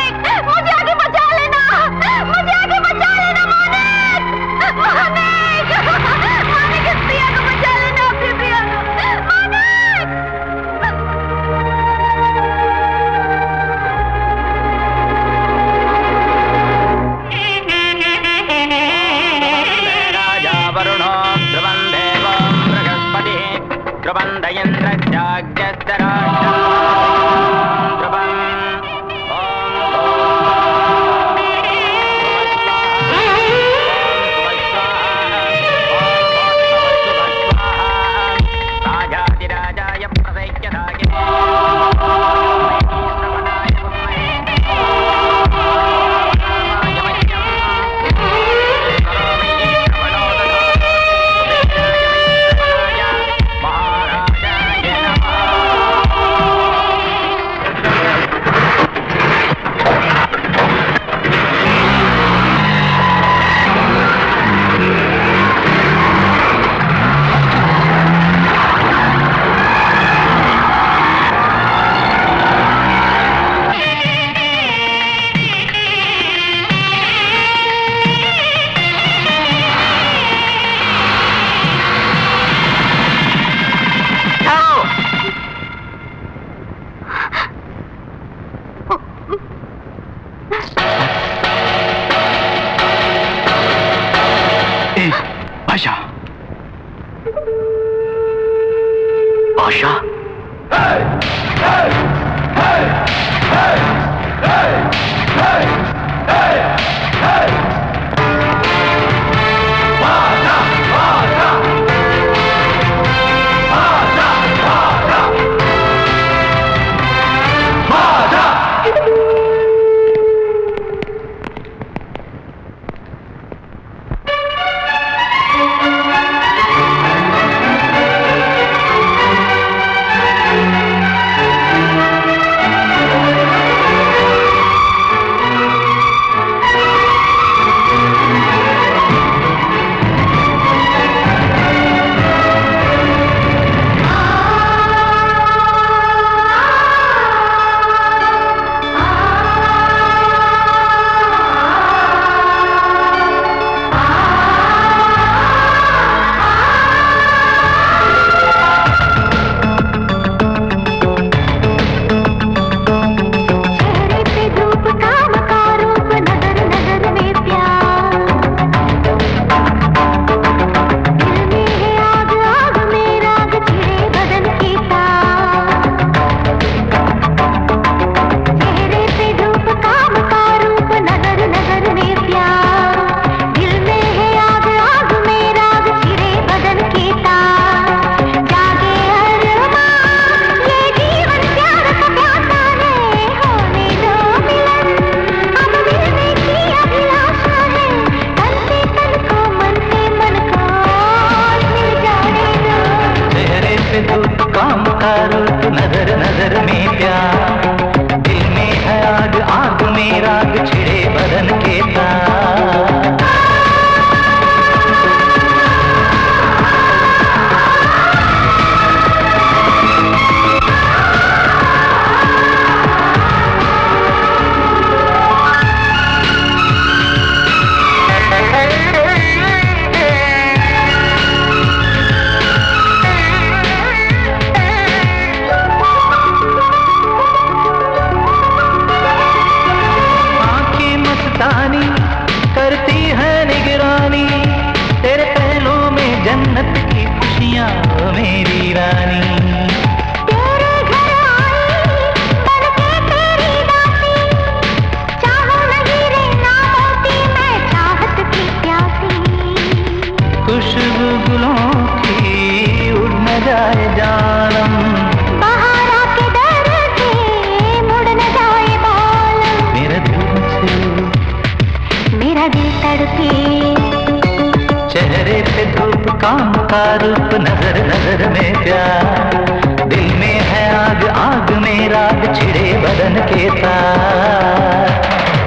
का रूप नजर नजर में प्यार, दिल में है आग आग में राग छिड़े बदन के तार।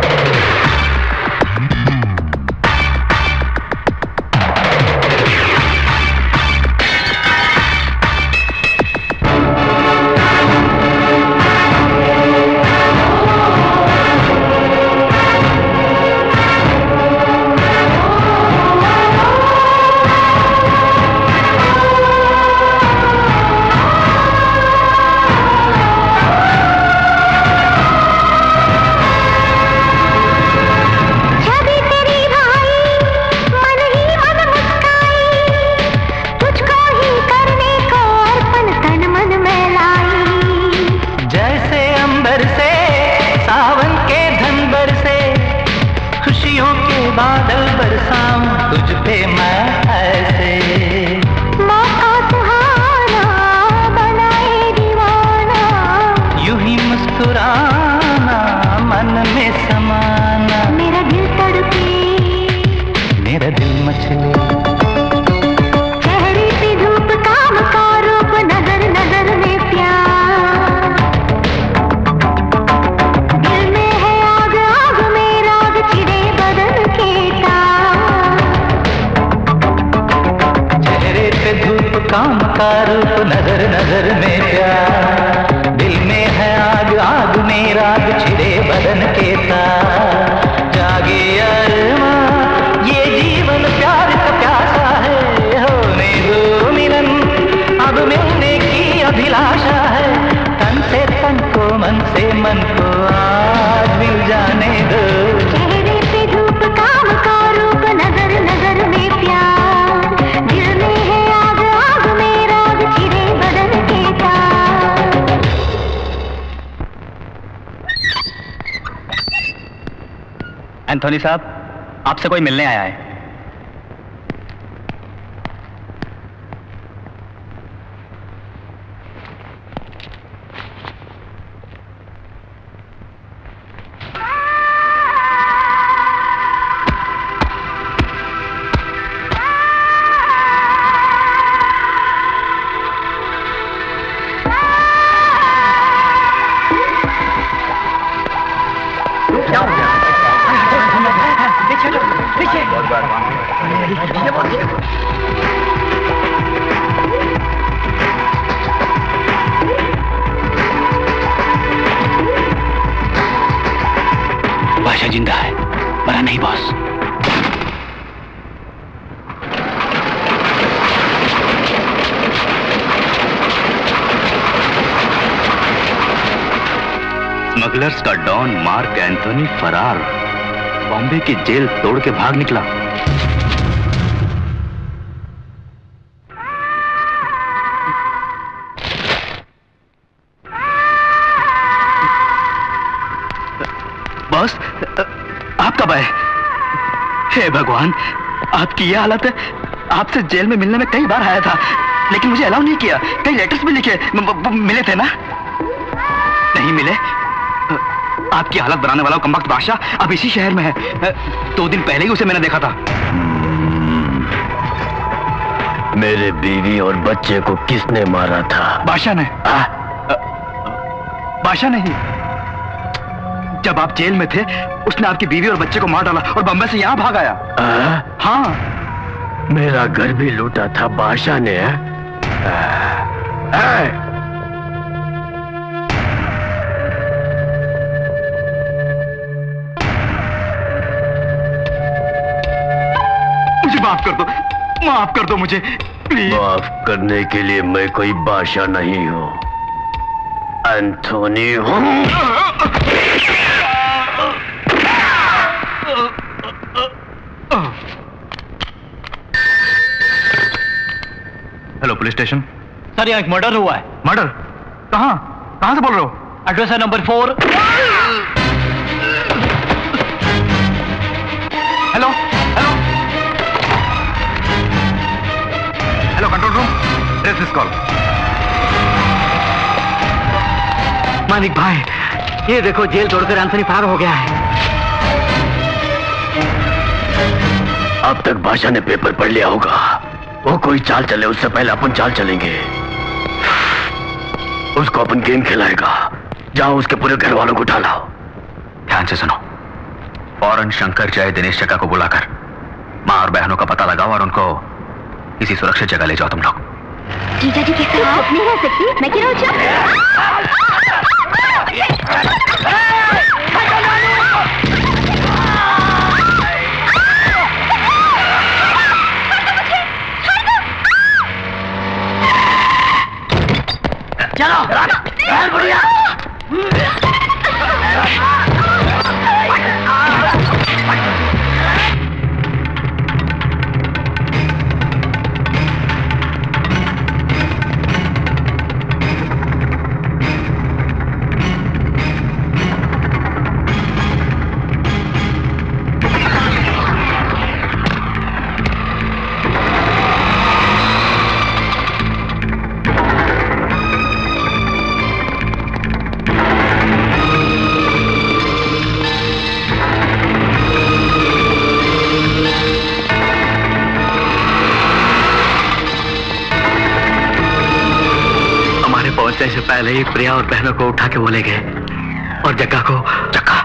एंथोनी साहब, आपसे कोई मिलने आया है। बादशाह जिंदा है, मरा नहीं बॉस। स्मगलर्स का डॉन मार्क एंथोनी फरार, बॉम्बे की जेल तोड़ के भाग निकला। बॉस, आप कब आए? हे भगवान, आपकी ये हालत है। आपसे जेल में मिलने में कई बार आया था, लेकिन मुझे अलाउ नहीं किया। कई लेटर्स भी लिखे, मिले थे ना? नहीं मिले। आपकी हालत बनाने वाला कमबख्त बादशाह अब इसी शहर में है। 2 दिन पहले ही उसे मैंने देखा था। मेरे बीवी और बच्चे को किसने मारा था? बादशाह ने। बादशाह नहीं, जब आप जेल में थे उसने आपकी बीवी और बच्चे को मार डाला और बम्बई से यहाँ भाग आया। हाँ, मेरा घर भी लूटा था बादशाह ने। मुझे माफ कर दो, माफ कर दो मुझे प्लीज। माफ करने के लिए मैं कोई बादशाह नहीं हूँ, एंथोनी हूँ। Hello, police station. सर, यहाँ एक मर्डर हुआ है। मर्डर? कहाँ? कहाँ से बोल रहे हो? एड्रेस है number 4। Hello hello hello, control room, trace this call. Manik भाई, ये देखो, जेल तोड़कर एंथोनी फरार हो गया है। अब तक बादशाह ने पेपर पढ़ लिया होगा। वो कोई चाल चले उससे पहले अपन चाल चलेंगे। उसको अपन गेम खिलाएगा। जाओ उसके पूरे घर वालों को उठा लाओ। ध्यान से सुनो, फौरन शंकर जय दिनेश चक्का को बुलाकर माँ और बहनों का पता लगाओ और उनको किसी सुरक्षित जगह ले जाओ तुम लोग। जीजा जी के साथ आप नहीं रह सकती, मैं क्यों चलो बढ़िया। से पहले ही प्रिया और बहनों को उठा के वो ले गए और जग्गा को जग्गा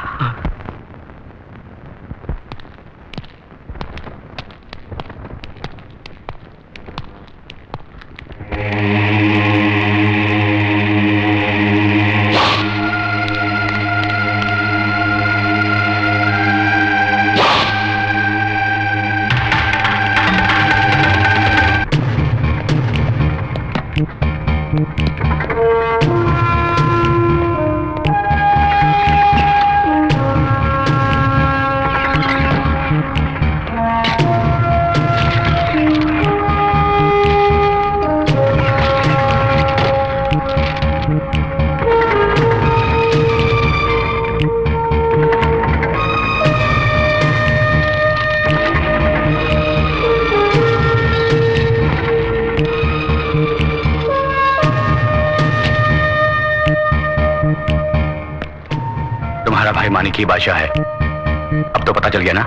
की भाषा है। अब तो पता चल गया ना?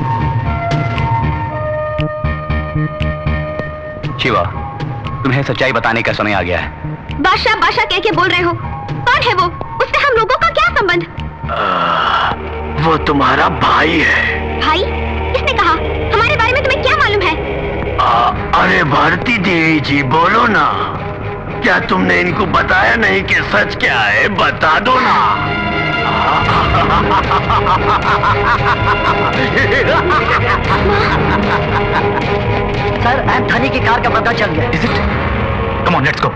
शिवा, तुम्हें सच्चाई बताने का समय आ गया है। बादशाह बादशाह कह के बोल रहे हो? कौन है वो? उससे हम लोगों का क्या संबंध? वो तुम्हारा भाई है। भाई? किसने कहा? हमारे बारे में तुम्हें क्या मालूम है? अरे भारती देवी जी, बोलो ना, क्या तुमने इनको बताया नहीं कि सच क्या है? बता दो ना। सर, एंथनी की कार का पता चल गया। Is it? Come on, let's go.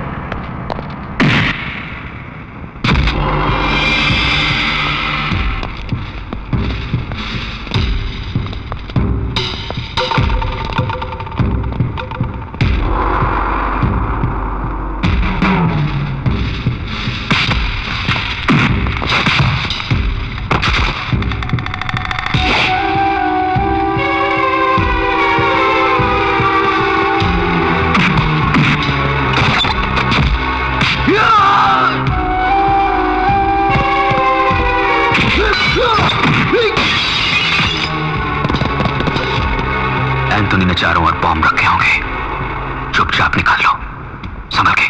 Anthony ने चारों ओर बॉम्ब रखे होंगे, चुपचाप निकाल लो, संभल के।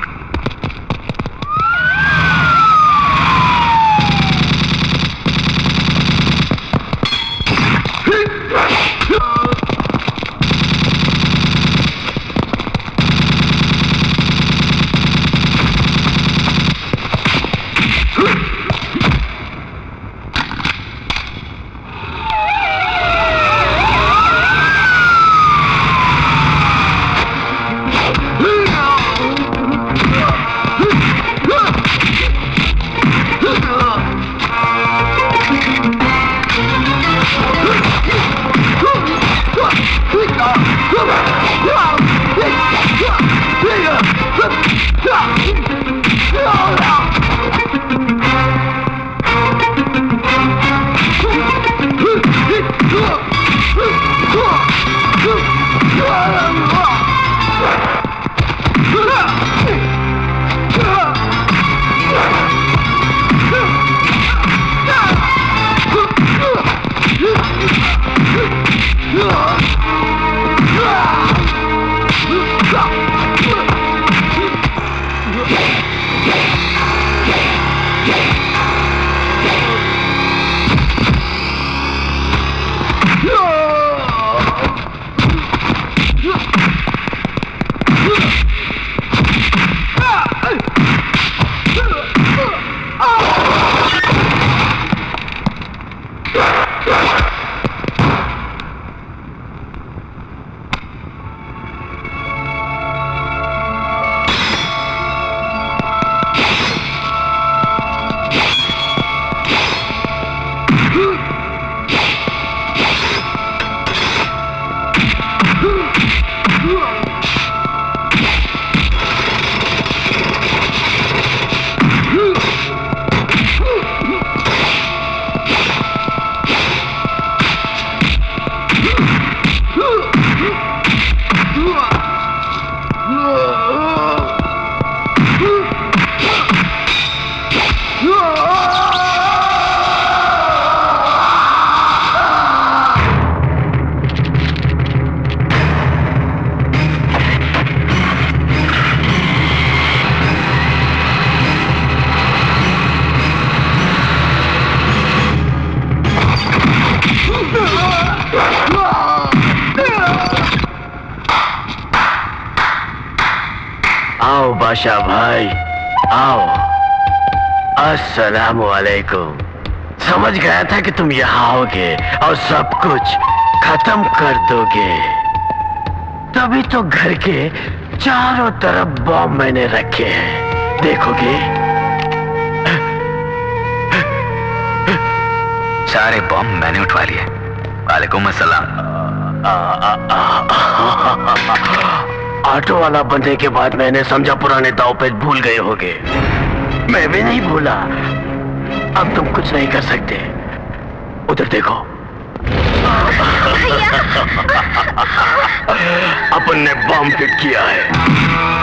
बादशाह भाई, आओ। अस्सलाम वालेकुम। समझ गया था कि तुम यहाँ आओगे और सब कुछ खत्म कर दोगे, तभी तो घर के चारों तरफ बॉम्ब मैंने रखे हैं, देखोगे? सारे बॉम्ब मैंने उठवा लिए। वालेकुम अस्सलाम। ऑटो वाला बनने के बाद मैंने समझा पुराने दाव पे भूल गए होगे। मैं भी नहीं भूला। अब तुम कुछ नहीं कर सकते। उधर देखो। अपन ने बम फिट किया है।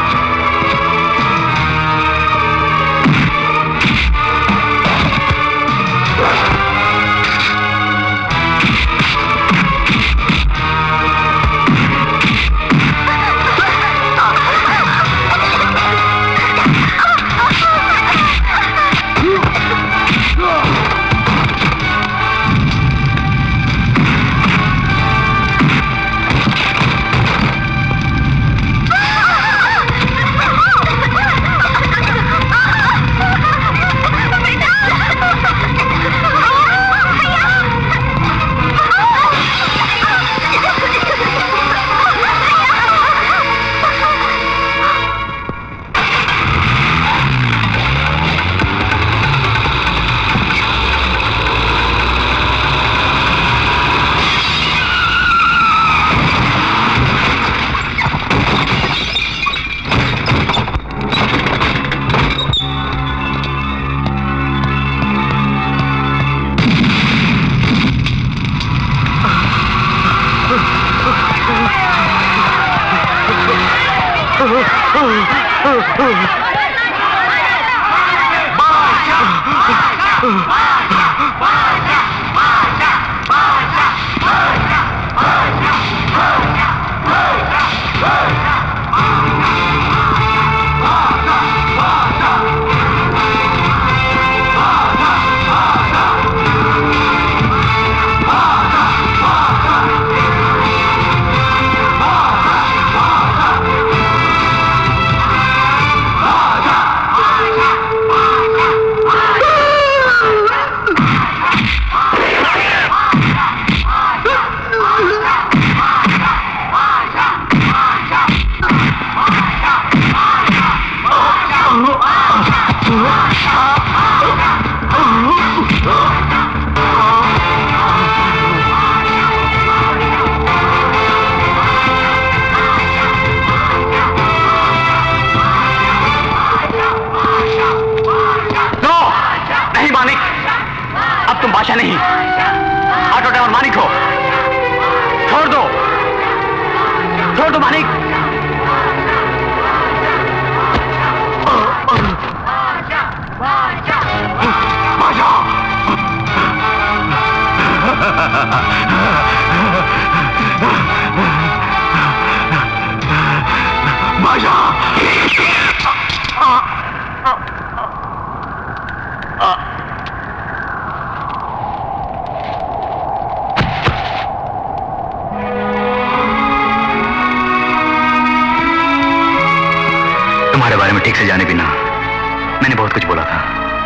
तुम्हारे बारे में ठीक से जाने बिना मैंने बहुत कुछ बोला था।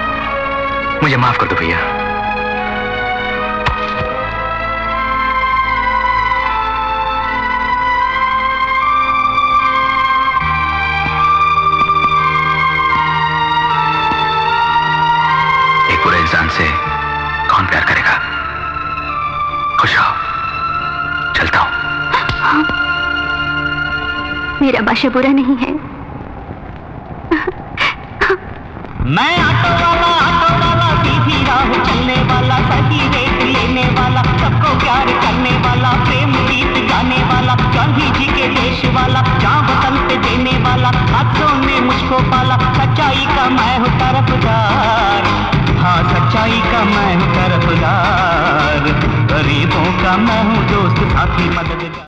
मुझे माफ कर दो भैया। एक बुरे इंसान से कौन प्यार करेगा? खुश रहो, चलता हूं। मेरा बादशाह बुरा नहीं है। मैं ऑटो वाला सीधी राह चलने वाला, सही रेट लेने वाला, सबको प्यार करने वाला, प्रेम गीत गाने वाला, गांधी जी के देश वाला, जहाँ वतन पे देने वाला, हाथों ने मुझको पाला, सच्चाई का मैं हूँ तरफदार। हाँ, सच्चाई का मैं हूँ तरफदार, गरीबों का मैं हूँ दोस्त, साथी, मददगार।